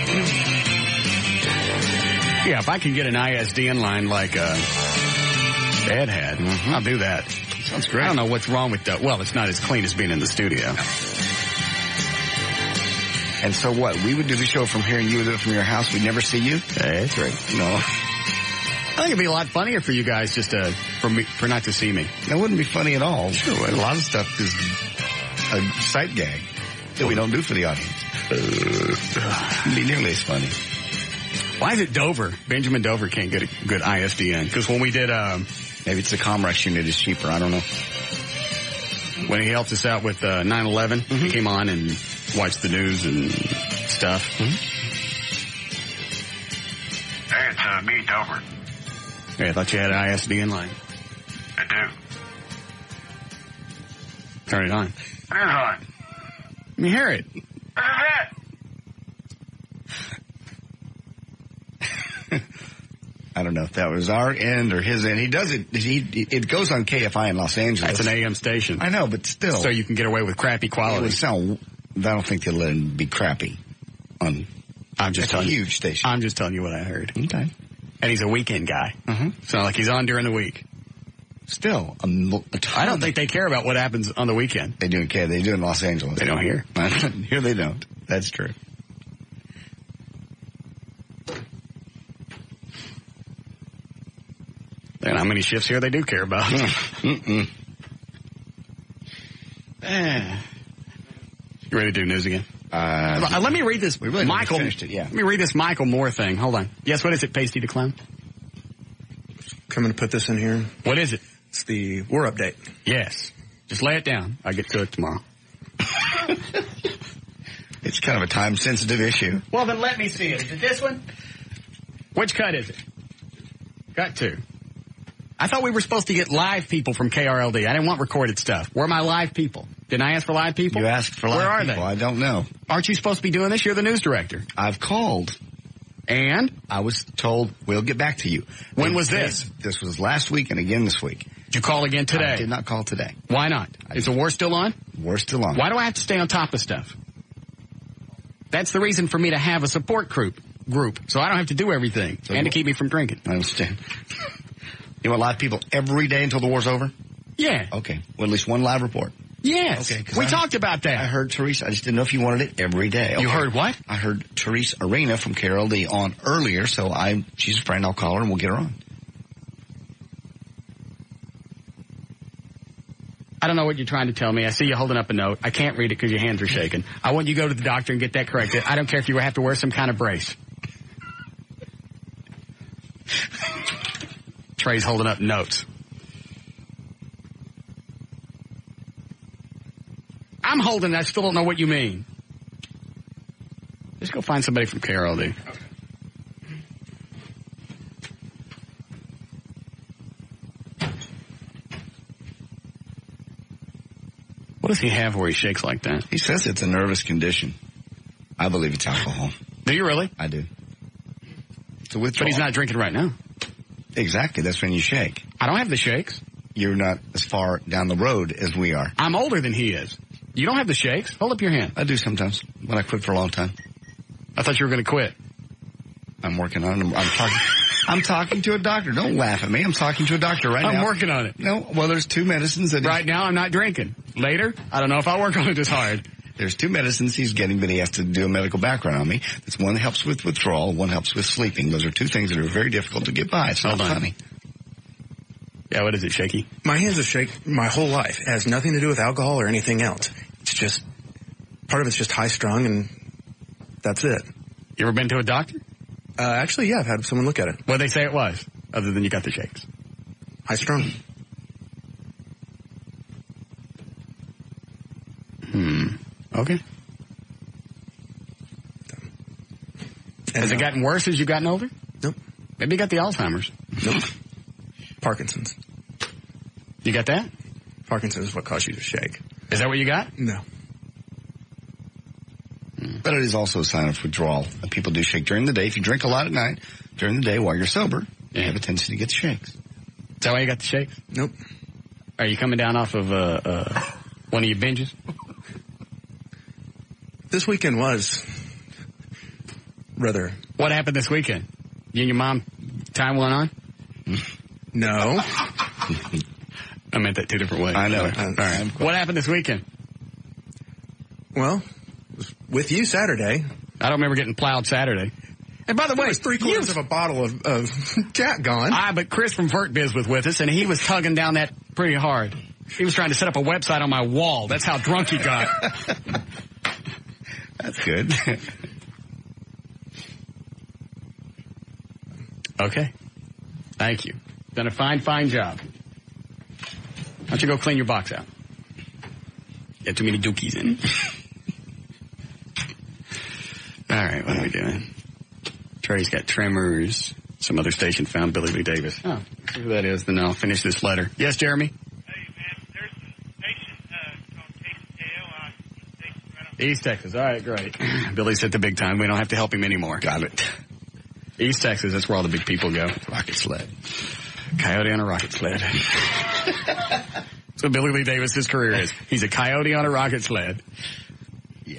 Yeah, if I can get an I S D N line like uh, Ed had, mm-hmm. I'll do that. Sounds great. I don't know what's wrong with that. Well, it's not as clean as being in the studio. And so what? We would do the show from here and you would do it from your house. We'd never see you? That's right. No. I think it'd be a lot funnier for you guys just to, for me, for not to see me. That wouldn't be funny at all. Sure, a lot of stuff is a sight gag that we don't do for the audience. Uh, it'd be nearly as funny. Why is it Dover? Benjamin Dover can't get a good I S D N. Because when we did, um, maybe it's the Comrex unit is cheaper. I don't know. When he helped us out with uh, nine eleven, mm-hmm. he came on and watched the news and stuff. Mm-hmm. Hey, it's uh, me, Dover. Hey, I thought you had an I S D N line. I do. Turn it on. It is on. Let me hear it. This is it. I don't know if that was our end or his end. He does it. He it goes on K F I in Los Angeles. That's an A M station. I know, but still. So you can get away with crappy quality. It would sound. I don't think they'll let him be crappy. On. I'm just telling a you. Huge station. I'm just telling you what I heard. Okay. And he's a weekend guy. Mm-hmm. So like he's on during the week. Still, a, a I don't think they care about what happens on the weekend. They do care. They do in Los Angeles. They don't here. Here they don't. That's true. And how many shifts here they do care about. Mm-mm. Eh. You ready to do news again? Uh, Let me read this. We really Michael. finished it, yeah. Let me read this Michael Moore thing. Hold on. Yes, what is it, Pasty the Clown? Coming to put this in here. What is it? It's the war update. Yes. Just lay it down. I'll get to it tomorrow. It's kind of a time-sensitive issue. Well, then let me see it. Is it this one? Which cut is it? Cut two. I thought we were supposed to get live people from K R L D. I didn't want recorded stuff. Where are my live people? Didn't I ask for live people? You asked for live Where are people. they? I don't know. Aren't you supposed to be doing this? You're the news director. I've called. And? I was told, we'll get back to you. When and was this? This was last week and again this week. Did you call again today? I did not call today. Why not? Is the war still on? War's still on. Why do I have to stay on top of stuff? That's the reason for me to have a support group, group, so I don't have to do everything, so and to keep me from drinking. I understand. You want live people every day until the war's over? Yeah. Okay. Well, at least one live report. Yes. Okay. We I, talked about that. I heard Teresa. I just didn't know if you wanted it every day. Okay. You heard what? I heard Teresa Arena from K R L D on earlier, so I she's a friend. I'll call her and we'll get her on. I don't know what you're trying to tell me. I see you holding up a note. I can't read it because your hands are shaking. I want you to go to the doctor and get that corrected. I don't care if you have to wear some kind of brace. Trey's holding up notes. I'm holding it. I still don't know what you mean. Just go find somebody from K R L D. Okay. What does he have where he shakes like that? He says it's a nervous condition. I believe it's alcohol. Do you really? I do. It's a withdrawal. But he's not drinking right now. Exactly. That's when you shake. I don't have the shakes. You're not as far down the road as we are. I'm older than he is. You don't have the shakes? Hold up your hand. I do sometimes, when I quit for a long time. I thought you were going to quit. I'm working on it. I'm, I'm talking. I'm talking to a doctor. Don't laugh at me. I'm talking to a doctor right I'm now. I'm working on it. No, well, there's two medicines that... Right now, I'm not drinking. Later, I don't know if I'll work on it as hard. There's two medicines he's getting, but he has to do a medical background on me. That's one helps with withdrawal, one helps with sleeping. Those are two things that are very difficult to get by. It's not funny. Yeah, what is it, shaky? My hands have shaken my whole life. It has nothing to do with alcohol or anything else. It's just, part of it's just high strung, and that's it. You ever been to a doctor? Uh, actually, yeah, I've had someone look at it. What'd they say it was, other than you got the shakes? High strung. Okay. Has it gotten worse as you've gotten older? Nope. Maybe you got the Alzheimer's. Nope. Parkinson's. You got that? Parkinson's is what caused you to shake. Is that what you got? No. But it is also a sign of withdrawal. People do shake during the day. If you drink a lot at night, during the day while you're sober, you have a tendency to get the shakes. Is that why you got the shakes? Nope. Are you coming down off of uh, uh, one of your binges? This weekend was rather... What happened this weekend? You and your mom time one on? No. I meant that two different ways. I know. All right. What happened this weekend? Well, with you Saturday. I don't remember getting plowed Saturday. And by the way, was three quarters of a bottle of, of Jack gone. Ah, but Chris from VertBiz was with us, and he was tugging down that pretty hard. He was trying to set up a website on my wall. That's how drunk he got. That's good. Okay. Thank you. Done a fine, fine job. Why don't you go clean your box out? Got too many dookies in it. All right, what are we doing? Trey's got Tremors. Some other station found Billy Lee Davis. Oh, see who that is. Then I'll finish this letter. Yes, Jeremy? Hey, man, there's a station uh, called K L L I. East Texas. All right, great. Billy's hit the big time. We don't have to help him anymore. Got it. East Texas, that's where all the big people go. Rocket sled. Coyote on a rocket sled. That's what Billy Lee Davis' career is. He's a coyote on a rocket sled. Yeah.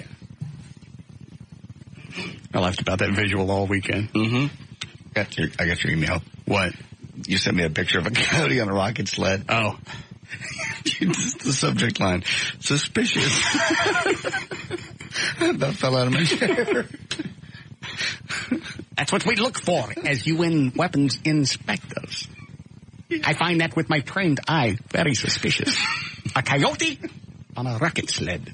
I laughed about that visual all weekend. Mm-hmm. Got your, I got your email. What? You sent me a picture of a coyote on a rocket sled. Oh. Just the subject line. Suspicious. That fell out of my chair. That's what we look for as U N weapons inspectors. I find that with my trained eye very suspicious. A coyote on a rocket sled.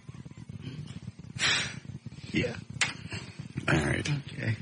Yeah. All right. Okay.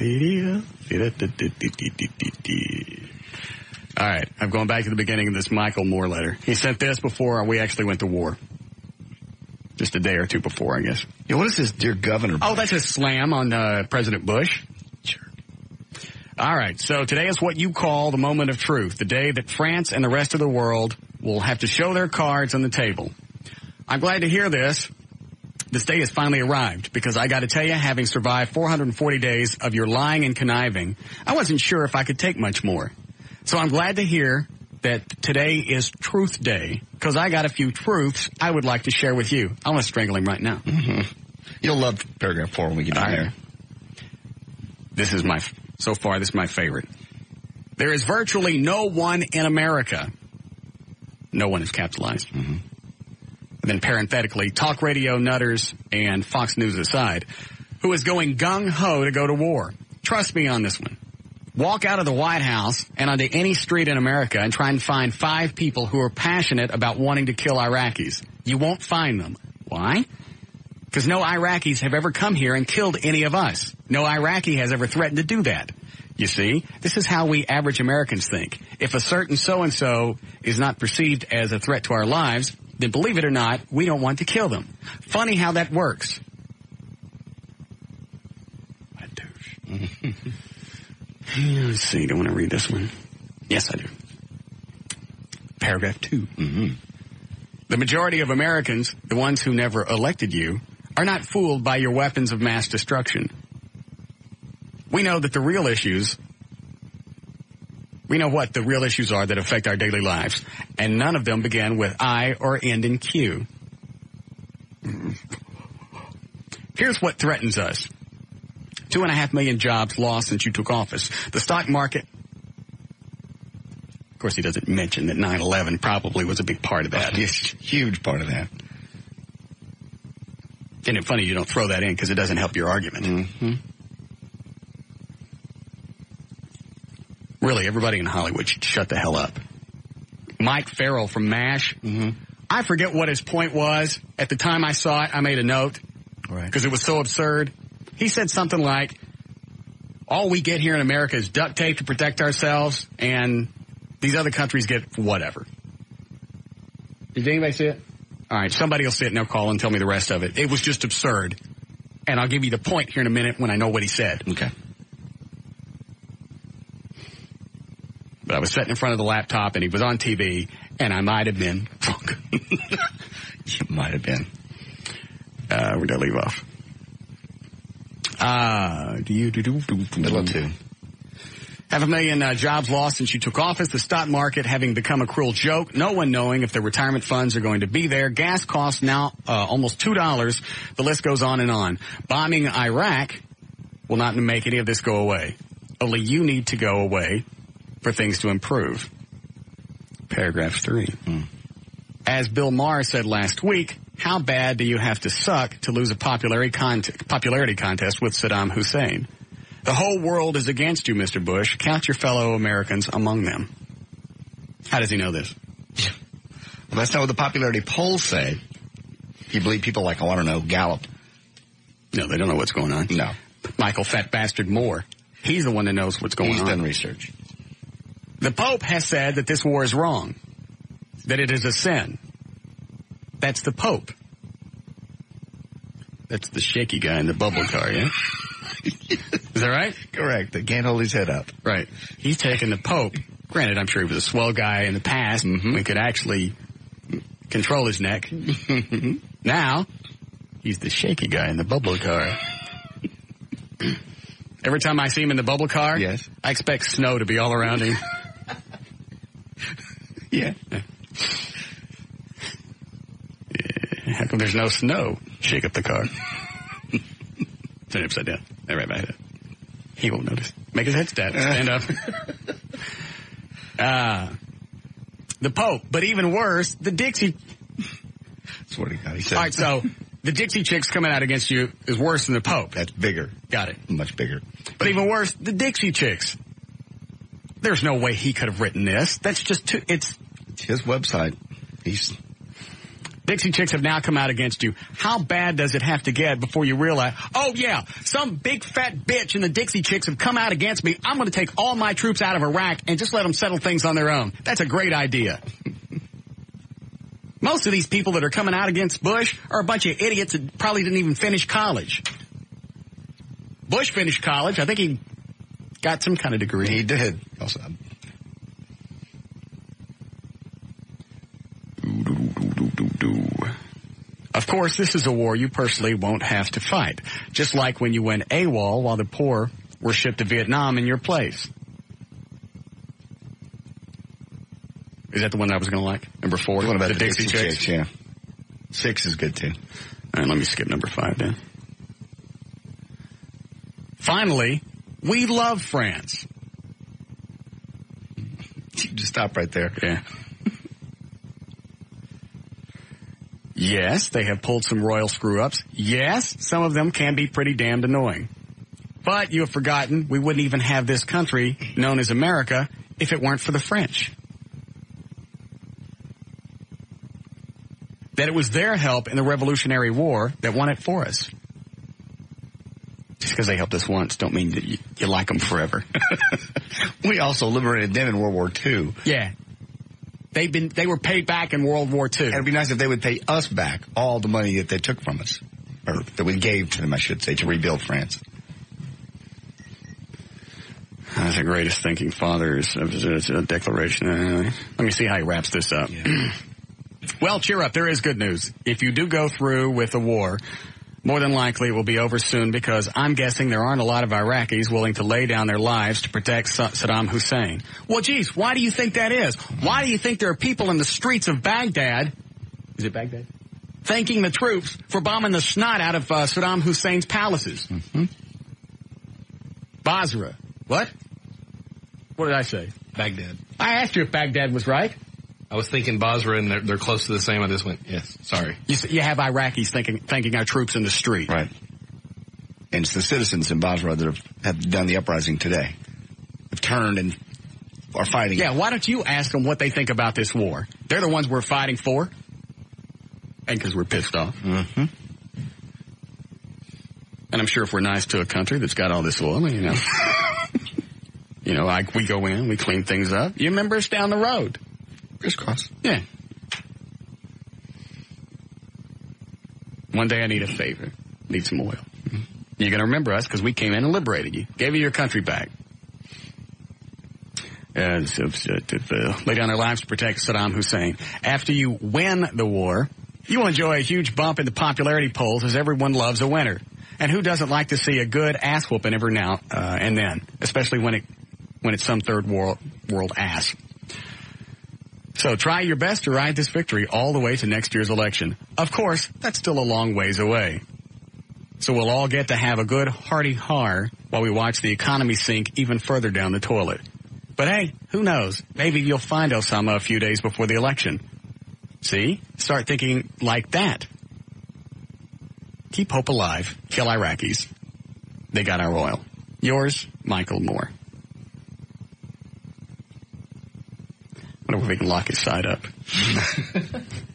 All right. I'm going back to the beginning of this Michael Moore letter. He sent this before we actually went to war. Just a day or two before, I guess. Yeah, what is this, dear Governor? Oh, that's a slam on uh, President Bush. Sure. All right. So today is what you call the moment of truth, the day that France and the rest of the world will have to show their cards on the table. I'm glad to hear this. This day has finally arrived because I got to tell you, having survived four hundred forty days of your lying and conniving, I wasn't sure if I could take much more. So I'm glad to hear that today is Truth Day, because I got a few truths I would like to share with you. I want to strangle him right now. Mm-hmm. You'll love paragraph four when we get in there. This is my, so far, this is my favorite. There is virtually no one in America. No one is capitalized. Mm-hmm. And then parenthetically, talk radio nutters and Fox News aside, who is going gung-ho to go to war. Trust me on this one. Walk out of the White House and onto any street in America and try and find five people who are passionate about wanting to kill Iraqis. You won't find them. Why? Because no Iraqis have ever come here and killed any of us. No Iraqi has ever threatened to do that. You see, this is how we average Americans think. If a certain so-and-so is not perceived as a threat to our lives, then believe it or not, we don't want to kill them. Funny how that works. What a douche. Let's see, do I want to read this one? Yes, I do. Paragraph two. Mm-hmm. The majority of Americans, the ones who never elected you, are not fooled by your weapons of mass destruction. We know that the real issues, we know what the real issues are that affect our daily lives, and none of them begin with I or end in Q. Here's what threatens us. Two and a half million jobs lost since you took office. The stock market. Of course, he doesn't mention that nine eleven probably was a big part of that. Yes, huge part of that. Isn't it funny you don't throw that in because it doesn't help your argument? Mm-hmm. Really, everybody in Hollywood should shut the hell up. Mike Farrell from MASH. Mm-hmm. I forget what his point was. At the time I saw it, I made a note. Right. Because it was so absurd. He said something like, all we get here in America is duct tape to protect ourselves, and these other countries get whatever. Did anybody see it? All right, somebody will sit and they'll call and tell me the rest of it. It was just absurd. And I'll give you the point here in a minute when I know what he said. Okay. But I was sitting in front of the laptop and he was on T V and I might have been drunk. You might have been. Uh, we're going to leave off. Uh, do you do do do do Middle of two. Half a million uh, jobs lost since you took office. The stock market having become a cruel joke. No one knowing if the retirement funds are going to be there. Gas costs now uh, almost two dollars. The list goes on and on. Bombing Iraq will not make any of this go away. Only you need to go away for things to improve. Paragraph three. Hmm. As Bill Maher said last week, how bad do you have to suck to lose a popularity, con- popularity contest with Saddam Hussein? The whole world is against you, Mister Bush. Count your fellow Americans among them. How does he know this? Well, that's not what the popularity polls say. You believe people like, oh, I don't know, Gallup. No, they don't know what's going on. No. Michael Fat Bastard Moore. He's the one that knows what's going He's on. He's done research. The Pope has said that this war is wrong, that it is a sin. That's the Pope. That's the shaky guy in the bubble car, yeah? Is that right? Correct. That can't hold his head up. Right. He's taking the Pope. Granted, I'm sure he was a swell guy in the past. Mm-hmm. We could actually control his neck. Now, he's the shaky guy in the bubble car. Every time I see him in the bubble car, yes, I expect snow to be all around him. Yeah. yeah. How come there's no snow? Shake up the car. Turn it upside down. Right back there. He won't notice. Make his head stand, stand up. uh, the Pope, but even worse, the Dixie. That's what he got. He said. All right, so the Dixie Chicks coming out against you is worse than the Pope. That's bigger. Got it. Much bigger. But even worse, the Dixie Chicks. There's no way he could have written this. That's just too, it's... It's his website. He's... Dixie Chicks have now come out against you. How bad does it have to get before you realize, oh yeah, some big fat bitch and the Dixie Chicks have come out against me. I'm going to take all my troops out of Iraq and just let them settle things on their own. That's a great idea. Most of these people that are coming out against Bush are a bunch of idiots that probably didn't even finish college. Bush finished college. I think he got some kind of degree. He did. Also, Of course, this is a war you personally won't have to fight. Just like when you went AWOL while the poor were shipped to Vietnam in your place. Is that the one that I was going to like? Number four? The one about the, the Dixie, Dixie Chicks? Chicks, yeah. Six is good, too. All right, let me skip number five then. Finally, we love France. You just stop right there. Yeah. Yes, they have pulled some royal screw-ups. Yes, some of them can be pretty damned annoying. But you have forgotten we wouldn't even have this country known as America if it weren't for the French. That it was their help in the Revolutionary War that won it for us. Just because they helped us once don't mean that you, you like them forever. We also liberated them in World War Two. Yeah. They've been, they were paid back in World War Two. And it'd be nice if they would pay us back all the money that they took from us. Or that we gave to them, I should say, to rebuild France. That's the greatest thinking fathers of a declaration. Uh, let me see how he wraps this up. Yeah. Well, cheer up. There is good news. If you do go through with the war, more than likely it will be over soon because I'm guessing there aren't a lot of Iraqis willing to lay down their lives to protect Saddam Hussein. Well, geez, why do you think that is? Why do you think there are people in the streets of Baghdad, is it Baghdad? Thanking the troops for bombing the snot out of uh, Saddam Hussein's palaces? Mm-hmm. Basra. What? What did I say? Baghdad. I asked you if Baghdad was right. I was thinking Basra, and they're, they're close to the same. I just went, yes, sorry. You, you have Iraqis thinking, thanking our troops in the street. Right. And it's the citizens in Basra that have, have done the uprising today. Have turned and are fighting. Yeah, why don't you ask them what they think about this war? They're the ones we're fighting for. And because we're pissed off. Mm-hmm. And I'm sure if we're nice to a country that's got all this oil, you know. you know, like we go in, we clean things up. You remember us down the road. Crisscross. Yeah. One day I need a favor. Need some oil. You're going to remember us because we came in and liberated you. Gave you your country back. Uh, so, so, uh, lay down their lives to protect Saddam Hussein. After you win the war, you will enjoy a huge bump in the popularity polls as everyone loves a winner. And who doesn't like to see a good ass whooping every now uh, and then, especially when it when it's some third world world ass. So try your best to ride this victory all the way to next year's election. Of course, that's still a long ways away. So we'll all get to have a good hearty har while we watch the economy sink even further down the toilet. But hey, who knows? Maybe you'll find Osama a few days before the election. See? Start thinking like that. Keep hope alive. Kill Iraqis. They got our oil. Yours, Michael Moore. I wonder if we can lock his side up. It's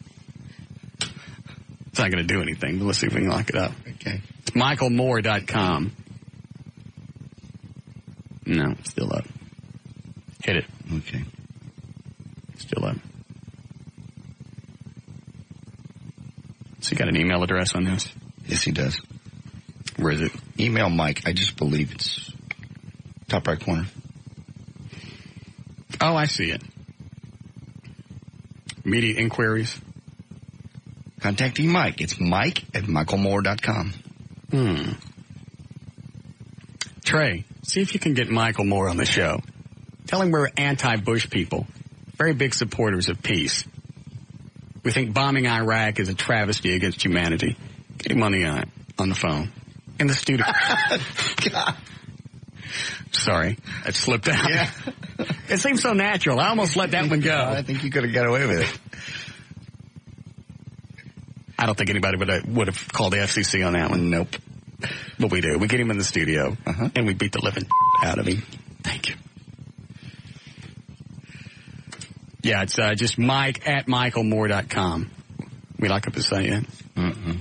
not going to do anything, but let's see if we can lock it up. Okay. It's michael moore dot com. No, it's still up. Hit it. Okay. Still up. So you got an email address on this? Yes, he does. Where is it? Email Mike. I just believe it's top right corner. Oh, I see it. Media inquiries. Contacting Mike. It's Mike at michael moore dot com. Hmm. Trey, see if you can get Michael Moore on the show. Tell him we're anti-Bush people. Very big supporters of peace. We think bombing Iraq is a travesty against humanity. Get him on the, uh, on the phone. In the studio. God. Sorry. That slipped out. Yeah. It seems so natural. I almost let that one go. I think you could have got away with it. I don't think anybody would have, would have called the F C C on that one. Nope. But we do. We get him in the studio, uh-huh. and we beat the living out of him. Thank you. Yeah, it's uh, just Mike at michael moore dot com. We lock up his site yet? Mm-mm.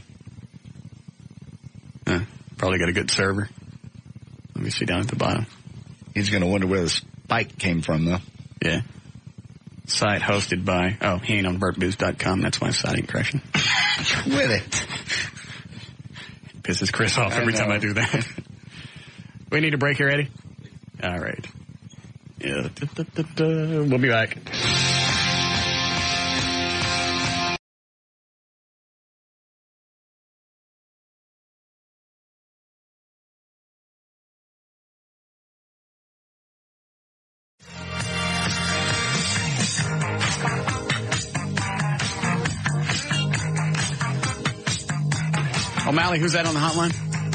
Uh, probably got a good server. Let me see down at the bottom. He's going to wonder where the spike came from, though. Yeah. Site hosted by, oh, he ain't on burt biz dot com. That's my site impression. With it. Pisses Chris off every I time I do that. We need a break here, Eddie? All right. Yeah. Da, da, da, da. We'll be back. O'Malley, who's that on the hotline?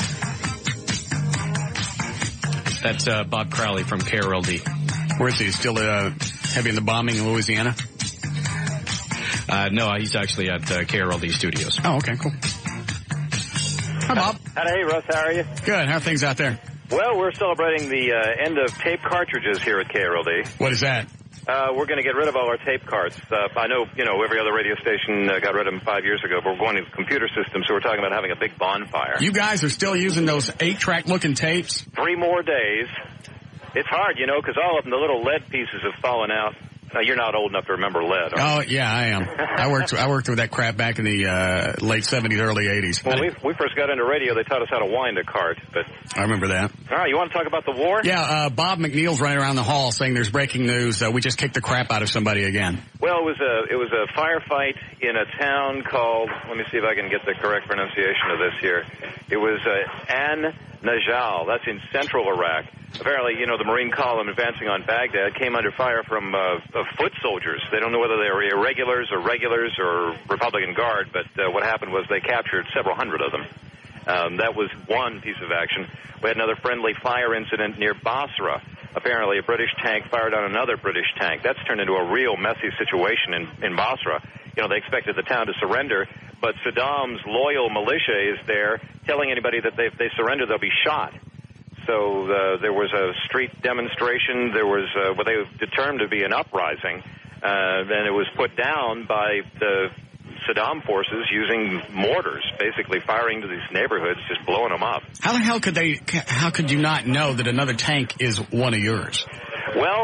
That's uh, Bob Crowley from K R L D. Where is he? Still uh, heavy in the bombing in Louisiana? Uh, no, he's actually at uh, K R L D Studios. Oh, okay, cool. Hi, Bob. Hey, Russ, how are you? Good. How are things out there? Well, we're celebrating the uh, end of tape cartridges here at K R L D. What is that? Uh, we're going to get rid of all our tape carts. Uh, I know, you know, every other radio station uh, got rid of them five years ago, but we're going to computer systems, so we're talking about having a big bonfire. You guys are still using those eight-track looking tapes? Three more days. It's hard, you know, because all of them, the little lead pieces have fallen out. Now, you're not old enough to remember lead, are Oh, yeah, I am. I worked I worked with that crap back in the uh, late seventies, early eighties. When we, we first got into radio, they taught us how to wind a cart. But I remember that. All right, you want to talk about the war? Yeah, uh, Bob McNeil's running around the hall saying there's breaking news. Uh, we just kicked the crap out of somebody again. Well, it was a it was a firefight in a town called, let me see if I can get the correct pronunciation of this here. It was uh, An Najal. That's in central Iraq. Apparently, you know, the Marine column advancing on Baghdad came under fire from uh, of foot soldiers. They don't know whether they were irregulars or regulars or Republican Guard, but uh, what happened was they captured several hundred of them. Um, that was one piece of action. We had another friendly fire incident near Basra. Apparently, a British tank fired on another British tank. That's turned into a real messy situation in, in Basra. You know, they expected the town to surrender, but Saddam's loyal militia is there telling anybody that they, if they surrender, they'll be shot. So uh, there was a street demonstration. There was uh, what they determined to be an uprising. Uh, and it was put down by the Saddam forces using mortars, basically firing to these neighborhoods, just blowing them up. How the hell could they? How could you not know that another tank is one of yours? Well,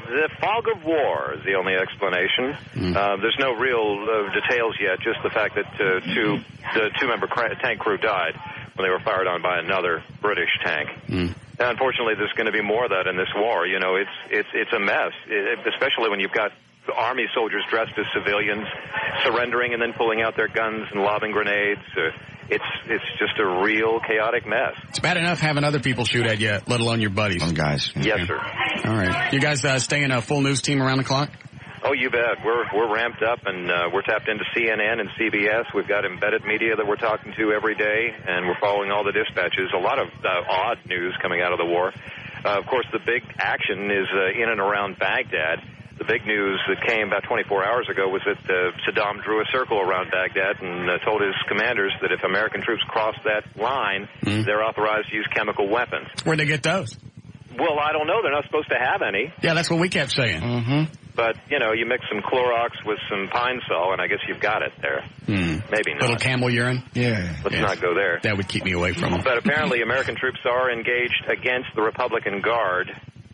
the fog of war is the only explanation. Mm. Uh, there's no real uh, details yet, just the fact that uh, two, the two-member cra- tank crew died when they were fired on by another British tank. Mm. And unfortunately, there's going to be more of that in this war. You know, it's it's it's a mess, it, especially when you've got Army soldiers dressed as civilians surrendering and then pulling out their guns and lobbing grenades. Uh, it's it's just a real chaotic mess. It's bad enough having other people shoot at you, let alone your buddies. Oh, guys. Yes, sir. All right. You guys uh, staying a full news team around the clock? Oh, you bet. We're we're ramped up, and uh, we're tapped into C N N and C B S. We've got embedded media that we're talking to every day, and we're following all the dispatches. A lot of uh, odd news coming out of the war. Uh, of course, the big action is uh, in and around Baghdad. The big news that came about twenty-four hours ago was that uh, Saddam drew a circle around Baghdad and uh, told his commanders that if American troops cross that line, Mm. they're authorized to use chemical weapons. Where'd they get those? Well, I don't know. They're not supposed to have any. Yeah, that's what we kept saying. Mm-hmm. But, you know, you mix some Clorox with some Pine Sol, and I guess you've got it there. Hmm. Maybe not. Little camel urine? Yeah. Let's Yes. not go there. That would keep me away from them. But apparently American troops are engaged against the Republican Guard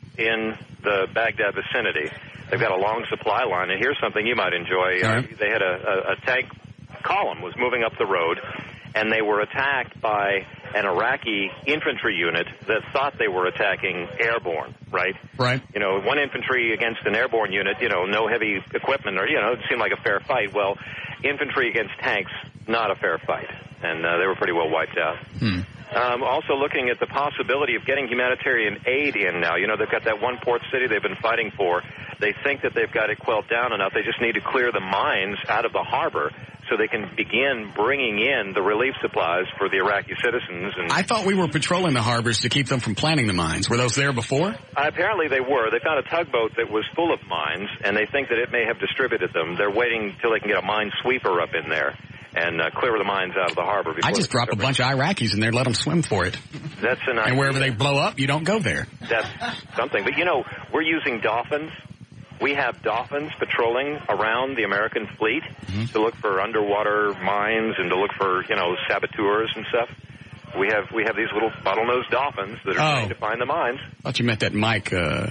in the Baghdad vicinity. They've got a long supply line, and here's something you might enjoy. All Uh, right. they had a, a, a tank column was moving up the road, and they were attacked by an Iraqi infantry unit that thought they were attacking airborne, right? Right. You know, one infantry against an airborne unit, you know, no heavy equipment, or, you know, it seemed like a fair fight. Well, infantry against tanks, not a fair fight. And uh, they were pretty well wiped out. Hmm. Um, also looking at the possibility of getting humanitarian aid in now. You know, they've got that one port city they've been fighting for. They think that they've got it quelled down enough. They just need to clear the mines out of the harbor so they can begin bringing in the relief supplies for the Iraqi citizens. And I thought we were patrolling the harbors to keep them from planting the mines. Were those there before? apparently they were. They found a tugboat that was full of mines, and they think that it may have distributed them. They're waiting till they can get a mine sweeper up in there and uh, clear the mines out of the harbor. I just drop a bunch of Iraqis in there, let them swim for it. That's an idea. And wherever they blow up, you don't go there. That's something. But, you know, we're using dolphins. We have dolphins patrolling around the American fleet mm-hmm. to look for underwater mines and to look for, you know, saboteurs and stuff. We have we have these little bottlenose dolphins that are oh. trying to find the mines. I thought you meant that Mike, uh,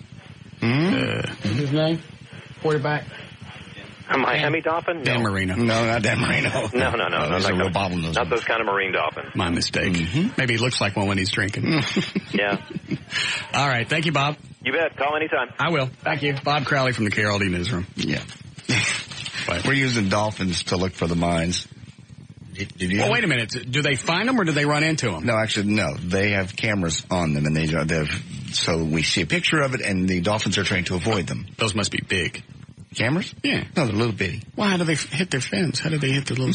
mm-hmm. uh what's his name? Quarterback? A Miami dolphin? No. Dan Marino. No, not Dan Marino. No, no, no. no, no those not, are those, real bottlenose not ones. those kind of marine dolphins. My mistake. Mm-hmm. Maybe he looks like one when he's drinking. Yeah. All right. Thank you, Bob. You bet. Call anytime. I will. Thank you. Bob Crowley from the K L L I newsroom. Yeah. We're using dolphins to look for the mines. Did, did you well, wait a minute. Do they find them or do they run into them? No, actually, no. They have cameras on them, and they they've so we see a picture of it, and the dolphins are trained to avoid them. Those must be big. Cameras? Yeah. No, they're little bitty. Well, how do they hit their fins? How do they hit the little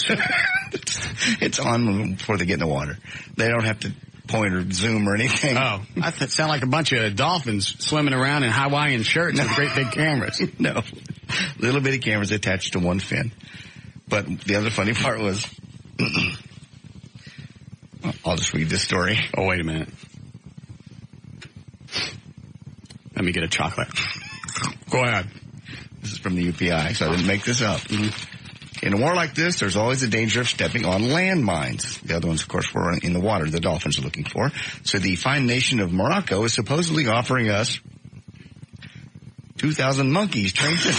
it's, it's on before they get in the water. They don't have to point or zoom or anything. Oh, I th- sound like a bunch of dolphins swimming around in Hawaiian shirts with great big cameras. No. Little bitty cameras attached to one fin. But the other funny part was, I'll just read this story. Oh, wait a minute. Let me get a chocolate. Go ahead. This is from the U P I, so I didn't make this up. Mm-hmm. In a war like this, there's always a danger of stepping on landmines. The other ones, of course, were in the water the dolphins are looking for. So the fine nation of Morocco is supposedly offering us two thousand monkeys trained to,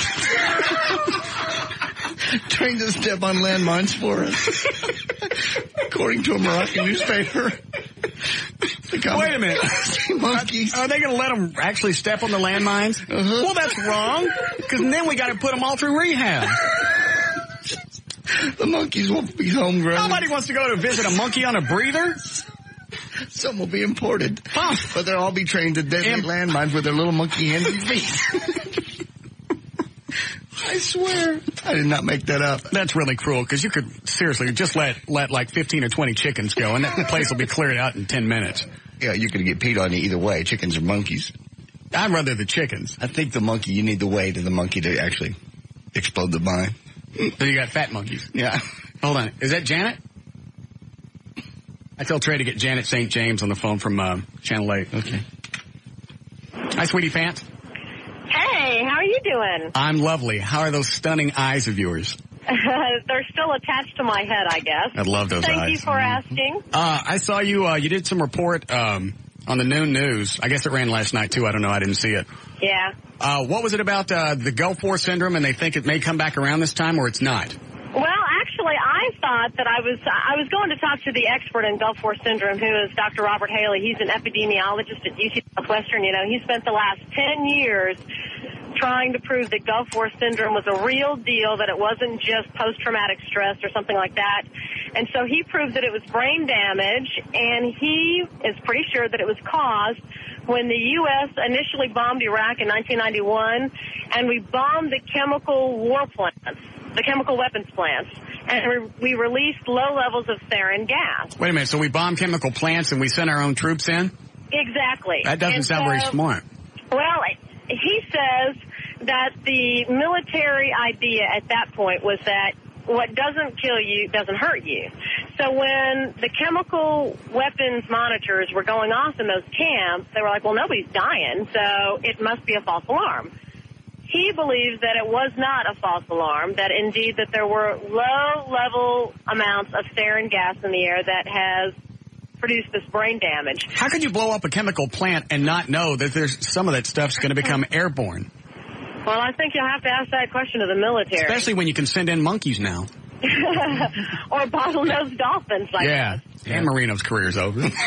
trained to step on landmines for us. According to a Moroccan newspaper. Wait a minute. Monkeys. Are, are they going to let them actually step on the landmines? Uh-huh. Well, that's wrong, because then we got to put them all through rehab. The monkeys won't be homegrown. Nobody wants to go to visit a monkey on a breather. Some will be imported. Huh. But they'll all be trained to detonate landmines with their little monkey hands and feet. I swear. I did not make that up. That's really cruel, because you could seriously just let, let like fifteen or twenty chickens go, and that place will be cleared out in ten minutes. Yeah, you could get peed on you either way, chickens or monkeys. I'd rather the chickens. I think the monkey, you need the weight of the monkey to actually explode the mine. So you got fat monkeys. Yeah. Hold on. Is that Janet? I tell Trey to get Janet Saint James on the phone from uh, Channel eight. Okay. Hi, Sweetie Pants. Hey, how are you doing? I'm lovely. How are those stunning eyes of yours? They're still attached to my head, I guess. I love those Thank eyes. you for asking. Uh, I saw you, uh, you did some report, um, on the noon news. I guess it ran last night, too. I don't know. I didn't see it. Yeah. Uh, what was it about uh, the Gulf War syndrome, and they think it may come back around this time, or it's not? Well, actually, I thought that I was I was going to talk to the expert in Gulf War syndrome, who is Doctor Robert Haley. He's an epidemiologist at U T Southwestern. You know, he spent the last ten years trying to prove that Gulf War syndrome was a real deal, that it wasn't just post-traumatic stress or something like that. And so he proved that it was brain damage, and he is pretty sure that it was caused when the U S initially bombed Iraq in nineteen ninety-one, and we bombed the chemical war plants, the chemical weapons plants, and we released low levels of sarin gas. Wait a minute. So we bombed chemical plants and we sent our own troops in? Exactly. That doesn't and sound so, very smart. Well, he says that the military idea at that point was that what doesn't kill you doesn't hurt you. So when the chemical weapons monitors were going off in those camps, they were like, well, nobody's dying, so it must be a false alarm. He believes that it was not a false alarm, that indeed that there were low-level amounts of sarin gas in the air that has produced this brain damage. How could you blow up a chemical plant and not know that there's some of that stuff's going to become airborne? Well, I think you'll have to ask that question to the military. Especially when you can send in monkeys now. Or bottlenose dolphins, like Yeah, Dan Marino's career's over. Or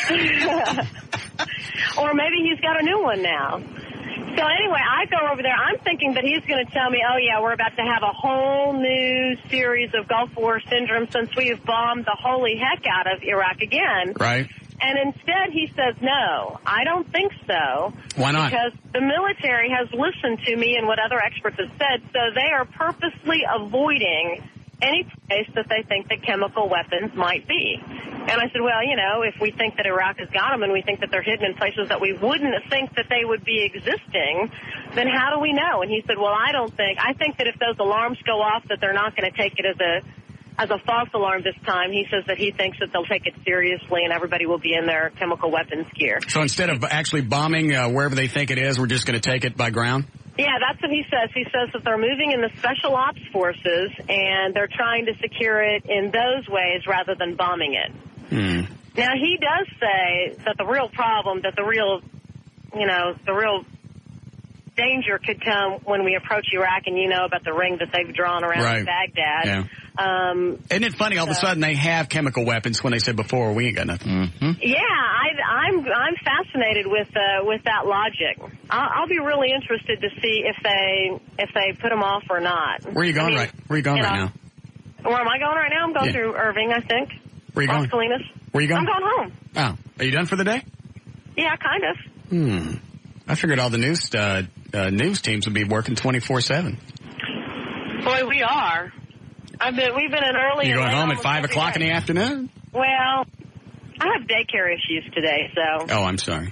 maybe he's got a new one now. So anyway, I go over there. I'm thinking that he's going to tell me, oh, yeah, we're about to have a whole new series of Gulf War syndrome since we have bombed the holy heck out of Iraq again. Right. And instead he says, no, I don't think so. Why not? Because the military has listened to me and what other experts have said, so they are purposely avoiding any place that they think that chemical weapons might be. And I said, well, you know, if we think that Iraq has got them and we think that they're hidden in places that we wouldn't think that they would be existing, then how do we know? And he said, well, I don't think, I think that if those alarms go off that they're not going to take it as a as a false alarm this time. He says that he thinks that they'll take it seriously and everybody will be in their chemical weapons gear. So instead of actually bombing uh, wherever they think it is, we're just going to take it by ground? Yeah, that's what he says. He says that they're moving in the special ops forces and they're trying to secure it in those ways rather than bombing it. Hmm. Now, he does say that the real problem, that the real, you know, the real danger could come when we approach Iraq, and you know about the ring that they've drawn around Right. Baghdad. Yeah. Um, Isn't it funny? All so, of a sudden they have chemical weapons when they said before we ain't got nothing. Mm-hmm. Yeah, I, I'm I'm fascinated with uh, with that logic. I'll, I'll be really interested to see if they if they put them off or not. Where are you going I mean, right? Where are you going you right know, now? Where am I going right now? I'm going Yeah. through Irving, I think. Where are you Las going? Colinas. Where are you going? I'm going home. Oh, are you done for the day? Yeah, kind of. Hmm. I figured all the news uh, uh, news teams would be working twenty-four seven. Boy, we are. I've been. We've been in early. You and going late home at almost five every o'clock in day. the afternoon? Well, I have daycare issues today, so Oh, I'm sorry.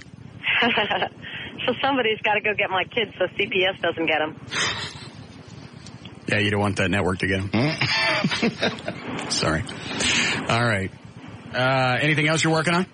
so somebody's got to go get my kids so C P S doesn't get them. Yeah, you don't want that network to get them. Sorry. All right. Uh, anything else you're working on?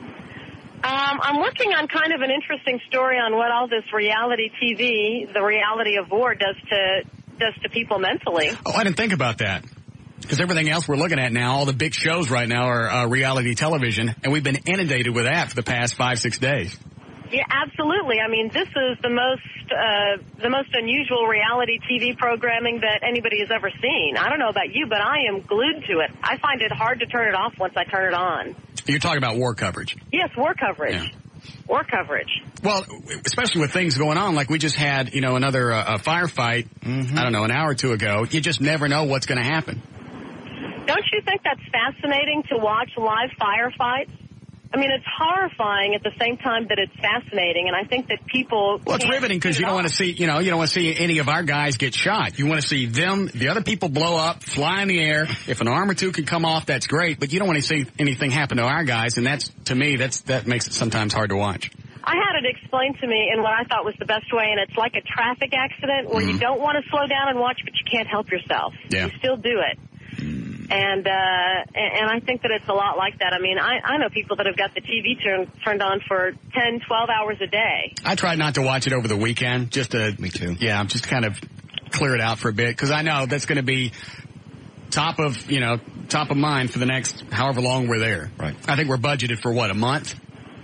Um, I'm working on kind of an interesting story on what all this reality T V, the reality of war, does to does to people mentally. Oh, I didn't think about that. Because everything else we're looking at now, all the big shows right now are uh, reality television, and we've been inundated with that for the past five, six days. Yeah, absolutely. I mean, this is the most uh, the most unusual reality T V programming that anybody has ever seen. I don't know about you, but I am glued to it. I find it hard to turn it off once I turn it on. You're talking about war coverage. Yes, war coverage. Yeah. War coverage. Well, especially with things going on, like we just had, you know, another uh, a firefight, I don't know, an hour or two ago. You just never know what's going to happen. Don't you think that's fascinating to watch live firefights? I mean, it's horrifying at the same time that it's fascinating, and I think that people... Well, it's riveting because you don't want to see, you know, you don't want to see any of our guys get shot. You want to see them, the other people blow up, fly in the air. If an arm or two can come off, that's great, but you don't want to see anything happen to our guys, and that's, to me, that's that makes it sometimes hard to watch. I had it explained to me in what I thought was the best way, and it's like a traffic accident where mm-hmm. you don't want to slow down and watch, but you can't help yourself. Yeah. You still do it. And, uh, and I think that it's a lot like that. I mean, I, I know people that have got the T V turn, turned on for ten, twelve hours a day. I tried not to watch it over the weekend, just to... Me too. Yeah, just kind of clear it out for a bit, because I know that's going to be top of, you know, top of mind for the next however long we're there. Right. I think we're budgeted for, what, a month?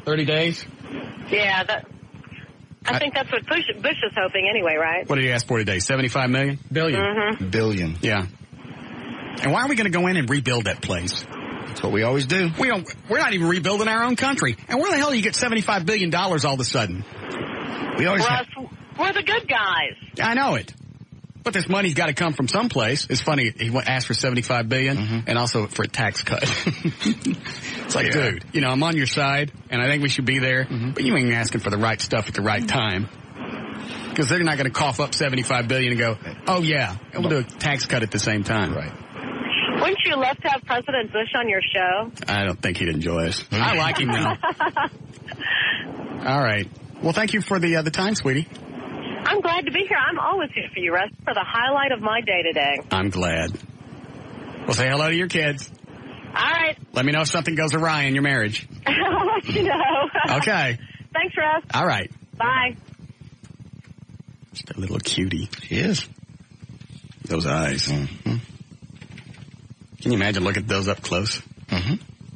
thirty days? Yeah, that. I, I think that's what Bush, Bush is hoping anyway, right? What did he ask for today? seventy-five million? Billion. Mm-hmm. Billion. Yeah. And why are we going to go in and rebuild that place? That's what we always do. We don't, we're not even rebuilding our own country. And where the hell do you get seventy-five billion dollars all of a sudden? We always Russ, have... we're the good guys. I know it. But this money's got to come from someplace. It's funny, he asked for seventy-five billion dollars mm-hmm. and also for a tax cut. It's like, yeah. dude, you know, I'm on your side, and I think we should be there, mm-hmm. but you ain't asking for the right stuff at the right time. Because they're not going to cough up seventy-five billion dollars and go, oh, yeah, and we'll do a tax cut at the same time. Right. Wouldn't you love to have President Bush on your show? I don't think he'd enjoy us. I like him, though. All right. Well, thank you for the uh, the time, sweetie. I'm glad to be here. I'm always here for you, Russ, for the highlight of my day today. I'm glad. Well, say hello to your kids. All right. Let me know if something goes awry in your marriage. I'll let you know. Okay. Thanks, Russ. All right. Bye. Just a little cutie. She is. Those eyes. Mm-hmm. Can you imagine looking at those up close? Mm-hmm.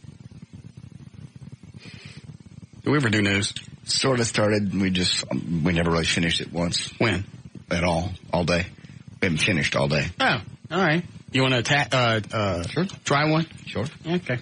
Do we ever do news? Sort of started. We just, um, we never really finished it once. When? At all. All day. We haven't finished all day. Oh, all right. You want to attack, uh, uh, sure. try one? Sure. Okay.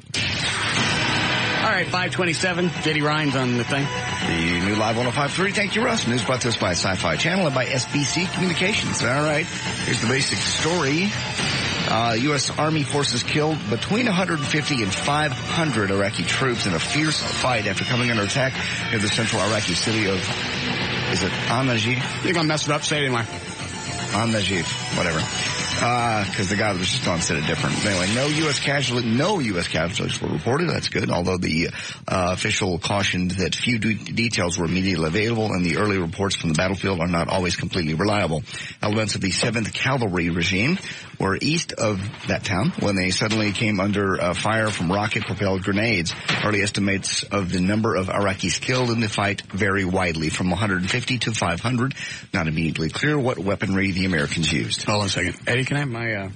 All right, five twenty-seven. J D Ryan's on the thing. The new Live one oh five point three. Thank you, Russ. News brought to us by Sci-Fi Channel and by S B C Communications. All right. Here's the basic story. Uh, U S. Army forces killed between one hundred fifty and five hundred Iraqi troops in a fierce fight after coming under attack near the central Iraqi city of, is it Al-Najif? You're going to mess it up. Say it anyway. Al-Najif. Whatever. Uh, cause the guy that was just on said it different. Anyway, no U S casualty, no U S casualties were reported. That's good. Although the, uh, official cautioned that few de- details were immediately available and the early reports from the battlefield are not always completely reliable. Elements of the seventh Cavalry regime were east of that town when they suddenly came under uh, fire from rocket-propelled grenades. Early estimates of the number of Iraqis killed in the fight vary widely, from one hundred fifty to five hundred. Not immediately clear what weaponry the Americans used. Hold on a second. Eddie, can I have my, uh...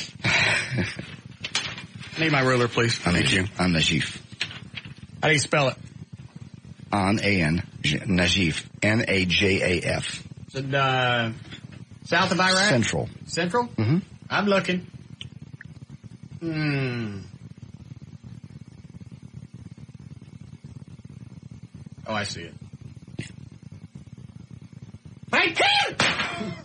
need my ruler, please? Thank you. An-Najif. How do you spell it? An-A-N, Najif. N A J A F. Is it, uh, south of Iraq? Central. Central? Mm-hmm. I'm looking. Hmm. Oh, I see it. Right there!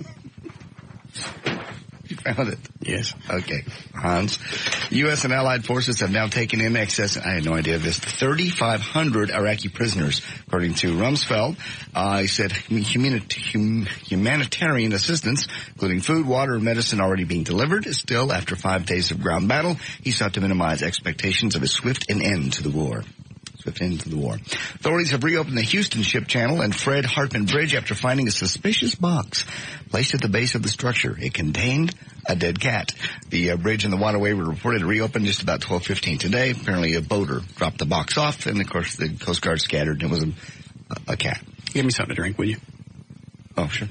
You found it? Yes. Okay. Hans. U S and allied forces have now taken in excess, I had no idea of this, thirty-five hundred Iraqi prisoners, according to Rumsfeld. Uh, he said humanit- hum- humanitarian assistance, including food, water, and medicine already being delivered. Still, after five days of ground battle, he sought to minimize expectations of a swift an end to the war. Swift end to the war. Authorities have reopened the Houston Ship Channel and Fred Hartman Bridge after finding a suspicious box placed at the base of the structure. It contained a dead cat. The uh, bridge and the waterway were reported to reopen just about twelve fifteen today. Apparently a boater dropped the box off, and of course the Coast Guard scattered, and it was a, a cat. Give me something to drink, will you? Oh, sure.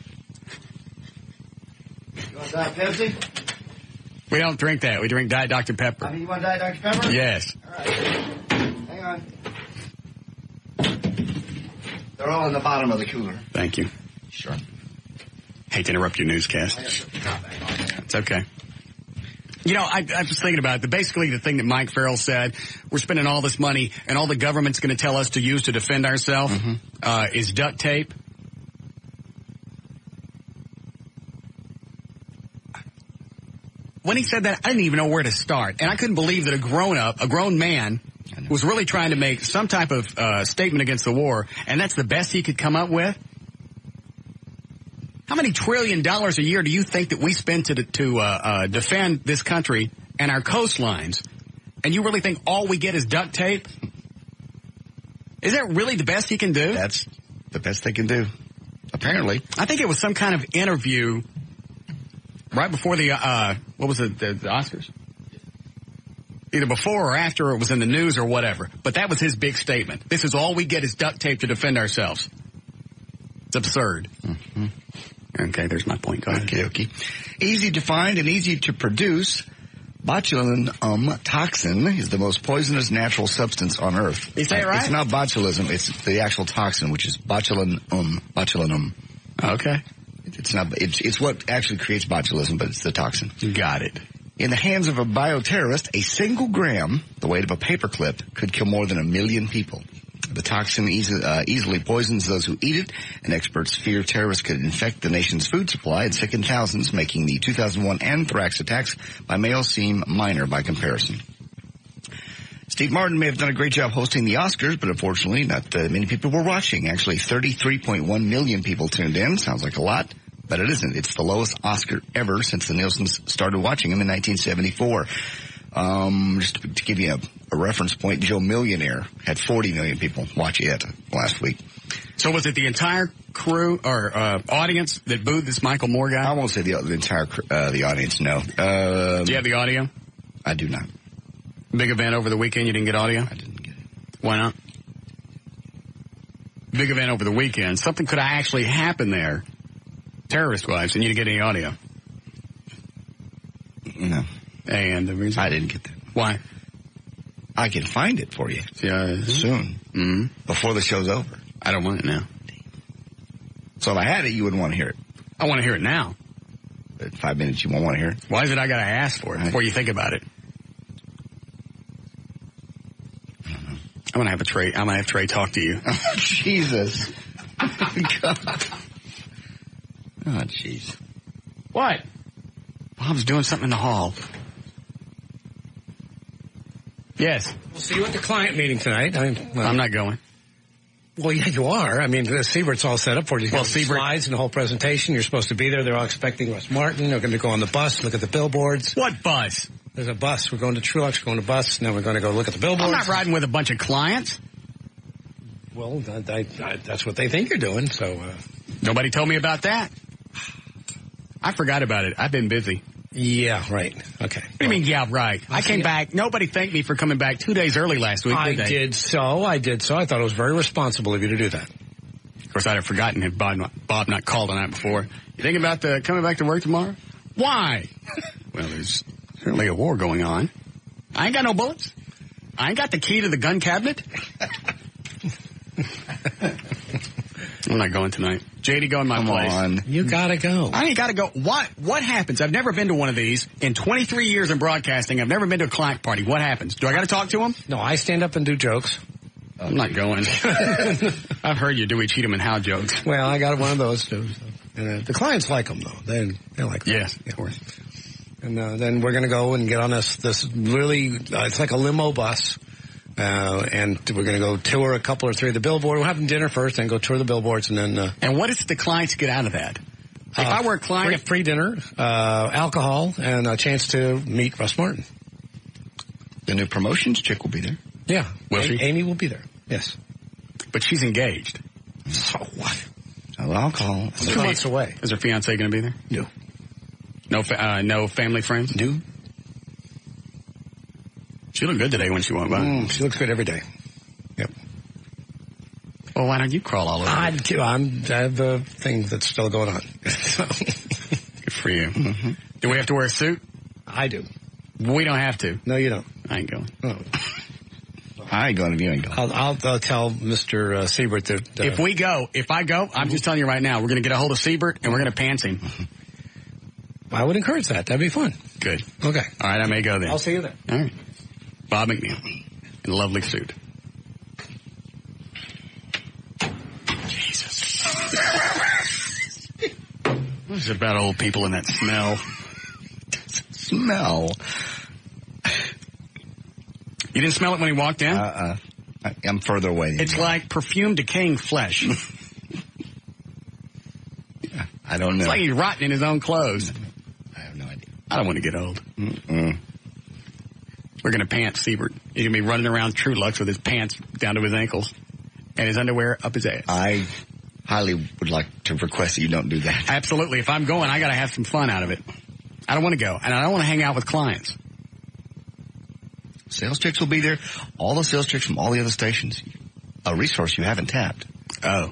You want Diet Pepsi? We don't drink that. We drink Diet Doctor Pepper. I mean, you want Diet Doctor Pepper? Yes. All right. Hang on. They're all in the bottom of the cooler. Thank you. Sure. Hate to interrupt your newscast. It's okay. You know, I, I was thinking about it. Basically, the thing that Mike Farrell said, we're spending all this money, and all the government's going to tell us to use to defend ourselves mm-hmm. uh, is duct tape. When he said that, I didn't even know where to start. And I couldn't believe that a grown-up, a grown man, was really trying to make some type of uh, statement against the war, and that's the best he could come up with? How many trillion dollars a year do you think that we spend to to uh, uh, defend this country and our coastlines? And you really think all we get is duct tape? Is that really the best he can do? That's the best they can do, apparently. I think it was some kind of interview right before the, uh, what was it, the, the Oscars? Either before or after it was in the news or whatever. But that was his big statement. This is all we get is duct tape to defend ourselves. It's absurd. Mm-hmm. Okay, there's my point. Go ahead. Okay, okay. Easy to find and easy to produce botulinum um, toxin is the most poisonous natural substance on Earth. You say it right? It's not botulism. It's the actual toxin, which is botulinum. Botulinum. Okay. It's not. It's, it's what actually creates botulism, but it's the toxin. Got it. In the hands of a bioterrorist, a single gram, the weight of a paperclip, could kill more than a million people. The toxin easy, uh, easily poisons those who eat it, and experts fear terrorists could infect the nation's food supply and sicken thousands, making the two thousand one anthrax attacks by mail seem minor by comparison. Steve Martin may have done a great job hosting the Oscars, but unfortunately not uh, many people were watching. Actually, thirty-three point one million people tuned in. Sounds like a lot, but it isn't. It's the lowest Oscar ever since the Nielsen's started watching them in nineteen seventy-four. Um, just to, to give you a, a reference point, Joe Millionaire had forty million people watch it last week. So was it the entire crew or uh, audience that booed this Michael Moore guy? I won't say the, the entire uh, the audience, no. Um, do you have the audio? I do not. Big event over the weekend, you didn't get audio? I didn't get it. Why not? Big event over the weekend. Something could have actually happened there, terrorist-wise, and you didn't get any audio. No. And the reason? I didn't get that. Why? I can find it for you. Yeah, soon. Mm-hmm. Before the show's over. I don't want it now. So if I had it, you wouldn't want to hear it. I want to hear it now. In five minutes, you won't want to hear it. Why is it I got to ask for it before you think about it? I'm gonna have a Trey. I'm gonna have Trey talk to you. Oh, Jesus. God. Oh, jeez. What? Bob's doing something in the hall. Yes. We'll see you at the client meeting tonight. I mean, well, I'm not going. Well, yeah, you are. I mean, Siebert's all set up for you. Well, Siebert slides and the whole presentation. You're supposed to be there. They're all expecting Russ Martin. They're going to go on the bus, look at the billboards. What bus? There's a bus. We're going to Trulux, we're going to bus, and then we're going to go look at the billboards. I'm not riding with a bunch of clients. Well, I, I, I, that's what they think you're doing, so... Uh... Nobody told me about that. I forgot about it. I've been busy. Yeah, right. Okay. What do you mean, yeah, right? I came back. Nobody thanked me for coming back two days early last week, I did they? did so. I did so. I thought it was very responsible of you to do that. Of course, I'd have forgotten had Bob not, Bob not called the night before. You thinking about the, coming back to work tomorrow? Why? Well, there's certainly a war going on. I ain't got no bullets. I ain't got the key to the gun cabinet. I'm not going tonight. J D, go in my Come place. On. You gotta go. I ain't gotta go. What, what happens? I've never been to one of these. In twenty-three years in broadcasting, I've never been to a client party. What happens? Do I gotta talk to them? No, I stand up and do jokes. I'm not going. I've heard you Dewey Cheatham and How jokes. Well, I got one of those too. And, uh, the clients like them, though. They they like them. Yes, of course. And uh, then we're going to go and get on this this really, uh, it's like a limo bus. Uh, and we're going to go tour a couple or three of the billboards. We'll have them dinner first, then go tour the billboards, and then... Uh, and what does the clients get out of that? If uh, I were a client... Free, free dinner, uh, alcohol, and a chance to meet Russ Martin. The new promotions chick will be there. Yeah. Will a- she? Amy will be there. Yes. But she's engaged. So what? No alcohol. Two fi- months away. Is her fiancé going to be there? No. No, fa- uh, no family friends? No. She looked good today when she went by. Mm, she looks good every day. Yep. Well, why don't you crawl all over? I do. I'm, I have the thing that's still going on. So. Good for you. Mm-hmm. Do we have to wear a suit? I do. We don't have to. No, you don't. I ain't going. Oh. I ain't going if you ain't going. I'll, I'll, I'll tell Mister Uh, Siebert that... Uh, if we go, if I go, I'm just telling you right now, we're going to get a hold of Siebert and we're going to pants him. I would encourage that. That'd be fun. Good. Okay. All right, I may go then. I'll see you there. All right. Bob McNeil in a lovely suit. Jesus. What is it about old people and that smell? Smell. You didn't smell it when he walked in? Uh-uh. I, I'm further away. It's you. like perfume decaying flesh. Yeah, I don't know. It's like he's rotting in his own clothes. I have no idea. I don't want to get old. Mm-mm. We're going to pants Siebert. He's going to be running around True Lux with his pants down to his ankles and his underwear up his ass. I highly would like to request that you don't do that. Absolutely. If I'm going, I got to have some fun out of it. I don't want to go, and I don't want to hang out with clients. Sales chicks will be there. All the sales chicks from all the other stations. A resource you haven't tapped. Oh.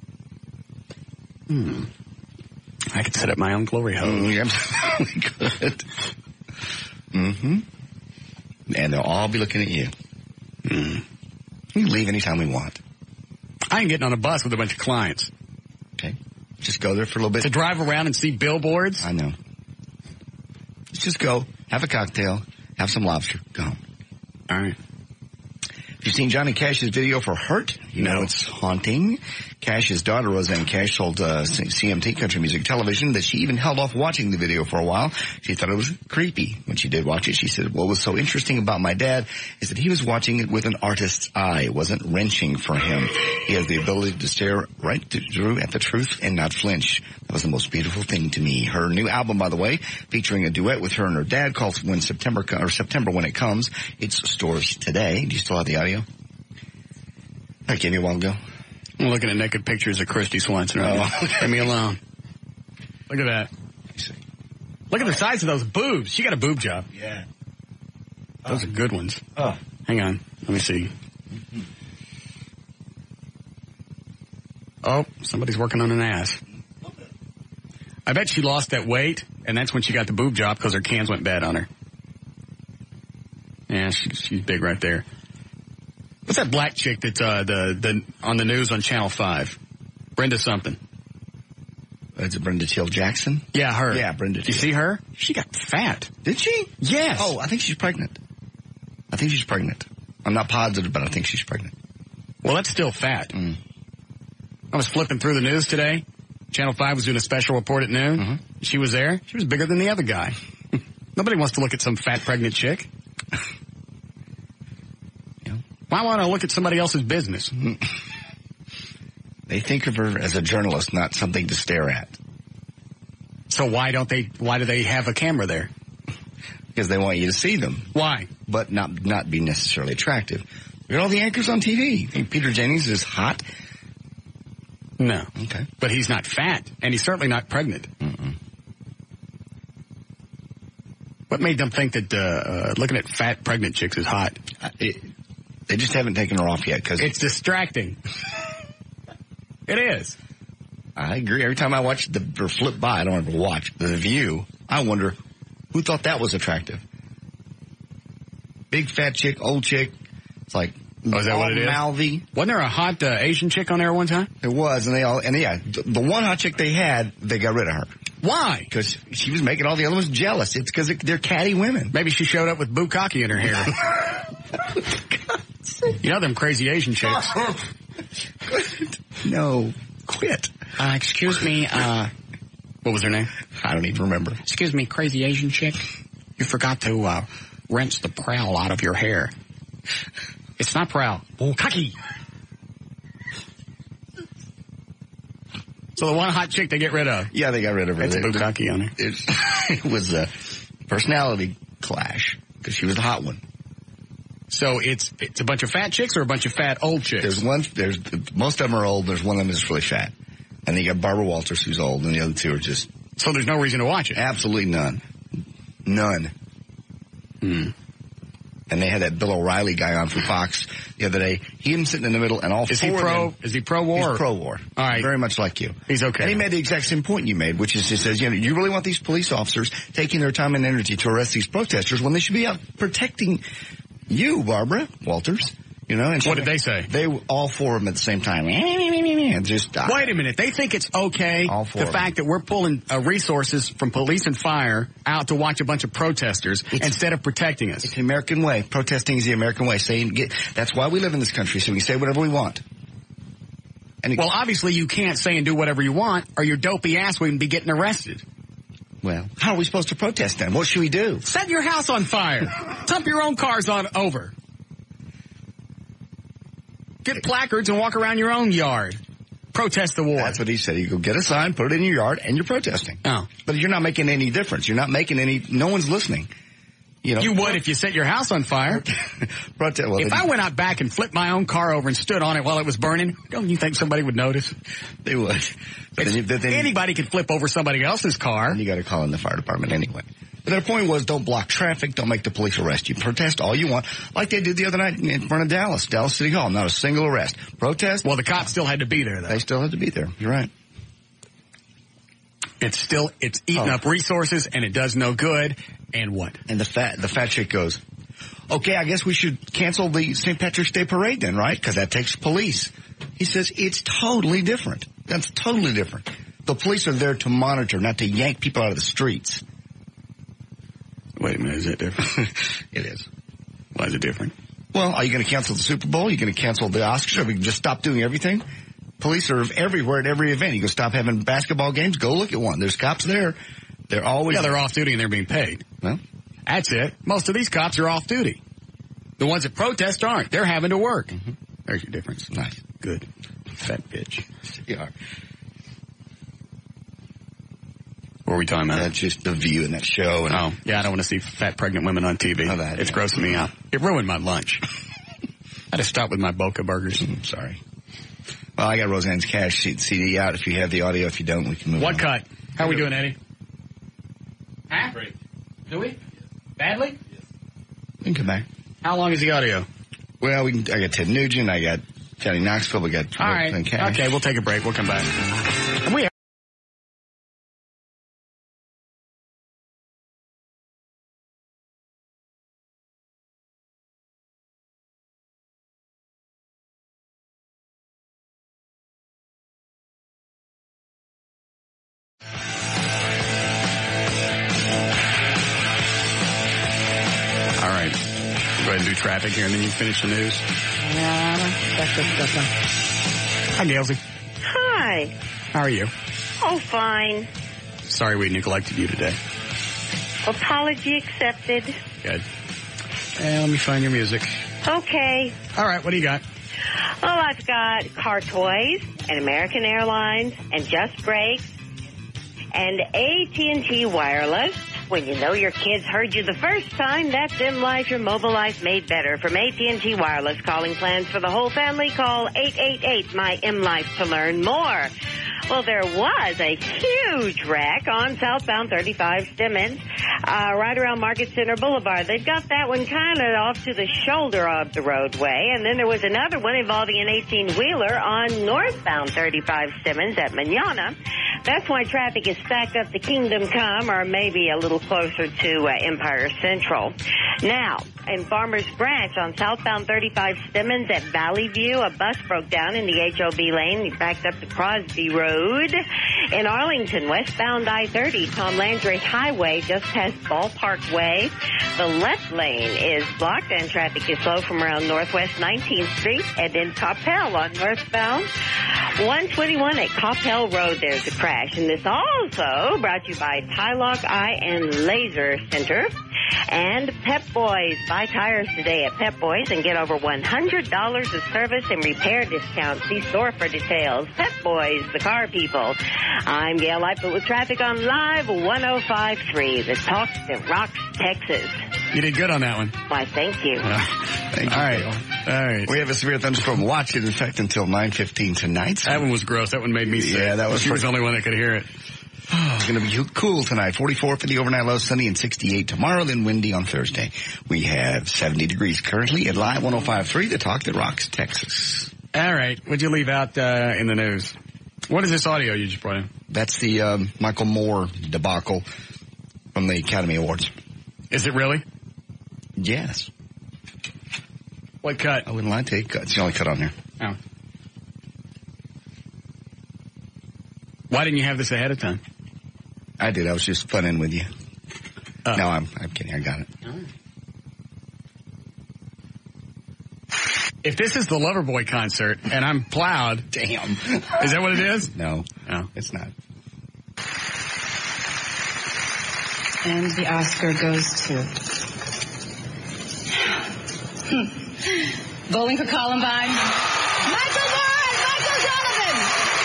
Hmm. I could set up my own glory hole. Mm, you're absolutely good. Mm-hmm. And they'll all be looking at you. Mm. We can leave anytime we want. I ain't getting on a bus with a bunch of clients. Okay. Just go there for a little bit. To drive around and see billboards? I know. Let's just go, have a cocktail, have some lobster, go home. All right. Have you seen Johnny Cash's video for Hurt? You no. know it's haunting. Cash's daughter, Roseanne Cash, told uh, C M T Country Music Television that she even held off watching the video for a while. She thought it was creepy. When she did watch it, she said, what was so interesting about my dad is that he was watching it with an artist's eye. It wasn't wrenching for him. He has the ability to stare right through at the truth and not flinch. That was the most beautiful thing to me. Her new album, by the way, featuring a duet with her and her dad called When September, or September When It Comes. It's stores today. Do you still have the audio? I gave you a while ago. I'm looking at naked pictures of Christy Swanson. Right oh. Leave me alone. Look at that. Look at the size of those boobs. She got a boob job. Yeah. Those oh. are good ones. Oh. Hang on. Let me see. Mm-hmm. Oh, somebody's working on an ass. I bet she lost that weight, and that's when she got the boob job because her cans went bad on her. Yeah, she, she's big right there. What's that black chick that's uh, the the on the news on Channel five? Brenda something. Is it Brenda Teal Jackson? Yeah, her. Yeah, Brenda. Did you see her? She got fat. Did she? Yes. Oh, I think she's pregnant. I think she's pregnant. I'm not positive, but I think she's pregnant. Well, that's still fat. Mm. I was flipping through the news today. Channel five was doing a special report at noon. Mm-hmm. She was there. She was bigger than the other guy. Nobody wants to look at some fat pregnant chick. Why want to look at somebody else's business? They think of her as a journalist, not something to stare at. So why don't they, why do they have a camera there? Because they want you to see them. Why? But not, not be necessarily attractive. Look at all the anchors on T V. You think Peter Jennings is hot? No. Okay. But he's not fat, and he's certainly not pregnant. Mm-mm. What made them think that, uh, uh looking at fat pregnant chicks is hot? Uh, it, They just haven't taken her off yet because it's distracting. It is. I agree. Every time I watch the or flip by, I don't ever watch The View. I wonder who thought that was attractive. Big fat chick, old chick. It's like oh, is that what it is? Mouthy. Wasn't there a hot uh, Asian chick on there one time? There was, and they all and yeah, the one hot chick they had, they got rid of her. Why? Because she was making all the other ones jealous. It's because they're catty women. Maybe she showed up with bukkake in her hair. You know them crazy Asian chicks. No, quit. Uh, excuse me, uh, what was her name? I don't even remember. Excuse me, crazy Asian chick. You forgot to, uh, rinse the prowl out of your hair. It's not prowl. Bukkake. So the one hot chick they get rid of. Yeah, they got rid of her. It's a bukkake on her. It, it was a personality clash because she was the hot one. So it's it's a bunch of fat chicks or a bunch of fat old chicks? There's one. There's most of them are old. There's one of them that's really fat, and then you got Barbara Walters who's old, and the other two are just. So there's no reason to watch it. Absolutely none, none. Hmm. And they had that Bill O'Reilly guy on from Fox the other day. He was sitting in the middle, and all is four he pro? of them, is he pro war? He's pro war. All right, very much like you. He's okay. And he made the exact same point you made, which is he says, you know, you really want these police officers taking their time and energy to arrest these protesters when they should be out protecting you, Barbara Walters. You know, and what did they say? They all four of them at the same time. Just uh, wait a minute. They think it's okay. All four the fact that we're pulling uh, resources from police and fire out to watch a bunch of protesters it's, instead of protecting us. It's the American way. Protesting is the American way. Saying get, that's why we live in this country, so we can say whatever we want. And it, well, obviously you can't say and do whatever you want, or your dopey ass wouldn't be getting arrested. Well, how are we supposed to protest then? What should we do? Set your house on fire. Dump your own cars on over. Get placards and walk around your own yard. Protest the war. That's what he said. You go get a sign, put it in your yard, and you're protesting. Oh. But you're not making any difference. You're not making any, no one's listening. You know, you would if you set your house on fire. Protest, well, if I went out back and flipped my own car over and stood on it while it was burning, don't you think somebody would notice? They would. But then, then, anybody could flip over somebody else's car. And you got to call in the fire department anyway. But their point was, don't block traffic, don't make the police arrest you. Protest all you want, like they did the other night in front of Dallas, Dallas City Hall. Not a single arrest. Protest. Well, the cops still had to be there, though. They still had to be there. You're right. It's still, it's eating Oh. up resources, and it does no good. And what? And the fat, the fat chick goes, okay, I guess we should cancel the Saint Patrick's Day parade then, right? Because that takes police. He says, it's totally different. That's totally different. The police are there to monitor, not to yank people out of the streets. Wait a minute, is that different? It is. Why is it different? Well, are you going to cancel the Super Bowl? Are you going to cancel the Oscars? Are we going to just stop doing everything? Police are everywhere at every event. You can stop having basketball games? Go look at one. There's cops there. They're always... Yeah, they're off duty and they're being paid. Well, that's it. Most of these cops are off duty. The ones that protest aren't. They're having to work. Mm-hmm. There's your difference. Nice. Good. Fat bitch. You are. What are we talking about? That's just the view in that show. And oh, yeah, I don't want to see fat pregnant women on T V. Oh, that, it's yeah. grossing me out. It ruined my lunch. I had to stop with my Boca burgers. I'm sorry. Well, I got Roseanne's Cash C D out. If you have the audio, if you don't, we can move what on. What cut? How are we doing, Eddie? Huh? Great. Do we? Badly? Yes. We can come back. How long is the audio? Well, we can, I got Ted Nugent. I got Johnny Knoxville. We got All right. Cash. Okay, we'll take a break. We'll come back. And we traffic here, and then you finish the news. Hi, Gailsy. Hi. How are you? Oh, fine. Sorry we neglected you today. Apology accepted. Good. And let me find your music. Okay. All right, what do you got? Oh, I've got Car Toys and American Airlines and Just Brakes and A T and T Wireless. When you know your kids heard you the first time, that's M Life, your mobile life made better. From A T and T Wireless, calling plans for the whole family, call eight eight eight, M Y M Life to learn more. Well, there was a huge wreck on southbound thirty-five Stemmons, uh, right around Market Center Boulevard. They've got that one kind of off to the shoulder of the roadway. And then there was another one involving an eighteen-wheeler on northbound thirty-five Stemmons at Manana. That's why traffic is stacked up to Kingdom Come, or maybe a little closer to uh, Empire Central. Now, in Farmers Branch on southbound thirty-five Stemmons at Valley View, a bus broke down in the H O B lane. It backed up to Crosby Road. In Arlington, westbound I thirty, Tom Landry Highway, just past Ballpark Way. The left lane is blocked and traffic is slow from around Northwest nineteenth Street. And in Coppell on northbound one twenty-one at Coppell Road, there's a crash. And this also brought to you by Tylock Eye and Laser Center and Pep Boys. Buy tires today at Pep Boys and get over one hundred dollars of service and repair discounts. See store for details. Pep Boys, the car people. I'm Gail Lightfoot with traffic on Live one oh five point three, the talk that rocks Texas. You did good on that one. Why, thank you. Uh, thank you. All right. All right. We have a severe thunderstorm watch in effect until nine fifteen tonight. So that one was gross. That one made me sick. Yeah, that was. She was the only one that could hear it. It's going to be cool tonight. forty-four for the overnight low, sunny and sixty-eight tomorrow, then windy on Thursday. We have seventy degrees currently at Live one oh five point three, the talk that rocks Texas. All right. What'd you leave out uh, in the news? What is this audio you just brought in? That's the um, Michael Moore debacle from the Academy Awards. Is it really? Yes. What cut? I wouldn't lie to you. It's the only cut on there. Oh. Why didn't you have this ahead of time? I did. I was just funning with you. Oh. No, I'm, I'm kidding. I got it. All right. If this is the Loverboy concert and I'm plowed, damn. Is that what it is? No. No. It's not. And the Oscar goes to Bowling for Columbine, Michael Moore and Michael Donovan.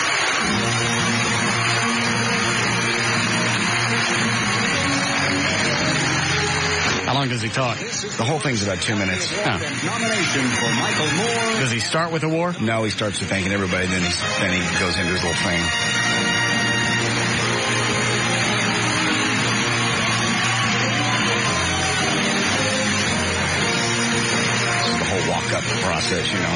How long does he talk? The whole thing's about two minutes. Oh. Nomination for Michael Moore. Does he start with a war? No, he starts with thanking everybody, then, he's, then he goes into his little thing. It's the whole walk-up process, you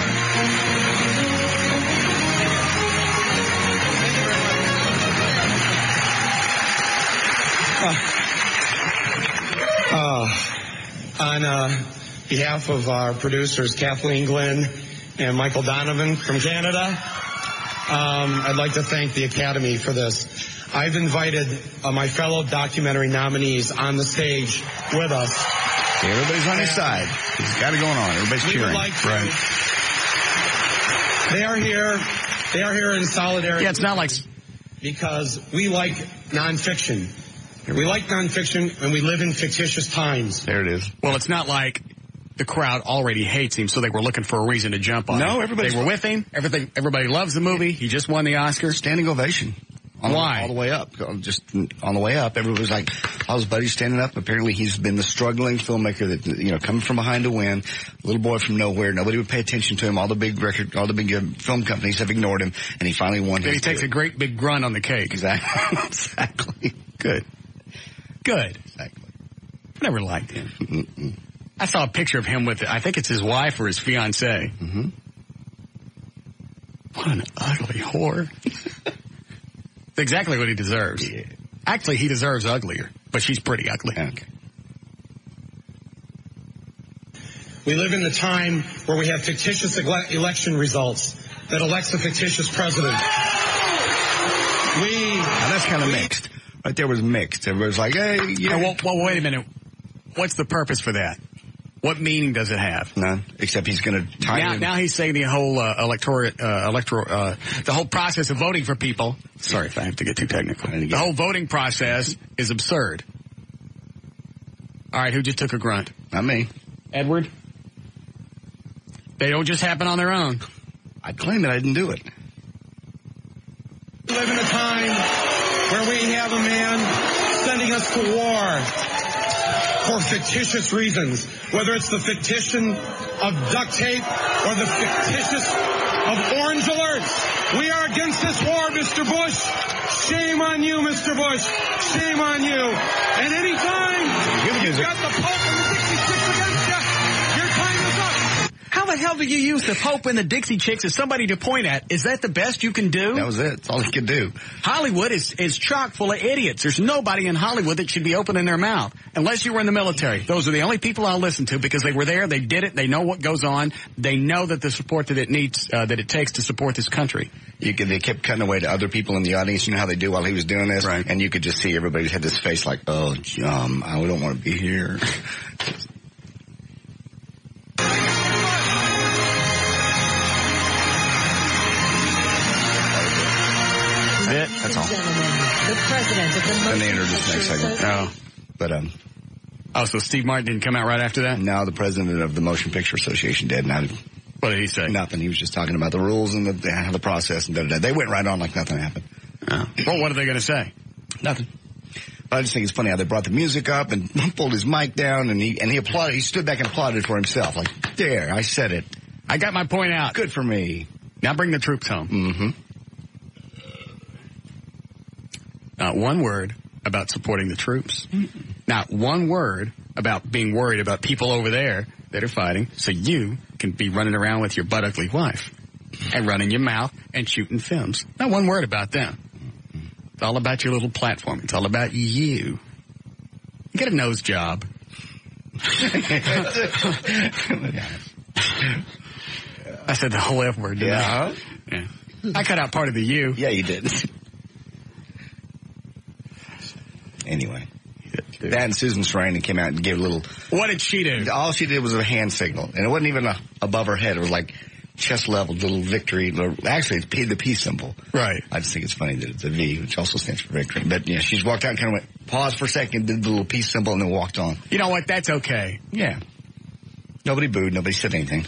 know. on uh, behalf of our producers, Kathleen Glynn and Michael Donovan from Canada, um, I'd like to thank the Academy for this. I've invited uh, my fellow documentary nominees on the stage with us. Yeah, everybody's on his side. He's got it going on. Everybody's we cheering. Would like to, right. They are here. They are here in solidarity. Yeah, it's not like... Because we like nonfiction. We like nonfiction, and we live in fictitious times. There it is. Well, it's not like the crowd already hates him, so they were looking for a reason to jump on no, him. No, everybody... They were with him. Everything. Everybody loves the movie. He just won the Oscar. Standing ovation. On Why? The, all the way up. Just on the way up, everybody was like, all his buddies standing up. Apparently he's been the struggling filmmaker that, you know, coming from behind to win. Little boy from nowhere. Nobody would pay attention to him. All the big record, all the big uh, film companies have ignored him, and he finally won. Then he takes good. a great big grunt on the cake. Exactly. exactly. Good. Good. Exactly. I never liked him. Mm-mm. I saw a picture of him with, I think it's his wife or his fiancée. Mm-hmm. What an ugly whore. Exactly what he deserves. Yeah. Actually, he deserves uglier, but she's pretty ugly. Okay. We live in the time where we have fictitious ele- election results that elects a fictitious president. We now that's kind of mixed. Right there was mixed. Everybody's like, hey, yeah. Well, well, wait a minute. What's the purpose for that? What meaning does it have? None, except he's going to tie now, in. Now he's saying the whole uh, electoral, uh, electoral, uh, the whole process of voting for people. Sorry if I have to get too technical. The whole voting process is absurd. All right, who just took a grunt? Not me. Edward? They don't just happen on their own. I claim it. I didn't do it. We live in a time where we have a man sending us to war for fictitious reasons, whether it's the fictition of duct tape or the fictitious of orange alerts. We are against this war, Mister Bush. Shame on you, Mister Bush. Shame on you. And any time you've got the Pope and the Dixie Chicks against you, your time is up. How the hell do you use the Pope and the Dixie Chicks as somebody to point at? Is that the best you can do? That was it. That's all he could do. Hollywood is, is chock full of idiots. There's nobody in Hollywood that should be opening their mouth. Unless you were in the military. Those are the only people I'll listen to because they were there, they did it, they know what goes on, they know that the support that it needs, uh, that it takes to support this country. You could, they kept cutting away to other people in the audience. You know how they do while he was doing this? Right. And you could just see everybody had this face like, oh, um, I don't want to be here. It. That's all. The president of the Then they introduced next segment. Oh. But, um. Oh, so Steve Martin didn't come out right after that? No, the president of the Motion Picture Association did. Not, what did he say? Nothing. He was just talking about the rules and the, the, the process and da da da. They went right on like nothing happened. Oh. Well, what are they going to say? Nothing. But I just think it's funny how they brought the music up and pulled his mic down and he, and he applauded. He stood back and applauded for himself. Like, there, I said it. I got my point out. Good for me. Now bring the troops home. Mm-hmm. Not one word about supporting the troops. Mm-mm. Not one word about being worried about people over there that are fighting so you can be running around with your butt ugly wife and running your mouth and shooting films. Not one word about them. It's all about your little platform. It's all about you. You get a nose job. I said the whole F word, didn't yeah. I? Yeah. I cut out part of the you. Yeah, you did. Anyway. That and Susan Sarandon came out and gave a little... What did she do? All she did was a hand signal. And it wasn't even a, above her head. It was like chest level, little victory. Little, actually, it's P, the P symbol. Right. I just think it's funny that it's a V, which also stands for victory. But, yeah, she's walked out and kind of went, paused for a second, did the little P symbol, and then walked on. You know what? That's okay. Yeah. Nobody booed. Nobody said anything.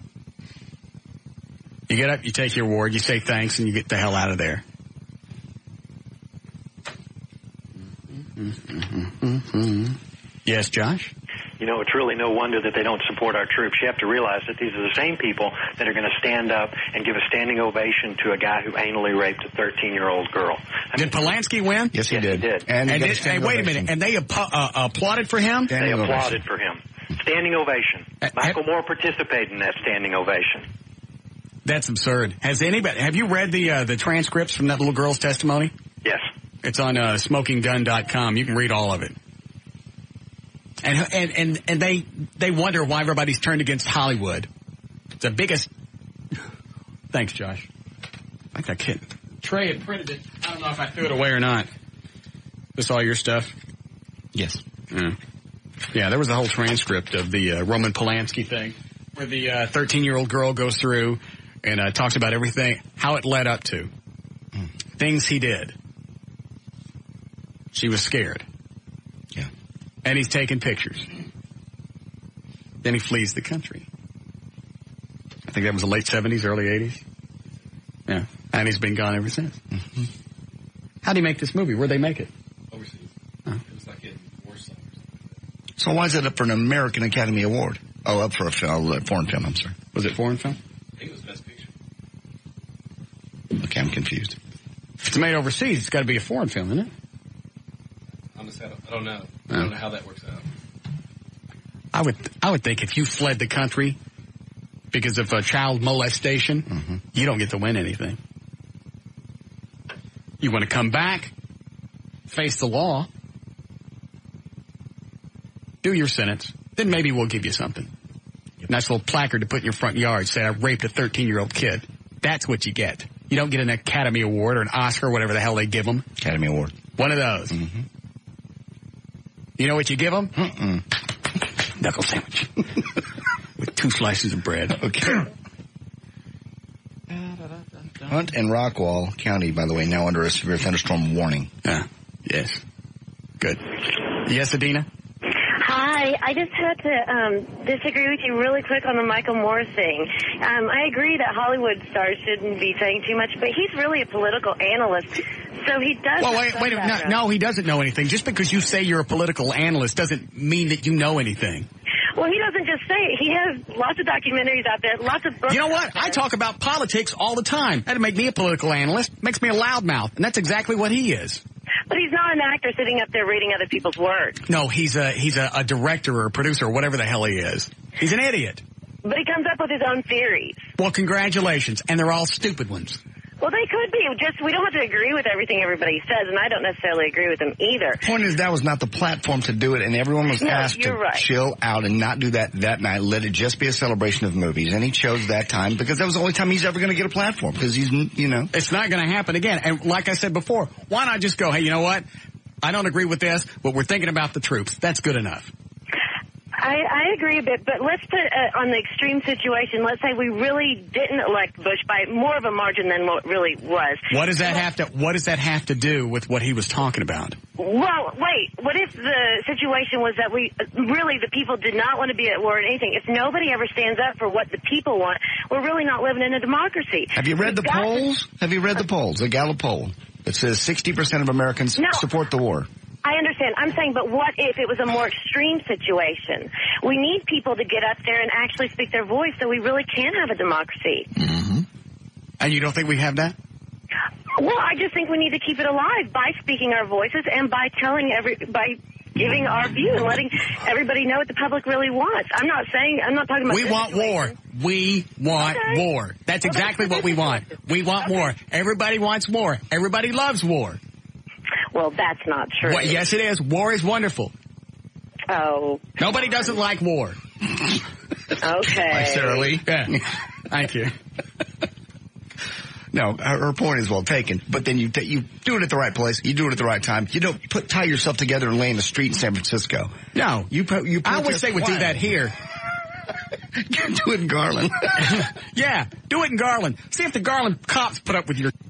You get up, you take your award, you say thanks, and you get the hell out of there. Mm-hmm. Yes, Josh? You know, it's really no wonder that they don't support our troops. You have to realize that these are the same people that are going to stand up and give a standing ovation to a guy who anally raped a thirteen-year-old girl. I did mean, Polanski win? Yes, he yes, did. He did. And, and, did, and wait a minute, and they appa- uh, applauded for him? Standing they applauded ovation. for him. Standing ovation. Uh, Michael Moore participated in that standing ovation. That's absurd. Has anybody? Have you read the uh, the transcripts from that little girl's testimony? Yes. It's on uh, smoking gun dot com. You can read all of it. And, and, and, and they, they wonder why everybody's turned against Hollywood. It's the biggest. Thanks, Josh. I think that kid. Trey had printed it. I don't know if I threw it away or not. This all your stuff? Yes. Yeah. Yeah, there was a whole transcript of the uh, Roman Polanski thing where the uh, thirteen-year-old girl goes through and uh, talks about everything, how it led up to. Mm. Things he did. She was scared. Yeah. And he's taking pictures. Then he flees the country. I think that was the late seventies, early eighties. Yeah. And he's been gone ever since. Mm-hmm. How'd he make this movie? Where'd they make it? Overseas. Oh. It was like in Warsaw. So why is it up for an American Academy Award? Oh, up for a film, uh, foreign film, I'm sorry. Was it foreign film? I think it was Best Picture. Okay, I'm confused. If it's made overseas, it's got to be a foreign film, isn't it? Honestly, I don't, I don't know. I don't know how that works out. I would, I would think if you fled the country because of a child molestation, mm-hmm. you don't get to win anything. You want to come back, face the law, do your sentence, then maybe we'll give you something. Yep. Nice little placard to put in your front yard, say I raped a thirteen-year-old kid. That's what you get. You don't get an Academy Award or an Oscar or whatever the hell they give them. Academy Award. One of those. Mm-hmm. You know what you give them? Mm-mm. Knuckle sandwich. With two slices of bread. Okay. Hunt and Rockwall County, by the way, now under a severe thunderstorm warning. Yeah. Yes. Good. Yes, Adina? Hi, I just had to um, disagree with you really quick on the Michael Moore thing. Um, I agree that Hollywood stars shouldn't be saying too much, but he's really a political analyst, so he does. Well, wait, wait, no, no, he doesn't know anything. Just because you say you're a political analyst doesn't mean that you know anything. Well, he doesn't just say it. He has lots of documentaries out there, lots of books. You know what? I talk about politics all the time. That'd make me a political analyst. Makes me a loudmouth, and that's exactly what he is. But he's not an actor sitting up there reading other people's words. No, he's a he's a, a director or a producer or whatever the hell he is. He's an idiot. But he comes up with his own theories. Well, congratulations, and they're all stupid ones. Well, they could be. Just we don't have to agree with everything everybody says, and I don't necessarily agree with them either. The point is, that was not the platform to do it, and everyone was no, asked to right. chill out and not do that that night. Let it just be a celebration of movies, and he chose that time because that was the only time he's ever going to get a platform. Because he's, you know, it's not going to happen again. And like I said before, why not just go? Hey, you know what? I don't agree with this, but we're thinking about the troops. That's good enough. I, I agree a bit, but let's put uh, on the extreme situation. Let's say we really didn't elect Bush by more of a margin than what really was. What does that have to? What does that have to do with what he was talking about? Well, wait. What if the situation was that we really the people did not want to be at war or anything? If nobody ever stands up for what the people want, we're really not living in a democracy. Have you read We've the polls? To... Have you read the polls? The Gallup poll that says sixty percent of Americans no. support the war. I understand. I'm saying, but what if it was a more extreme situation? We need people to get up there and actually speak their voice so we really can have a democracy. Mm-hmm. And you don't think we have that? Well, I just think we need to keep it alive by speaking our voices and by telling every, by giving our view and letting everybody know what the public really wants. I'm not saying, I'm not talking about... We want war. We want okay. war. That's well, exactly that's what we want. We want okay. war. Everybody wants war. Everybody loves war. Well, that's not true. Well, yes, it is. War is wonderful. Oh. Nobody doesn't like war. Okay. Like Sarah Lee. Yeah. Thank you. No, her, her point is well taken. But then you t- you do it at the right place. You do it at the right time. You don't put tie yourself together and lay in the street in San Francisco. No, you put you. I wish they would do that here. Do it in Garland. Yeah, do it in Garland. See if the Garland cops put up with your.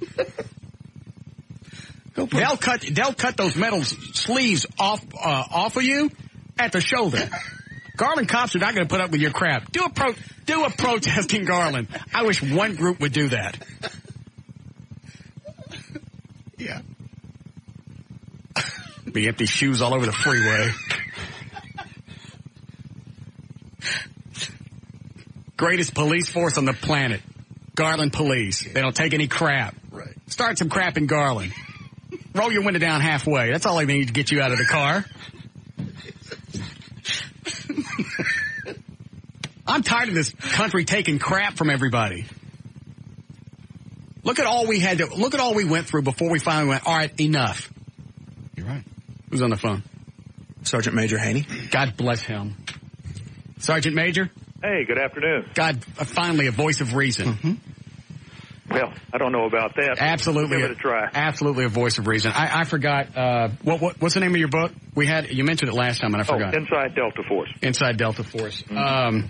They'll cut. They'll cut those metal sleeves off uh, off of you at the shoulder. Garland cops are not going to put up with your crap. Do a pro. Do a protest in Garland. I wish one group would do that. Yeah. Be empty shoes all over the freeway. Greatest police force on the planet. Garland Police. They don't take any crap. Right. Start some crap in Garland. Roll your window down halfway. That's all they need to get you out of the car. I'm tired of this country taking crap from everybody. Look at all we had to, look at all we went through before we finally went, all right, enough. You're right. Who's on the phone? Sergeant Major Haney. God bless him. Sergeant Major? Hey, good afternoon. God, uh, finally a voice of reason. Mm-hmm. Well, I don't know about that. Absolutely. Give it a try. Absolutely a voice of reason. I, I forgot, uh, what, what, what's the name of your book? We had, you mentioned it last time and I forgot. Oh, Inside Delta Force. Inside Delta Force. Mm-hmm. Um,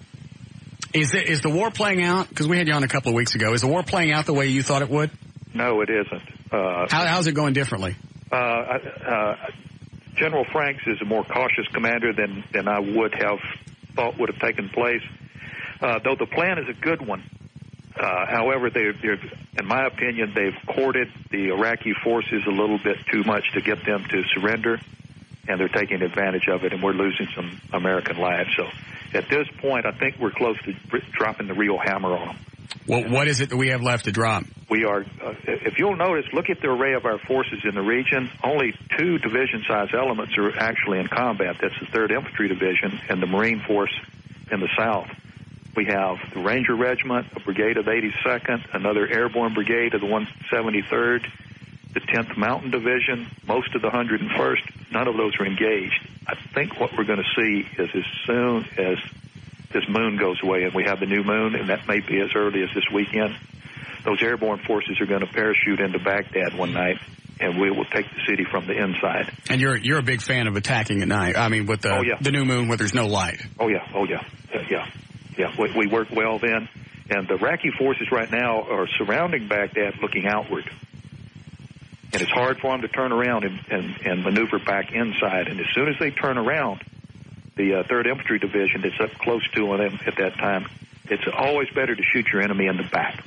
is the, is the war playing out? Because we had you on a couple of weeks ago. Is the war playing out the way you thought it would? No, it isn't. Uh, How, how's it going differently? Uh, uh, General Franks is a more cautious commander than, than I would have thought would have taken place. Uh, though the plan is a good one. Uh, however, they, they're, in my opinion, they've courted the Iraqi forces a little bit too much to get them to surrender, and they're taking advantage of it, and we're losing some American lives. So at this point, I think we're close to dropping the real hammer on them. Well, what is it that we have left to drop? We are, uh, if you'll notice, look at the array of our forces in the region. Only two division-size elements are actually in combat. That's the third Infantry Division and the Marine Force in the south. We have the Ranger Regiment, a brigade of the eighty-second, another airborne brigade of the one seventy-third, the tenth Mountain Division, most of the one hundred first. None of those are engaged. I think what we're going to see is as soon as this moon goes away and we have the new moon, and that may be as early as this weekend, those airborne forces are going to parachute into Baghdad one night, and we will take the city from the inside. And you're you're a big fan of attacking at night. I mean, with the, oh, yeah. the new moon where there's no light. Oh, yeah. Oh, yeah. Uh, yeah. Yeah. We, we work well then. And the Iraqi forces right now are surrounding Baghdad looking outward. And it's hard for them to turn around and, and, and maneuver back inside. And as soon as they turn around, the uh, third Infantry Division that's up close to them at that time, it's always better to shoot your enemy in the back.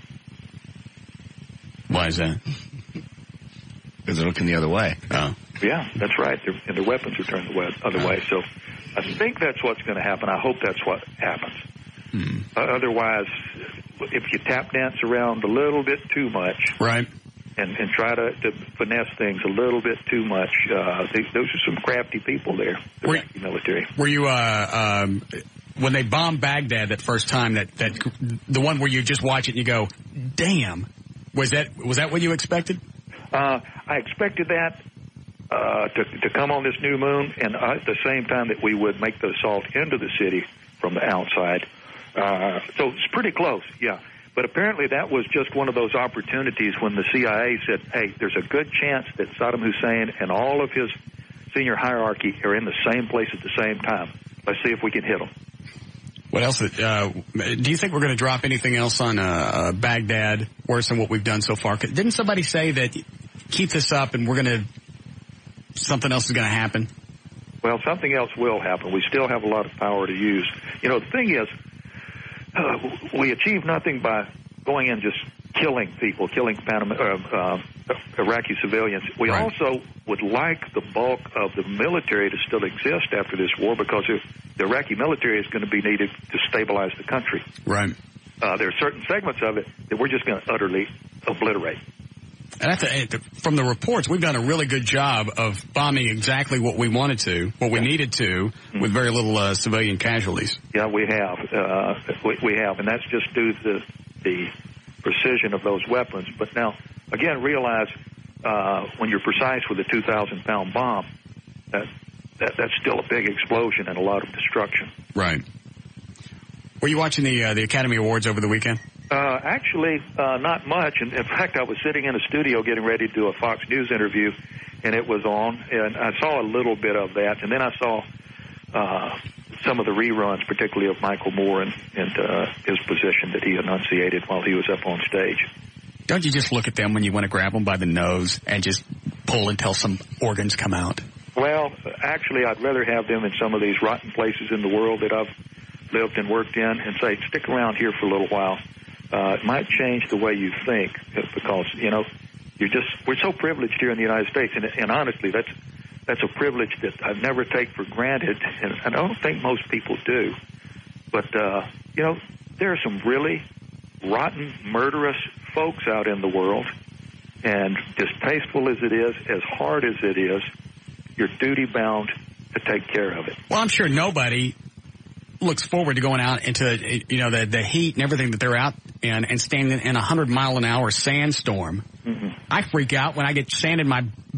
Why is that? Because they're looking the other way. Oh. Yeah, that's right. They're, and their weapons are turned the other way. So I think that's what's going to happen. I hope that's what happens. Hmm. Uh, otherwise, if you tap dance around a little bit too much, right, and, and try to, to finesse things a little bit too much, uh, they, those are some crafty people there, the were, Iraqi military. Were you, uh, um, when they bombed Baghdad that first time, that, that the one where you just watch it and you go, damn, was that was that what you expected? Uh, I expected that uh, to, to come on this new moon, and uh, at the same time that we would make the assault into the city from the outside. Uh, so it's pretty close, yeah. But apparently that was just one of those opportunities when the C I A said, hey, there's a good chance that Saddam Hussein and all of his senior hierarchy are in the same place at the same time. Let's see if we can hit them. What else? Uh, do you think we're going to drop anything else on uh, uh, Baghdad worse than what we've done so far? Didn't somebody say that keep this up and we're going to, something else is going to happen? Well, something else will happen. We still have a lot of power to use. You know, the thing is, uh, we achieve nothing by going and just killing people, killing Panama, uh, uh, Iraqi civilians. We right. also would like the bulk of the military to still exist after this war, because if the Iraqi military is going to be needed to stabilize the country. Right. Uh, there are certain segments of it that we're just going to utterly obliterate. And that's a, from the reports, we've done a really good job of bombing exactly what we wanted to, what we yeah. needed to, mm-hmm. with very little uh, civilian casualties. Yeah, we have. Uh, we, we have, and that's just due to the, the precision of those weapons. But now, again, realize uh, when you're precise with a two thousand pound bomb, that, that that's still a big explosion and a lot of destruction. Right. Were you watching the uh, the Academy Awards over the weekend? Uh, actually, uh, not much. And in fact, I was sitting in a studio getting ready to do a Fox News interview, and it was on, and I saw a little bit of that, and then I saw uh, some of the reruns, particularly of Michael Moore and, and uh, his position that he enunciated while he was up on stage. Don't you just look at them when you want to grab them by the nose and just pull until some organs come out? Well, actually, I'd rather have them in some of these rotten places in the world that I've lived and worked in, and say, stick around here for a little while. Uh, it might change the way you think, because, you know, you're just, we're so privileged here in the United States, and, and honestly, that's, that's a privilege that I never take for granted, and I don't think most people do. But, uh, you know, there are some really rotten, murderous folks out in the world, and distasteful as it is, as hard as it is, you're duty-bound to take care of it. Well, I'm sure nobody looks forward to going out into, you know, the, the heat and everything that they're out in and standing in a hundred mile an hour sandstorm. Mm-hmm. I freak out when I get sand in my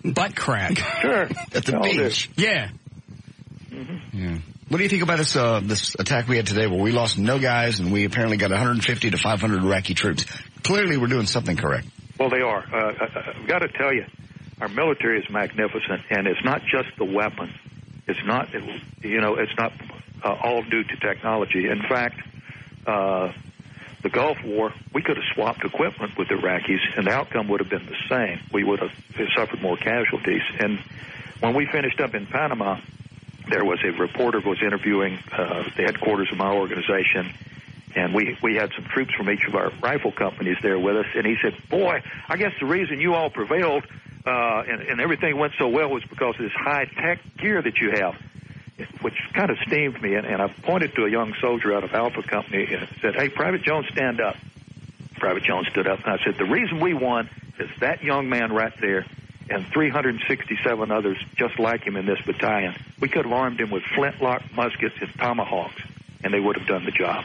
butt crack. Sure. At the All beach. this. Yeah. Mm-hmm. Yeah. What do you think about this uh, this attack we had today where we lost no guys and we apparently got one hundred fifty to five hundred Iraqi troops? Clearly we're doing something correct. Well, they are. Uh, I, I've got to tell you, our military is magnificent, and it's not just the weapons. It's not, you know, it's not uh, all due to technology. In fact, uh, the Gulf War, we could have swapped equipment with the Iraqis, and the outcome would have been the same. We would have suffered more casualties. And when we finished up in Panama, there was a reporter who was interviewing uh, the headquarters of my organization, and we we had some troops from each of our rifle companies there with us, and he said, boy, I guess the reason you all prevailed uh, and, and everything went so well was because of this high-tech gear that you have, which kind of steamed me. And, and I pointed to a young soldier out of Alpha Company and said, hey, Private Jones, stand up. Private Jones stood up, and I said, the reason we won is that young man right there and three hundred sixty-seven others just like him in this battalion. We could have armed him with flintlock muskets and tomahawks, and they would have done the job.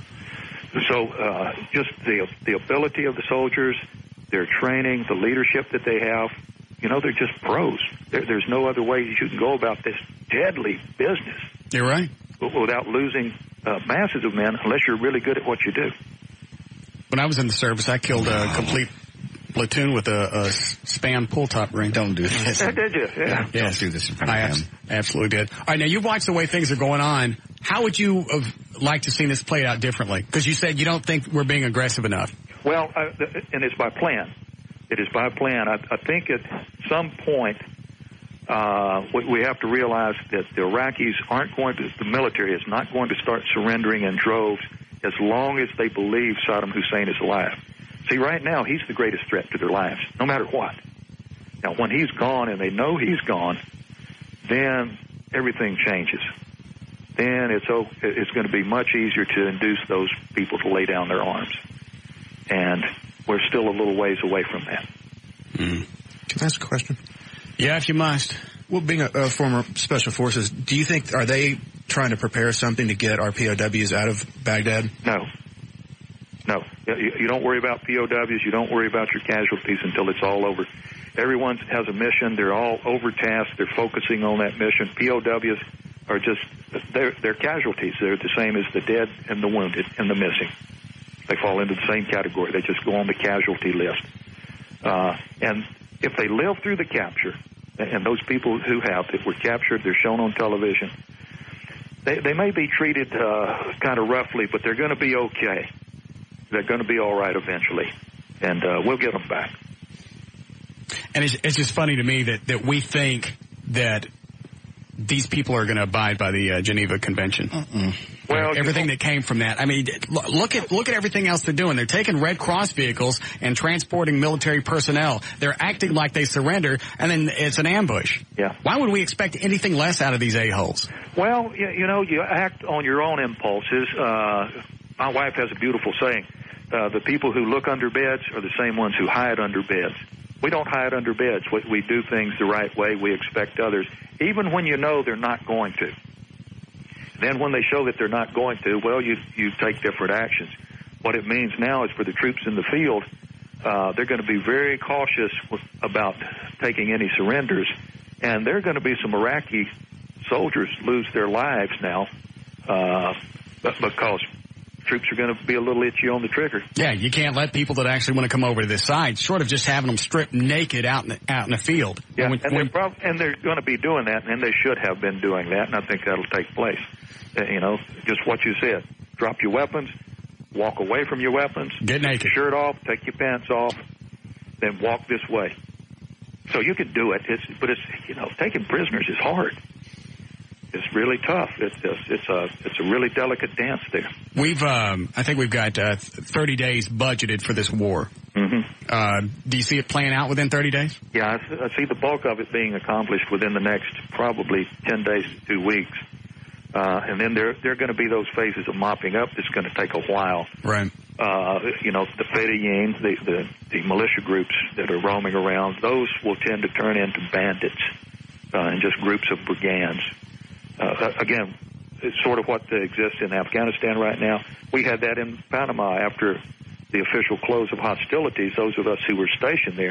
So uh, just the the ability of the soldiers, their training, the leadership that they have, you know, they're just pros. There, there's no other way you can go about this deadly business. You're right. Without losing uh, masses of men, unless you're really good at what you do. When I was in the service, I killed a complete platoon with a, a spam pull-top ring. Don't do this. Did you? Yeah. Yeah. Don't do this in front I of abs- him. absolutely did. All right, now you've watched the way things are going on. How would you have liked to see this played out differently? Because you said you don't think we're being aggressive enough. Well, uh, and it's by plan. It is by plan. I, I think at some point uh, we, we have to realize that the Iraqis aren't going to, the military is not going to start surrendering in droves as long as they believe Saddam Hussein is alive. See, right now, he's the greatest threat to their lives, no matter what. Now, when he's gone and they know he's gone, then everything changes. Then it's oh, it's going to be much easier to induce those people to lay down their arms. And we're still a little ways away from that. Mm. Can I ask a question? Yeah, if you must. Well, being a, a former Special Forces, do you think, are they trying to prepare something to get our P O Ws out of Baghdad? No. No. You, you don't worry about P O Ws. You don't worry about your casualties until it's all over. Everyone has a mission. They're all overtasked. They're focusing on that mission. P O Ws are just, they're, they're casualties. They're the same as the dead and the wounded and the missing. They fall into the same category. They just go on the casualty list. Uh, and if they live through the capture, and those people who have that were captured, they're shown on television, they, they may be treated uh, kind of roughly, but they're going to be okay. They're going to be all right eventually, and uh, we'll get them back. And it's, it's just funny to me that, that we think that these people are going to abide by the uh, Geneva Convention. Uh-uh. Well, everything that came from that. I mean, look at look at everything else they're doing. They're taking Red Cross vehicles and transporting military personnel. They're acting like they surrender, and then it's an ambush. Yeah. Why would we expect anything less out of these a-holes? Well, you, you know, you act on your own impulses. Uh, my wife has a beautiful saying. Uh, the people who look under beds are the same ones who hide under beds. We don't hide under beds. We, we do things the right way. We expect others, even when you know they're not going to. Then when they show that they're not going to, well, you you take different actions. What it means now is for the troops in the field, uh, they're going to be very cautious with, about taking any surrenders. And there are going to be some Iraqi soldiers lose their lives now uh, because troops are going to be a little itchy on the trigger. Yeah, you can't let people that actually want to come over to this side, short of just having them stripped naked out in the, out in the field. Yeah, when, and, when, they're prob- and they're going to be doing that, and they should have been doing that, and I think that'll take place. Uh, you know, just what you said. Drop your weapons, walk away from your weapons, get naked, shirt off, take your pants off, then walk this way. So you can do it, it's, but it's, you know, taking prisoners is hard. It's really tough. It's it's, it's a it's a really delicate dance there. We've um, I think we've got uh, thirty days budgeted for this war. Mm-hmm. Uh, do you see it playing out within thirty days? Yeah, I, I see the bulk of it being accomplished within the next probably ten days to two weeks. Uh, and then there there are going to be those phases of mopping up that's going to take a while. Right. Uh, you know, the Fedayeen, the, the the militia groups that are roaming around, those will tend to turn into bandits uh, and just groups of brigands. Uh, again, it's sort of what exists in Afghanistan right now. We had that in Panama after the official close of hostilities. Those of us who were stationed there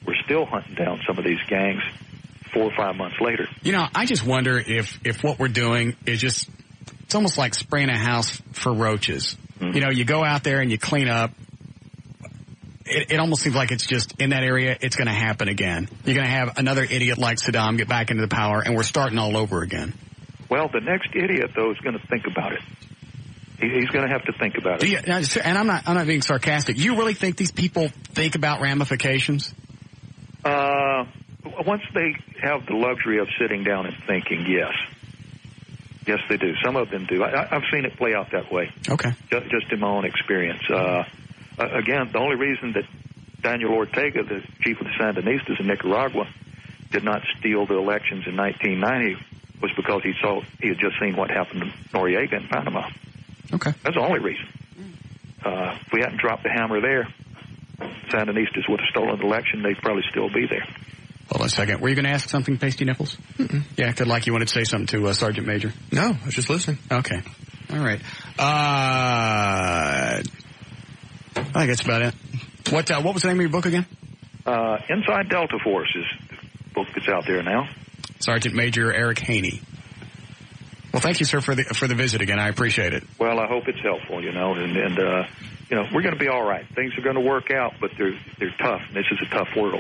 we're still hunting down some of these gangs four or five months later. You know, I just wonder if, if what we're doing is just, it's almost like spraying a house for roaches. Mm-hmm. You know, you go out there and you clean up. It, it almost seems like it's just in that area, it's going to happen again. You're going to have another idiot like Saddam get back into the power, and we're starting all over again. Well, the next idiot, though, is going to think about it. He, he's going to have to think about Do it. you, and I'm not, I'm not being sarcastic. You really think these people think about ramifications? Uh, once they have the luxury of sitting down and thinking, yes. Yes, they do. Some of them do. I, I've seen it play out that way. Okay. Just, just in my own experience. Uh, again, the only reason that Daniel Ortega, the chief of the Sandinistas in Nicaragua, did not steal the elections in nineteen ninety was because he saw he had just seen what happened to Noriega in Panama. Okay. That's the only reason. Uh, if we hadn't dropped the hammer there, Sandinistas would have stolen the election. They'd probably still be there. Hold on a second. Were you going to ask something, Pasty Nipples? Mm-mm. Yeah, acted like you wanted to say something to uh, Sergeant Major. No, I was just listening. Okay. All right. Uh, I think that's about it. What uh, what was the name of your book again? Uh, Inside Delta Force is the book that's out there now. Sergeant Major Eric Haney. Well, thank you, sir, for the for the visit again. I appreciate it. Well, I hope it's helpful, you know, and, and uh, you know, we're going to be all right. Things are going to work out, but they're they're tough. This is a tough world.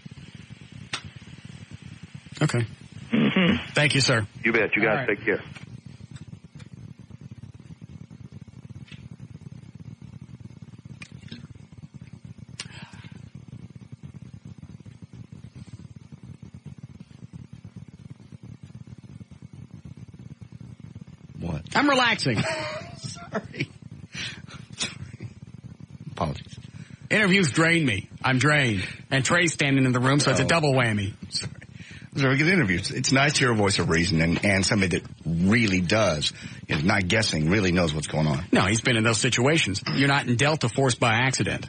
Okay. Mm-hmm. Thank you, sir. You bet. You guys right. take care. What? I'm relaxing. Sorry. Sorry. Apologies. Interviews drain me. I'm drained. And Trey's standing in the room, so it's a double whammy. Sorry. Those are good interviews. It's nice to hear a voice of reason and, and somebody that really does, is not guessing, really knows what's going on. No, he's been in those situations. You're not in Delta Force by accident.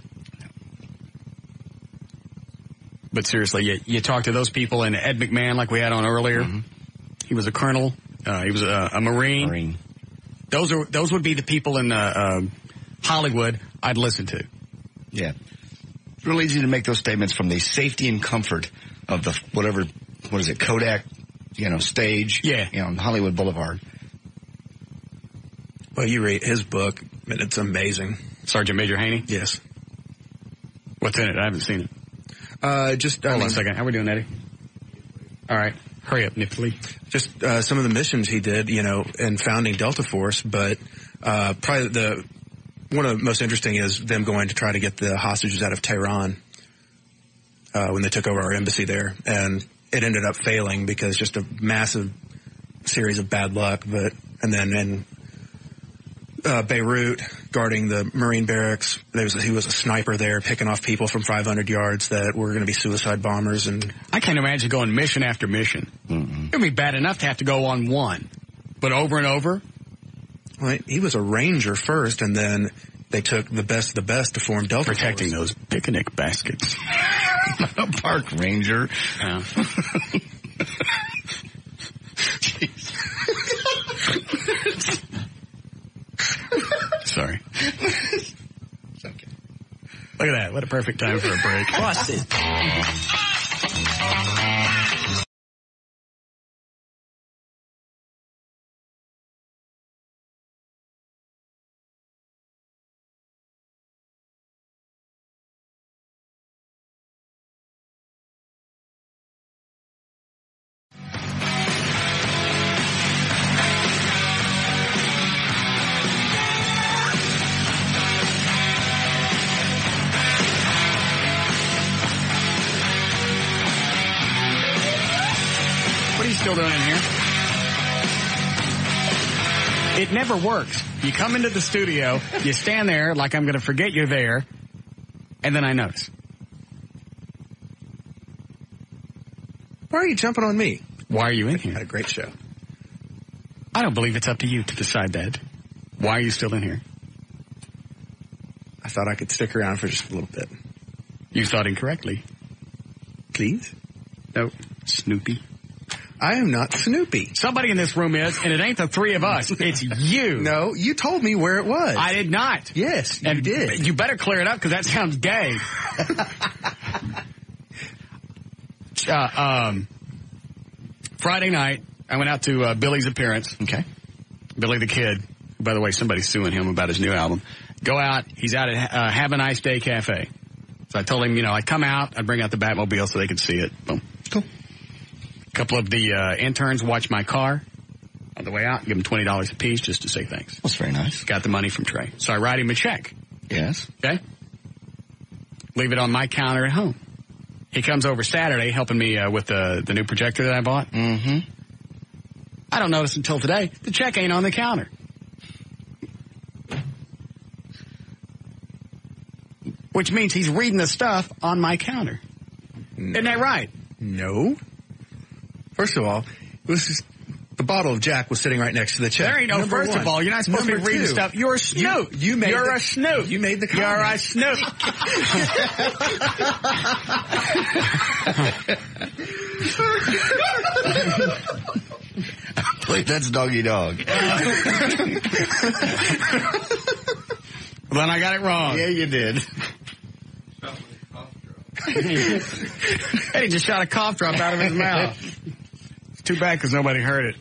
But seriously, you, you talk to those people, and Ed McMahon, like we had on earlier, mm-hmm. he was a colonel, uh, he was a, a Marine. Marine. Those are those would be the people in uh, uh, Hollywood I'd listen to. Yeah. It's real easy to make those statements from the safety and comfort of the whatever, what is it, Kodak, you know, stage. Yeah. You know, on Hollywood Boulevard. Well, you read his book, and it's amazing. Sergeant Major Haney? Yes. What's in it? I haven't seen it. Uh, just Hold I on mean, a second. How we doing, Eddie? All right. Hurry up, Nipply. Just uh, some of the missions he did, you know, in founding Delta Force, but uh, probably the one of the most interesting is them going to try to get the hostages out of Tehran uh, when they took over our embassy there, and it ended up failing because just a massive series of bad luck. But and then in uh, Beirut, guarding the Marine barracks, there was he was a sniper there, picking off people from five hundred yards that were going to be suicide bombers. And I can't imagine going mission after mission. Mm-mm. It would be bad enough to have to go on one, but over and over. Well, he was a ranger first, and then they took the best of the best to form Delta Protecting Force. those picnic baskets. A park ranger. Yeah. Sorry. It's okay. Look at that. What a perfect time for a break. Boston. Still doing in here. It never works. You come into the studio, you stand there like I'm going to forget you're there, and then I notice. Why are you jumping on me? Why are you in here? Had a great show. I don't believe it's up to you to decide that. Why are you still in here? I thought I could stick around for just a little bit. You thought incorrectly. Please? No, Snoopy. I am not Snoopy. Somebody in this room is, and it ain't the three of us. It's you. No, you told me where it was. I did not. Yes, you and did. You better clear it up because that sounds gay. Uh, um, Friday night, I went out to uh, Billy's appearance. Okay. Billy the Kid. By the way, somebody's suing him about his new album. Go out. He's out at uh, Have a Nice Day Cafe. So I told him, you know, I'd come out, I'd bring out the Batmobile so they could see it. Boom. Cool. A couple of the uh, interns watched my car on the way out, give them twenty dollars a piece just to say thanks. That's very nice. Got the money from Trey. So I write him a check. Yes. Okay? Leave it on my counter at home. He comes over Saturday helping me uh, with the, the new projector that I bought. Mm-hmm. I don't notice until today, the check ain't on the counter. Which means he's reading the stuff on my counter. No. Isn't that right? No. First of all, it was just, the bottle of Jack was sitting right next to the check. There ain't no Number first one. of all. You're not supposed Number to be reading two, stuff. You're a snoop. You, you made You're the, a snoop. You made the comment. You're a snoop. I believe that's doggy dog. Well, then I got it wrong. Yeah, you did. Eddie just shot a cough drop out of his mouth. It's too bad because nobody heard it.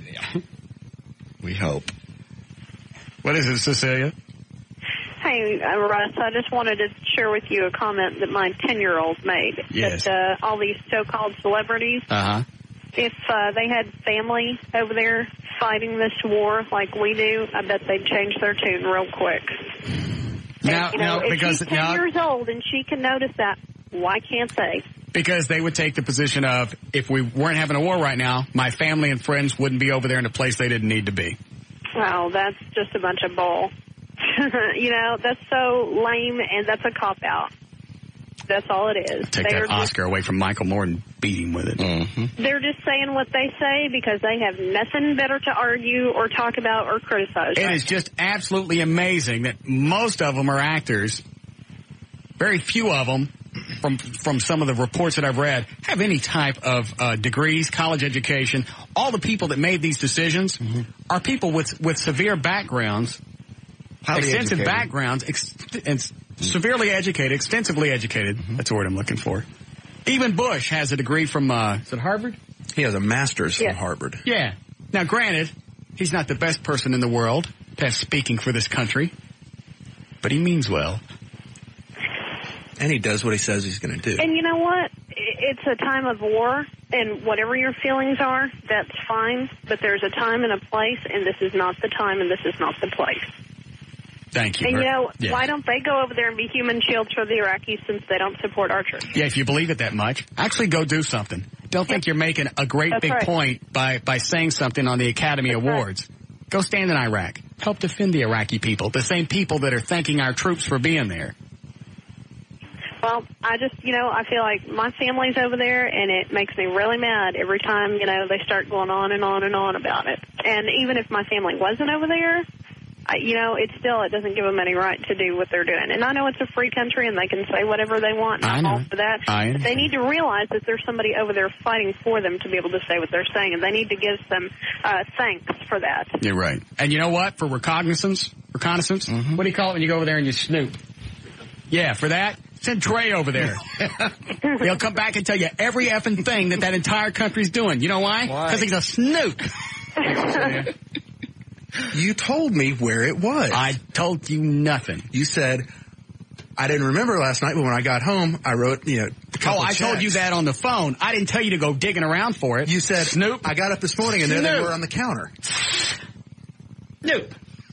We hope. What is it, Cecilia? Hey, uh, Russ, I just wanted to share with you a comment that my ten-year-old made. Yes. That uh, all these so-called celebrities, Uh-huh. if uh, they had family over there fighting this war like we do, I bet they'd change their tune real quick. Now, and, you know, now, if because she's ten now, years old and she can notice that, why can't they? because they would take the position of, if we weren't having a war right now, my family and friends wouldn't be over there in a place they didn't need to be. Well, that's just a bunch of bull. You know, that's so lame, and that's a cop-out. That's all it is. Take They're that Oscar away from Michael Moore and beat him with it. Mm-hmm. They're just saying what they say because they have nothing better to argue or talk about or criticize. It right? is just absolutely amazing that most of them are actors. Very few of them, from from some of the reports that I've read, have any type of uh, degrees, college education. All the people that made these decisions mm-hmm. are people with, with severe backgrounds, Highly extensive educated. backgrounds, ex- and mm-hmm. severely educated, extensively educated. Mm-hmm. That's the word I'm looking for. Even Bush has a degree from, uh, is it Harvard? He has a master's Yeah. from Harvard. Yeah. Now, granted, he's not the best person in the world to have speaking for this country, but he means well. And he does what he says he's going to do. And you know what? It's a time of war, and whatever your feelings are, that's fine. But there's a time and a place, and this is not the time, and this is not the place. Thank you. And, you know, yeah. why don't they go over there and be human shields for the Iraqis since they don't support our troops? Yeah, if you believe it that much, actually go do something. Don't think you're making a great That's big right. point by, by saying something on the Academy That's Awards. Right. Go stand in Iraq. Help defend the Iraqi people, the same people that are thanking our troops for being there. Well, I just, you know, I feel like my family's over there, and it makes me really mad every time, you know, they start going on and on and on about it. And even if my family wasn't over there, I, you know, it still, it doesn't give them any right to do what they're doing. And I know it's a free country, and they can say whatever they want, and I I'm know. all for that. I But they need to realize that there's somebody over there fighting for them to be able to say what they're saying, and they need to give some uh, thanks for that. You're right. And you know what? For reconnaissance, reconnaissance, mm-hmm. what do you call it when you go over there and you snoop? Yeah, for that, send Trey over there. He'll come back and tell you every effing thing that that entire country's doing. You know why? Because he's a snoop. You told me where it was. I told you nothing. You said, I didn't remember last night, but when I got home, I wrote, you know, a couple Oh, I checks. told you that on the phone. I didn't tell you to go digging around for it. You said, Snoop. I got up this morning, and there they Snoop. were on the counter. Snoop.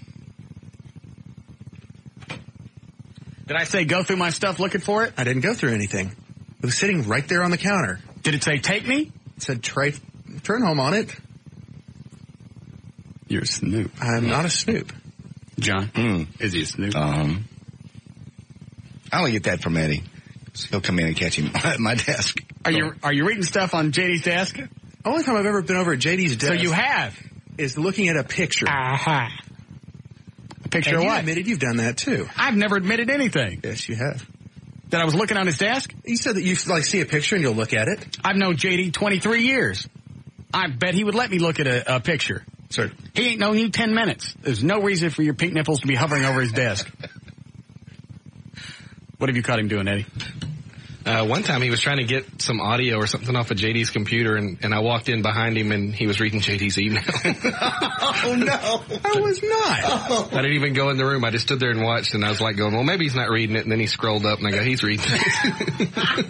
Did I say go through my stuff looking for it? I didn't go through anything. It was sitting right there on the counter. Did it say take me? It said Trey Turnholm on it. You're a snoop. I'm not a snoop. John, Mm. is he a snoop? Um, I only get that from Eddie. He'll come in and catch him at my desk. Are you are you reading stuff on J D's desk? Only time I've ever been over at J D's desk. So you have. Is looking at a picture. Aha. A picture and of you what? admitted you've done that too. I've never admitted anything. Yes, you have. That I was looking on his desk? You said that you like see a picture and you'll look at it. I've known J D twenty-three years. I bet he would let me look at a, a picture. Sir. He ain't known you ten minutes. There's no reason for your pink nipples to be hovering over his desk. What have you caught him doing, Eddie? Uh, one time he was trying to get some audio or something off of J D's computer, and, and I walked in behind him, and he was reading J D's email. Oh, no. I was not. Oh. I didn't even go in the room. I just stood there and watched, and I was like going, well, maybe he's not reading it. And then he scrolled up, and I go, he's reading it.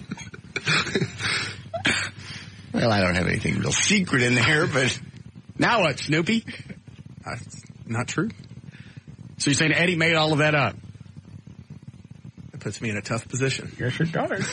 Well, I don't have anything real secret in there, but now what, Snoopy? That's not true. So you're saying Eddie made all of that up? That puts me in a tough position. Yes, it does.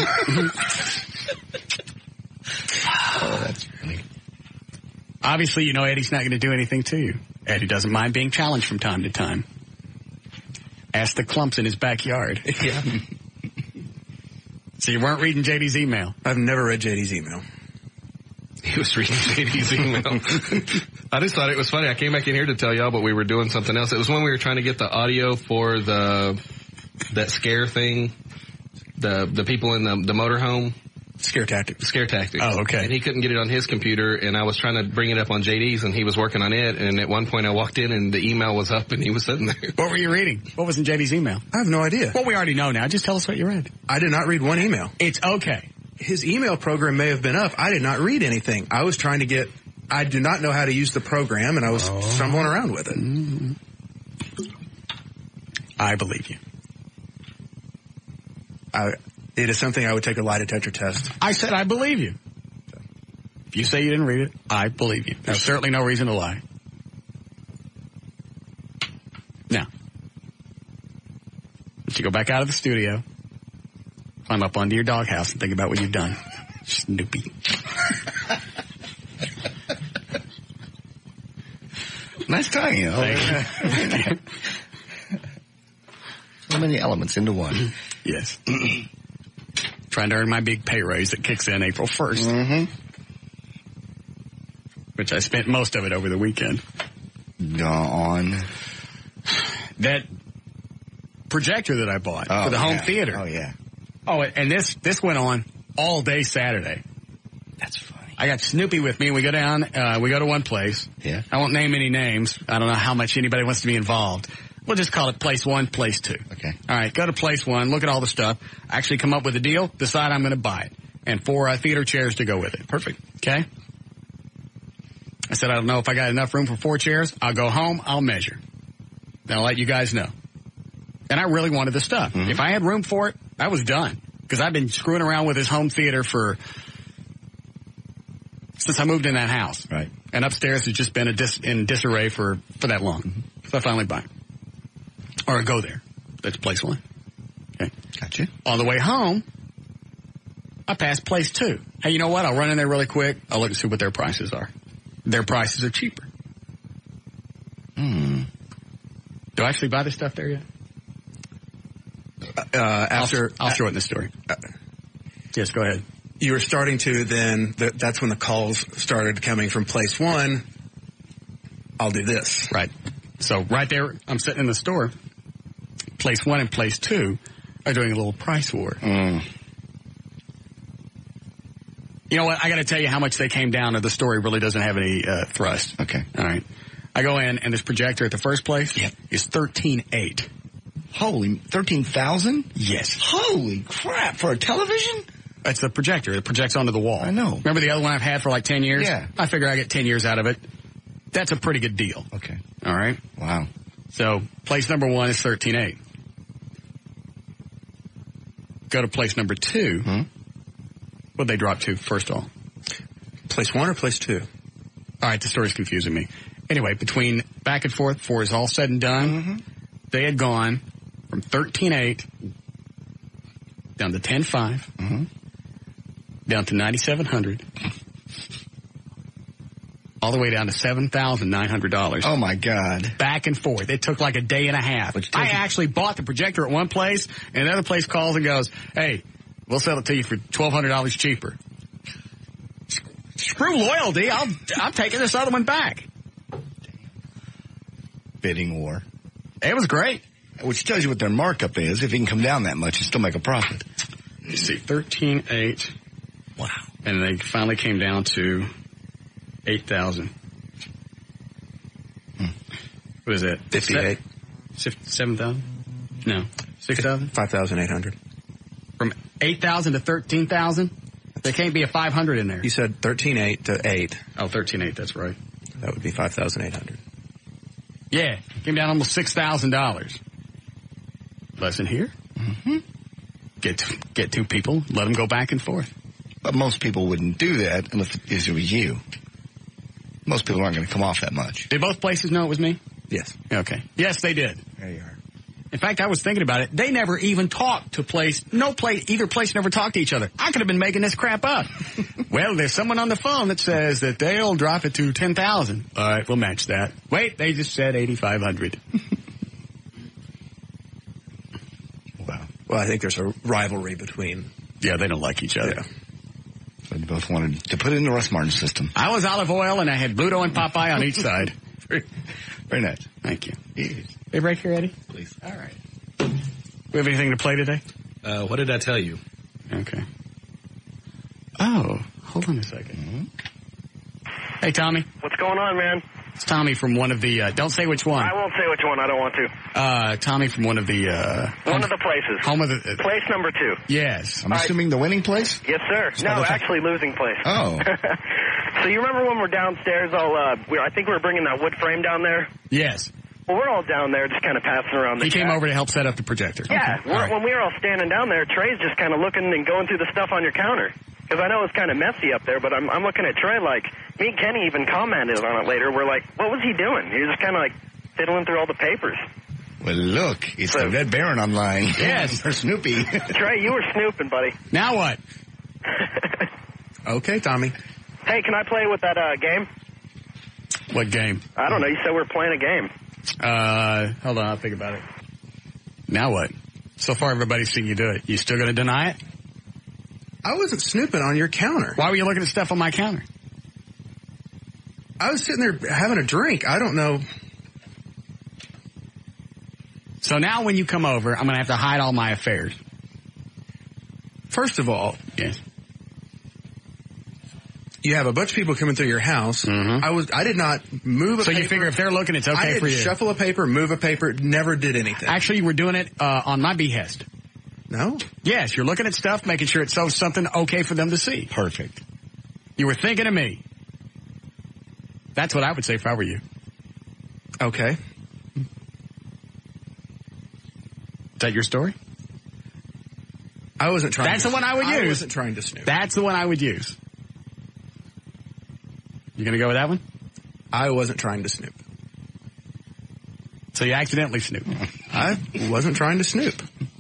oh, that's funny. Obviously, you know Eddie's not going to do anything to you. Eddie doesn't mind being challenged from time to time. Ask the clumps in his backyard. Yeah. So you weren't reading J D's email? I've never read J D's email. He was reading J D's email. I just thought it was funny. I came back in here to tell y'all, but we were doing something else. It was when we were trying to get the audio for the that scare thing, the the people in the, the motorhome. Scare tactics. Scare tactics. Oh, okay. And he couldn't get it on his computer, and I was trying to bring it up on J D's, and he was working on it, and at one point I walked in, and the email was up, and he was sitting there. What were you reading? What was in J D's email? I have no idea. Well, we already know now. Just tell us what you read. I did not read one email. It's okay. His email program may have been up. I did not read anything. I was trying to get, I do not know how to use the program, and I was oh. stumbling around with it. Mm-hmm. I believe you. I, it is something I would take a lie detector test. I said I believe you. If you say you didn't read it, I believe you. There's certainly no reason to lie. Now, let's you go back out of the studio, climb up onto your doghouse, and think about what you've done. Snoopy. Nice talking, you know. So many elements into one. Yes. Trying to earn my big pay raise that kicks in April first. Mm-hmm. Which I spent most of it over the weekend. Gone. That projector that I bought oh, for the home yeah. theater. Oh, yeah. Oh, and this, this went on all day Saturday. That's funny. I got Snoopy with me. We go down, uh, we go to one place. Yeah. I won't name any names. I don't know how much anybody wants to be involved. We'll just call it place one, place two. Okay. All right, go to place one, look at all the stuff, actually come up with a deal, decide I'm going to buy it. And four uh, theater chairs to go with it. Perfect. Okay? I said, I don't know if I got enough room for four chairs. I'll go home, I'll measure. Then I'll let you guys know. And I really wanted the stuff. Mm-hmm. If I had room for it, I was done. Because I've been screwing around with his home theater for, since I moved in that house. Right. And upstairs has just been a dis, in disarray for, for that long. Mm-hmm. So I finally buy it. Or I go there. That's place one. Okay. Gotcha. On the way home, I pass place two. Hey, you know what? I'll run in there really quick. I'll look and see what their prices are. Their prices are cheaper. Hmm. Do I actually buy the stuff there yet? Uh, after I'll, I'll show it in the story. Uh, yes, go ahead. You were starting to then, the, that's when the calls started coming from place one. I'll do this. Right. So right there, I'm sitting in the store. Place one and place two are doing a little price war. Mm. You know what? I got to tell you how much they came down, or the story really doesn't have any uh, thrust. Okay. All right. I go in, and this projector at the first place yep. is thirteen eight. Holy, thirteen thousand? Yes. Holy crap, for a television? It's the projector. It projects onto the wall. I know. Remember the other one I've had for like ten years? Yeah. I figure I get ten years out of it. That's a pretty good deal. Okay. All right. Wow. So place number one is thirteen eight. Go to place number two. Hmm? What'd they drop to, first of all? Place one or place two? All right, the story's confusing me. Anyway, between back and forth, before it's all said and done, mm-hmm. they had gone from thirteen eight down to ten five, mm-hmm. down to ninety-seven hundred, all the way down to seven thousand nine hundred dollars. Oh, my God. Back and forth. It took like a day and a half. I actually bought the projector at one place, and another place calls and goes, hey, we'll sell it to you for twelve hundred dollars cheaper. Screw loyalty. I'll, I'm taking this other one back. Bidding war. It was great. Which tells you what their markup is. If you can come down that much and still make a profit. You see, thirteen eight. Wow. And they finally came down to eight thousand. Hmm. What is it? fifty-eight. seven thousand? No. six thousand? five thousand eight hundred. From eight thousand to thirteen thousand? There can't be a five hundred in there. You said thirteen eight to eight. Oh, thirteen eight, that's right. That would be five thousand eight hundred. Yeah, came down almost six thousand dollars. Lesson here. Mm-hmm. Get two, get two people, let them go back and forth. But most people wouldn't do that unless it was you. Most people aren't going to come off that much. Did both places know it was me? Yes. Okay. Yes, they did. There you are. In fact, I was thinking about it. They never even talked to place. No place, either place never talked to each other. I could have been making this crap up. Well, there's someone on the phone that says that they'll drop it to ten thousand. All right, we'll match that. Wait, they just said eighty-five hundred. Wow. Well, I think there's a rivalry between. Yeah, they don't like each other. Yeah. So they both wanted to put it in the Russ Martin system. I was olive oil, and I had Bluto and Popeye on each side. Very, very nice. Thank you. Hey, break here, Eddie? Please. All right. We have anything to play today? Uh, what did I tell you? Okay. Oh, hold on a second. Mm-hmm. Hey, Tommy. What's going on, man? It's Tommy from one of the, uh, don't say which one. I won't say which one. I don't want to. Uh, Tommy from one of the, uh... One home, of the places. Home of the... Uh, place number two. Yes. I'm assuming the winning place? Yes, sir. No, actually losing place. Oh. So you remember when we're downstairs, all, uh, we, I think we were bringing that wood frame down there? Yes. Well, we're all down there just kind of passing around the He came chat. over to help set up the projector. Yeah. Okay. We're, Right. When we were all standing down there, Trey's just kind of looking and going through the stuff on your counter. Because I know it's kind of messy up there, but I'm, I'm looking at Trey like, me and Kenny even commented on it later. We're like, what was he doing? He was just kind of like fiddling through all the papers. Well, look, it's so, the Red Baron online. Yes. Or Snoopy. Trey, you were snooping, buddy. Now what? Okay, Tommy. Hey, can I play with that uh, game? What game? I don't know. You said we were playing a game. Uh, hold on, I'll think about it. Now what? So far, everybody's seen you do it. You still going to deny it? I wasn't snooping on your counter. Why were you looking at stuff on my counter? I was sitting there having a drink. I don't know. So now when you come over, I'm going to have to hide all my affairs. First of all, yes. You have a bunch of people coming through your house. Mm-hmm. I was. I did not move a so paper. So you figure if they're looking, it's okay I didn't for you. Shuffle a paper, move a paper, never did anything. Actually, you were doing it uh, on my behest. No? Yes, you're looking at stuff, making sure it's so something okay for them to see. Perfect. You were thinking of me. That's what I would say if I were you. Okay. Is that your story? I wasn't trying That's to the one I would use. I wasn't trying to snoop. That's the one I would use. You going to go with that one? I wasn't trying to snoop. So you accidentally snooped. I wasn't trying to snoop.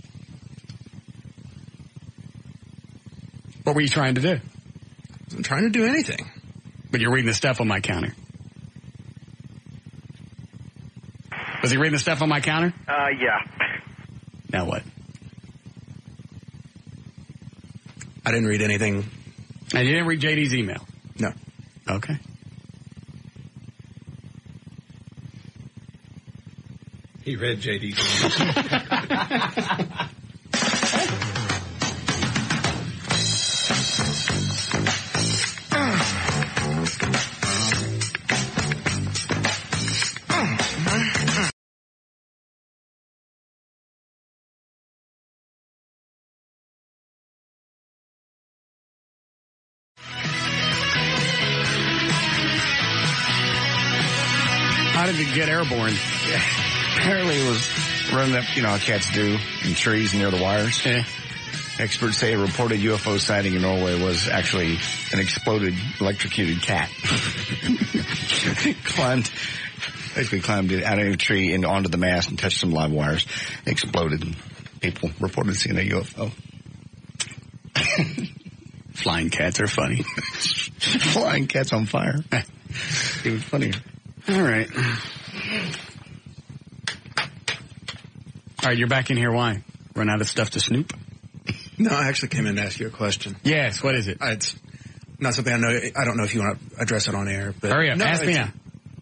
What were you trying to do? I wasn't trying to do anything. But you're reading the stuff on my counter. Was he reading the stuff on my counter? Uh, yeah. Now what? I didn't read anything. And you didn't read J D's email? No. Okay. He read J D's email. How did it get airborne? Yeah. Apparently it was running up, you know, how cats do in trees near the wires. Yeah. Experts say a reported U F O sighting in Norway was actually an exploded, electrocuted cat. climbed, basically climbed out of a tree and onto the mast and touched some live wires. Exploded. People reported seeing a U F O. Flying cats are funny. Flying cats on fire. It was funny. All right. All right, you're back in here. Why? Run out of stuff to snoop? No, I actually came in to ask you a question. Yes, what is it? It's not something I know. I don't know if you want to address it on air. But hurry up, no, ask me now.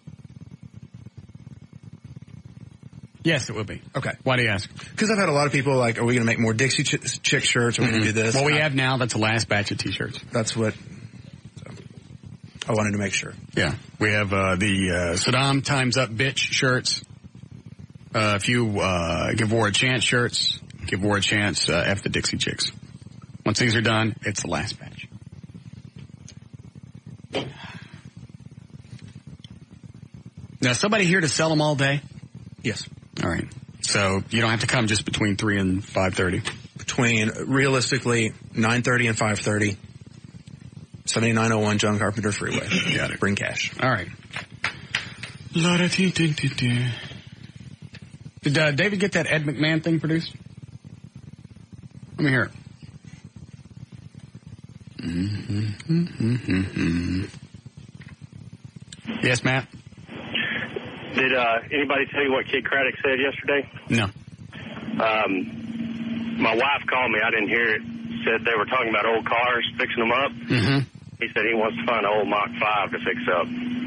Yes, it will be. Okay. Why do you ask? Because I've had a lot of people like, are we going to make more Dixie ch- Chick shirts? Are we going to do this? What we I, have now, that's the last batch of T-shirts. That's what so, I wanted to make sure. Yeah. We have uh, the uh, Saddam Time's Up Bitch shirts. Uh, if you uh, give war a chance shirts, give war a chance, uh, F the Dixie Chicks. Once these are done, it's the last batch. Now, somebody here to sell them all day? Yes. All right. So you don't have to come just between three and five thirty. Between, realistically, nine thirty and five thirty. seventy-nine oh one John Carpenter Freeway. Got it. Bring cash. All right. Did uh, David get that Ed McMahon thing produced? Let me hear it. Mm-hmm, mm-hmm, mm-hmm. Yes, Matt? Did uh, anybody tell you what Kid Craddock said yesterday? No. Um, my wife called me. I didn't hear it. Said they were talking about old cars, fixing them up. Mm-hmm. He said he wants to find an old Mach five to fix up.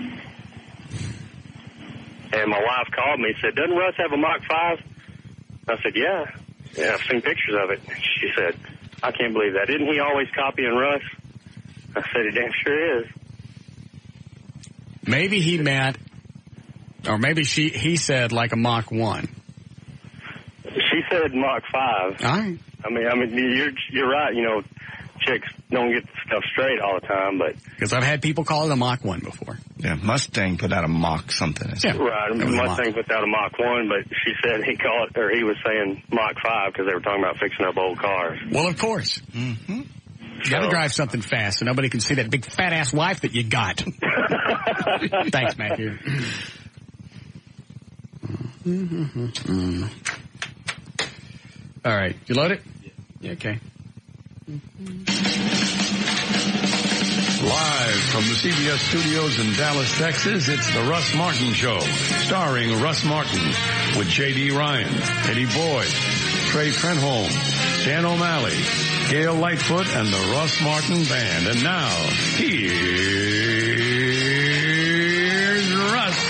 And my wife called me and said, doesn't Russ have a Mach five? I said, yeah. Yeah, I've seen pictures of it. She said, I can't believe that. Isn't he always copying Russ? I said, he damn sure is. Maybe he meant, or maybe she he said like a Mach one. She said Mach five. All right. I mean, I mean, you're you're right. You know, chicks don't get stuff straight all the time, but because I've had people call it a Mach one before. Yeah, Mustang put out a Mach something. Yeah, right. Mustang put out a Mach one, but she said he called or he was saying Mach five because they were talking about fixing up old cars. Well, of course. Mm-hmm. You got to drive something fast so nobody can see that big fat ass wife that you got. Thanks, Matthew. Mm-hmm. All right, you load it? Yeah. Okay. Live from the C B S studios in Dallas, Texas, it's the Russ Martin Show, starring Russ Martin with J D. Ryan, Eddie Boyd, Trey Trentholm, Dan O'Malley, Gail Lightfoot, and the Russ Martin Band. And now, here's Russ.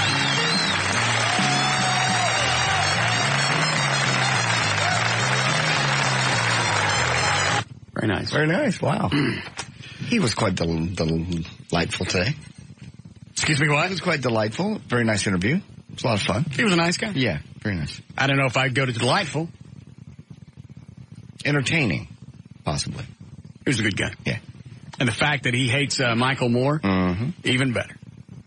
Very nice. Very nice. Wow. He was quite del- delightful today. Excuse me, what? It was quite delightful. Very nice interview. It was a lot of fun. He was a nice guy? Yeah, very nice. I don't know if I'd go to delightful. Entertaining, possibly. He was a good guy. Yeah. And the fact that he hates uh, Michael Moore, mm-hmm. even better.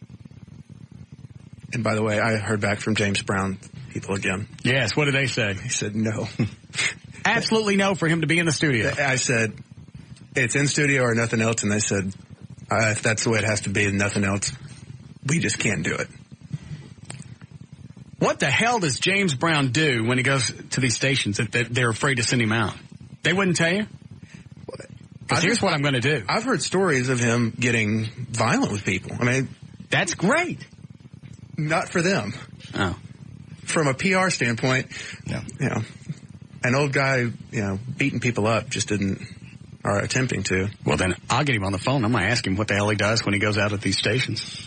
And by the way, I heard back from James Brown people again. Yes, what did they say? He said no. Absolutely no for him to be in the studio. I said, it's in studio or nothing else, and they said, uh, if that's the way it has to be and nothing else, we just can't do it. What the hell does James Brown do when he goes to these stations that they're afraid to send him out? They wouldn't tell you? Because here's what I'm going to do. I've heard stories of him getting violent with people. I mean, that's great. Not for them. Oh. From a P R standpoint, no. You know, an old guy, you know, beating people up just didn't, or attempting to. Well, then I'll get him on the phone. I'm going to ask him what the hell he does when he goes out at these stations.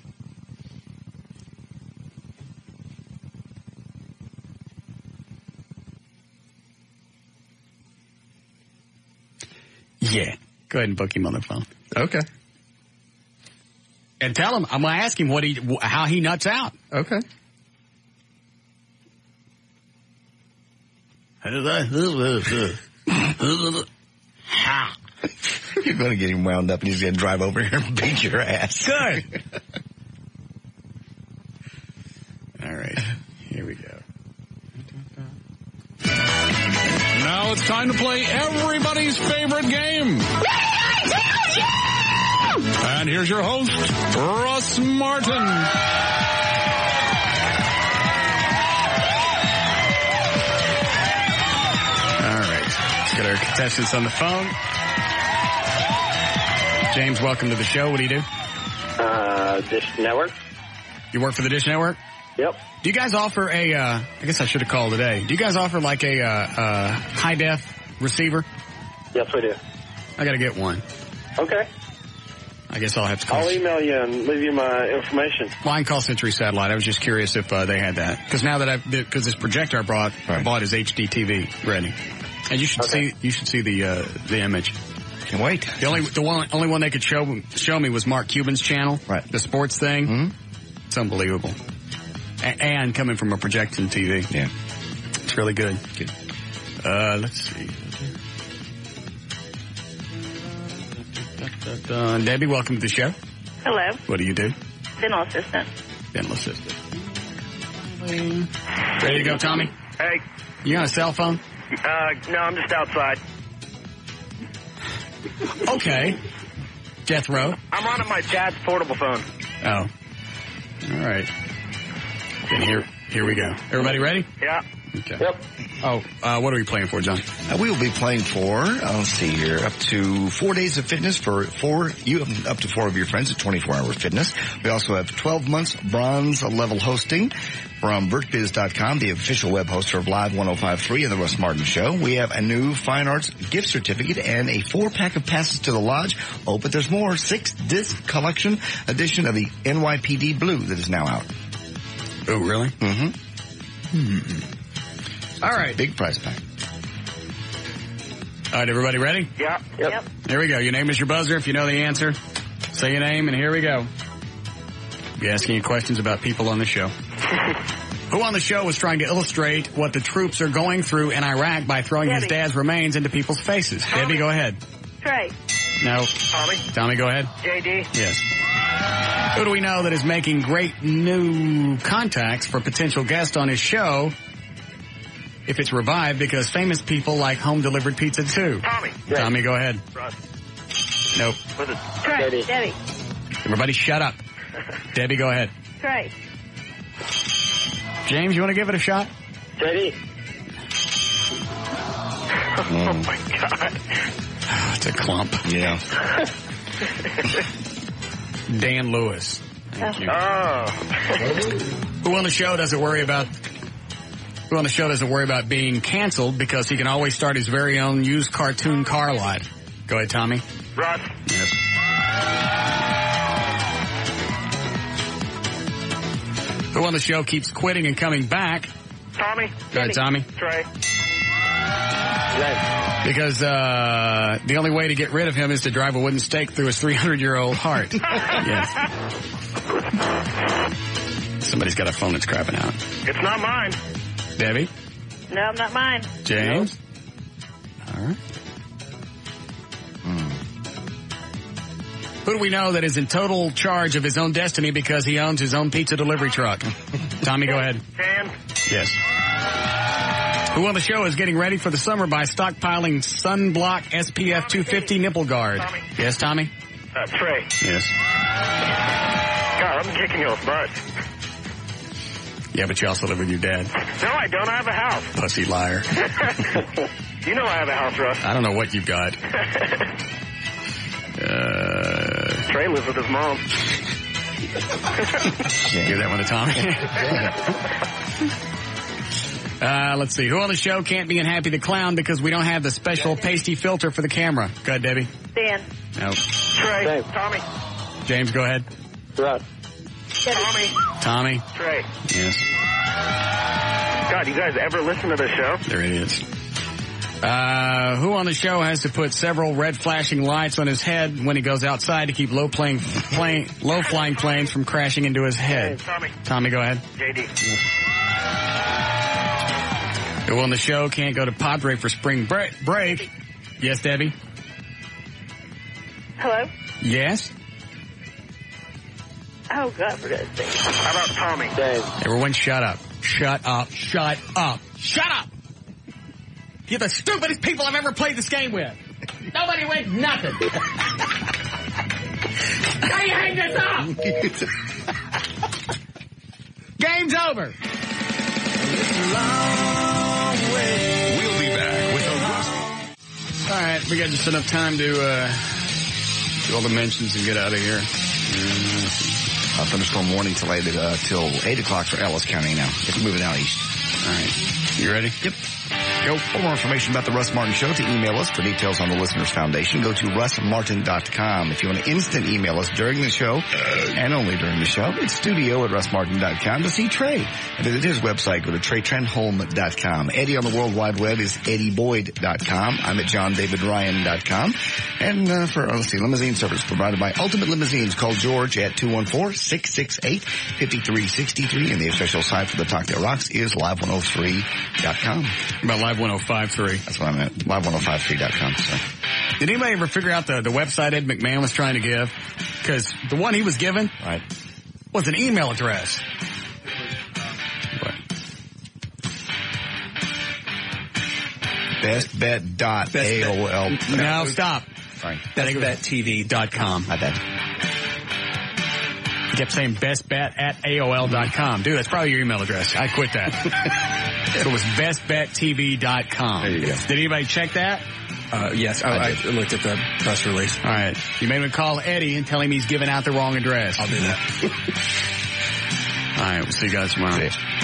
Yeah. Go ahead and book him on the phone. Okay. And tell him, I'm going to ask him what he, how he nuts out. Okay. You're going to get him wound up and he's going to drive over here and beat your ass. Good. All right. Here we go. Now it's time to play everybody's favorite game. And here's your host, Russ Martin. Get our contestants on the phone. James, welcome to the show. What do you do? Uh, Dish Network. You work for the Dish Network? Yep. Do you guys offer a, uh, I guess I should have called today. Do you guys offer like a, uh, uh, high def receiver? Yes, we do. I gotta get one. Okay. I guess I'll have to call. I'll email you and leave you my information. Well, I can call Century Satellite. I was just curious if, uh, they had that. Cause now that I've, cause this projector I brought, right. I bought is H D T V ready. And you should okay. see you should see the uh, the image. Can't wait. The only the one only one they could show show me was Mark Cuban's channel, right? The sports thing. Mm-hmm. It's unbelievable. A- and coming from a projection T V, yeah, it's really good. good. Uh, let's see. Uh, Debbie, welcome to the show. Hello. What do you do? Dental assistant. Dental assistant. Ready to go, Tommy? Hey. You on a cell phone? Uh, no, I'm just outside. Okay. Jethro? I'm on my dad's portable phone. Oh. All right. Then here, here we go. Everybody ready? Yeah. Okay. Yep. Oh, uh, what are we playing for, John? Uh, we will be playing for, uh, let's see here, up to four days of fitness for four, you have up to four of your friends at twenty-four hour fitness. We also have twelve months bronze level hosting from Vert Biz dot com, the official web hoster of Live one oh five point three and the Russ Martin Show. We have a new Fine Arts gift certificate and a four pack of passes to the lodge. Oh, but there's more. Six disc collection edition of the N Y P D Blue that is now out. Oh, really? Mm-hmm. Hmm. All right. Big prize pack. All right, everybody ready? Yeah. Yep. yep. Here we go. Your name is your buzzer. If you know the answer, say your name, and here we go. Be asking you questions about people on the show. Who on the show was trying to illustrate what the troops are going through in Iraq by throwing Debbie. his dad's remains into people's faces? Tommy. Debbie, go ahead. Trey. No. Tommy. Tommy, go ahead. J D. Yes. Who do we know that is making great new contacts for potential guests on his show if it's revived because famous people like home-delivered pizza, too? Tommy. Tommy, go ahead. Russ. Nope. What's it? Trey. Debbie. Debbie. Everybody shut up. Debbie, go ahead. Trey. James, you want to give it a shot? J D. Oh, my God. It's a clump. Yeah. Dan Lewis. Thank you. Oh. Who on the show doesn't worry about Who on the show doesn't worry about being canceled because he can always start his very own used cartoon car lot? Go ahead, Tommy. Russ. Yes. Who on the show keeps quitting and coming back? Tommy. Go ahead, Tommy. Trey. Because uh, the only way to get rid of him is to drive a wooden stake through his three hundred year old heart. Yes. Somebody's got a phone that's crapping out. It's not mine. Debbie? No, not mine. James? All right. Hmm. Who do we know that is in total charge of his own destiny because he owns his own pizza delivery truck? Tommy, go ahead. Dan. Yes. Who on the show is getting ready for the summer by stockpiling sunblock S P F two fifty nipple guard? Tommy. Yes, Tommy? Uh, Trey. Yes. God, I'm kicking your butt. Yeah, but you also live with your dad. No, I don't. I have a house. Pussy liar. You know I have a house, Russ. I don't know what you've got. Uh, Trey lives with his mom. Give that one to Tommy. uh, let's see. Who on the show can't be in Happy the Clown because we don't have the special pasty filter for the camera? Go ahead, Debbie. Dan. No. Trey. Dave. Tommy. James, go ahead. Russ. Tommy. Tommy. Trey. Yes. God, you guys ever listen to the show? There it is. Uh, who on the show has to put several red flashing lights on his head when he goes outside to keep low playing, plane, low flying planes from crashing into his head? Hey, Tommy. Tommy, go ahead. J D. Who on the show can't go to Padre for spring break? break? Yes, Debbie? Hello? Yes? Oh, God, for God's sake. How about Tommy? Dave. Everyone shut up. Shut up. Shut up. Shut up! You're the stupidest people I've ever played this game with. Nobody wins nothing. How do you hang this up? Game's over. We'll be back with a Russ. All right, we got just enough time to uh, do all the mentions and get out of here. Uh, thunderstorm warning till eight, uh, till eight o'clock for Ellis County now. It's moving out east. All right. You ready? Yep. Go for more information about the Russ Martin Show. To email us for details on the Listeners Foundation, go to russ martin dot com. If you want to instant email us during the show, and only during the show, it's studio at russ martin dot com. To see Trey and visit his website, go to trey trenholm dot com. Eddie on the World Wide Web is eddie boyd dot com. I'm at john david ryan dot com. And uh, for, let's see, limousine service provided by Ultimate Limousines. Call George at two one four, six six eight, five three six three. And the official site for the Talk That Rocks is live one oh three dot com. About Live one oh five point three. That's what I meant. live one oh five three dot com. So. Did anybody ever figure out the, the website Ed McMahon was trying to give? Because the one he was given right. was an email address. Best bet dot A O L. No, stop. Sorry. best bet T V dot com. My bad. He kept saying best bet at A O L dot com. Dude, that's probably your email address. I quit that. So it was best bet T V dot com. There you go. Did anybody check that? Uh, yes, I, I, I looked at the press release. All right. You made him call Eddie and tell him he's giving out the wrong address. I'll do that. All right. We'll see you guys tomorrow. See you.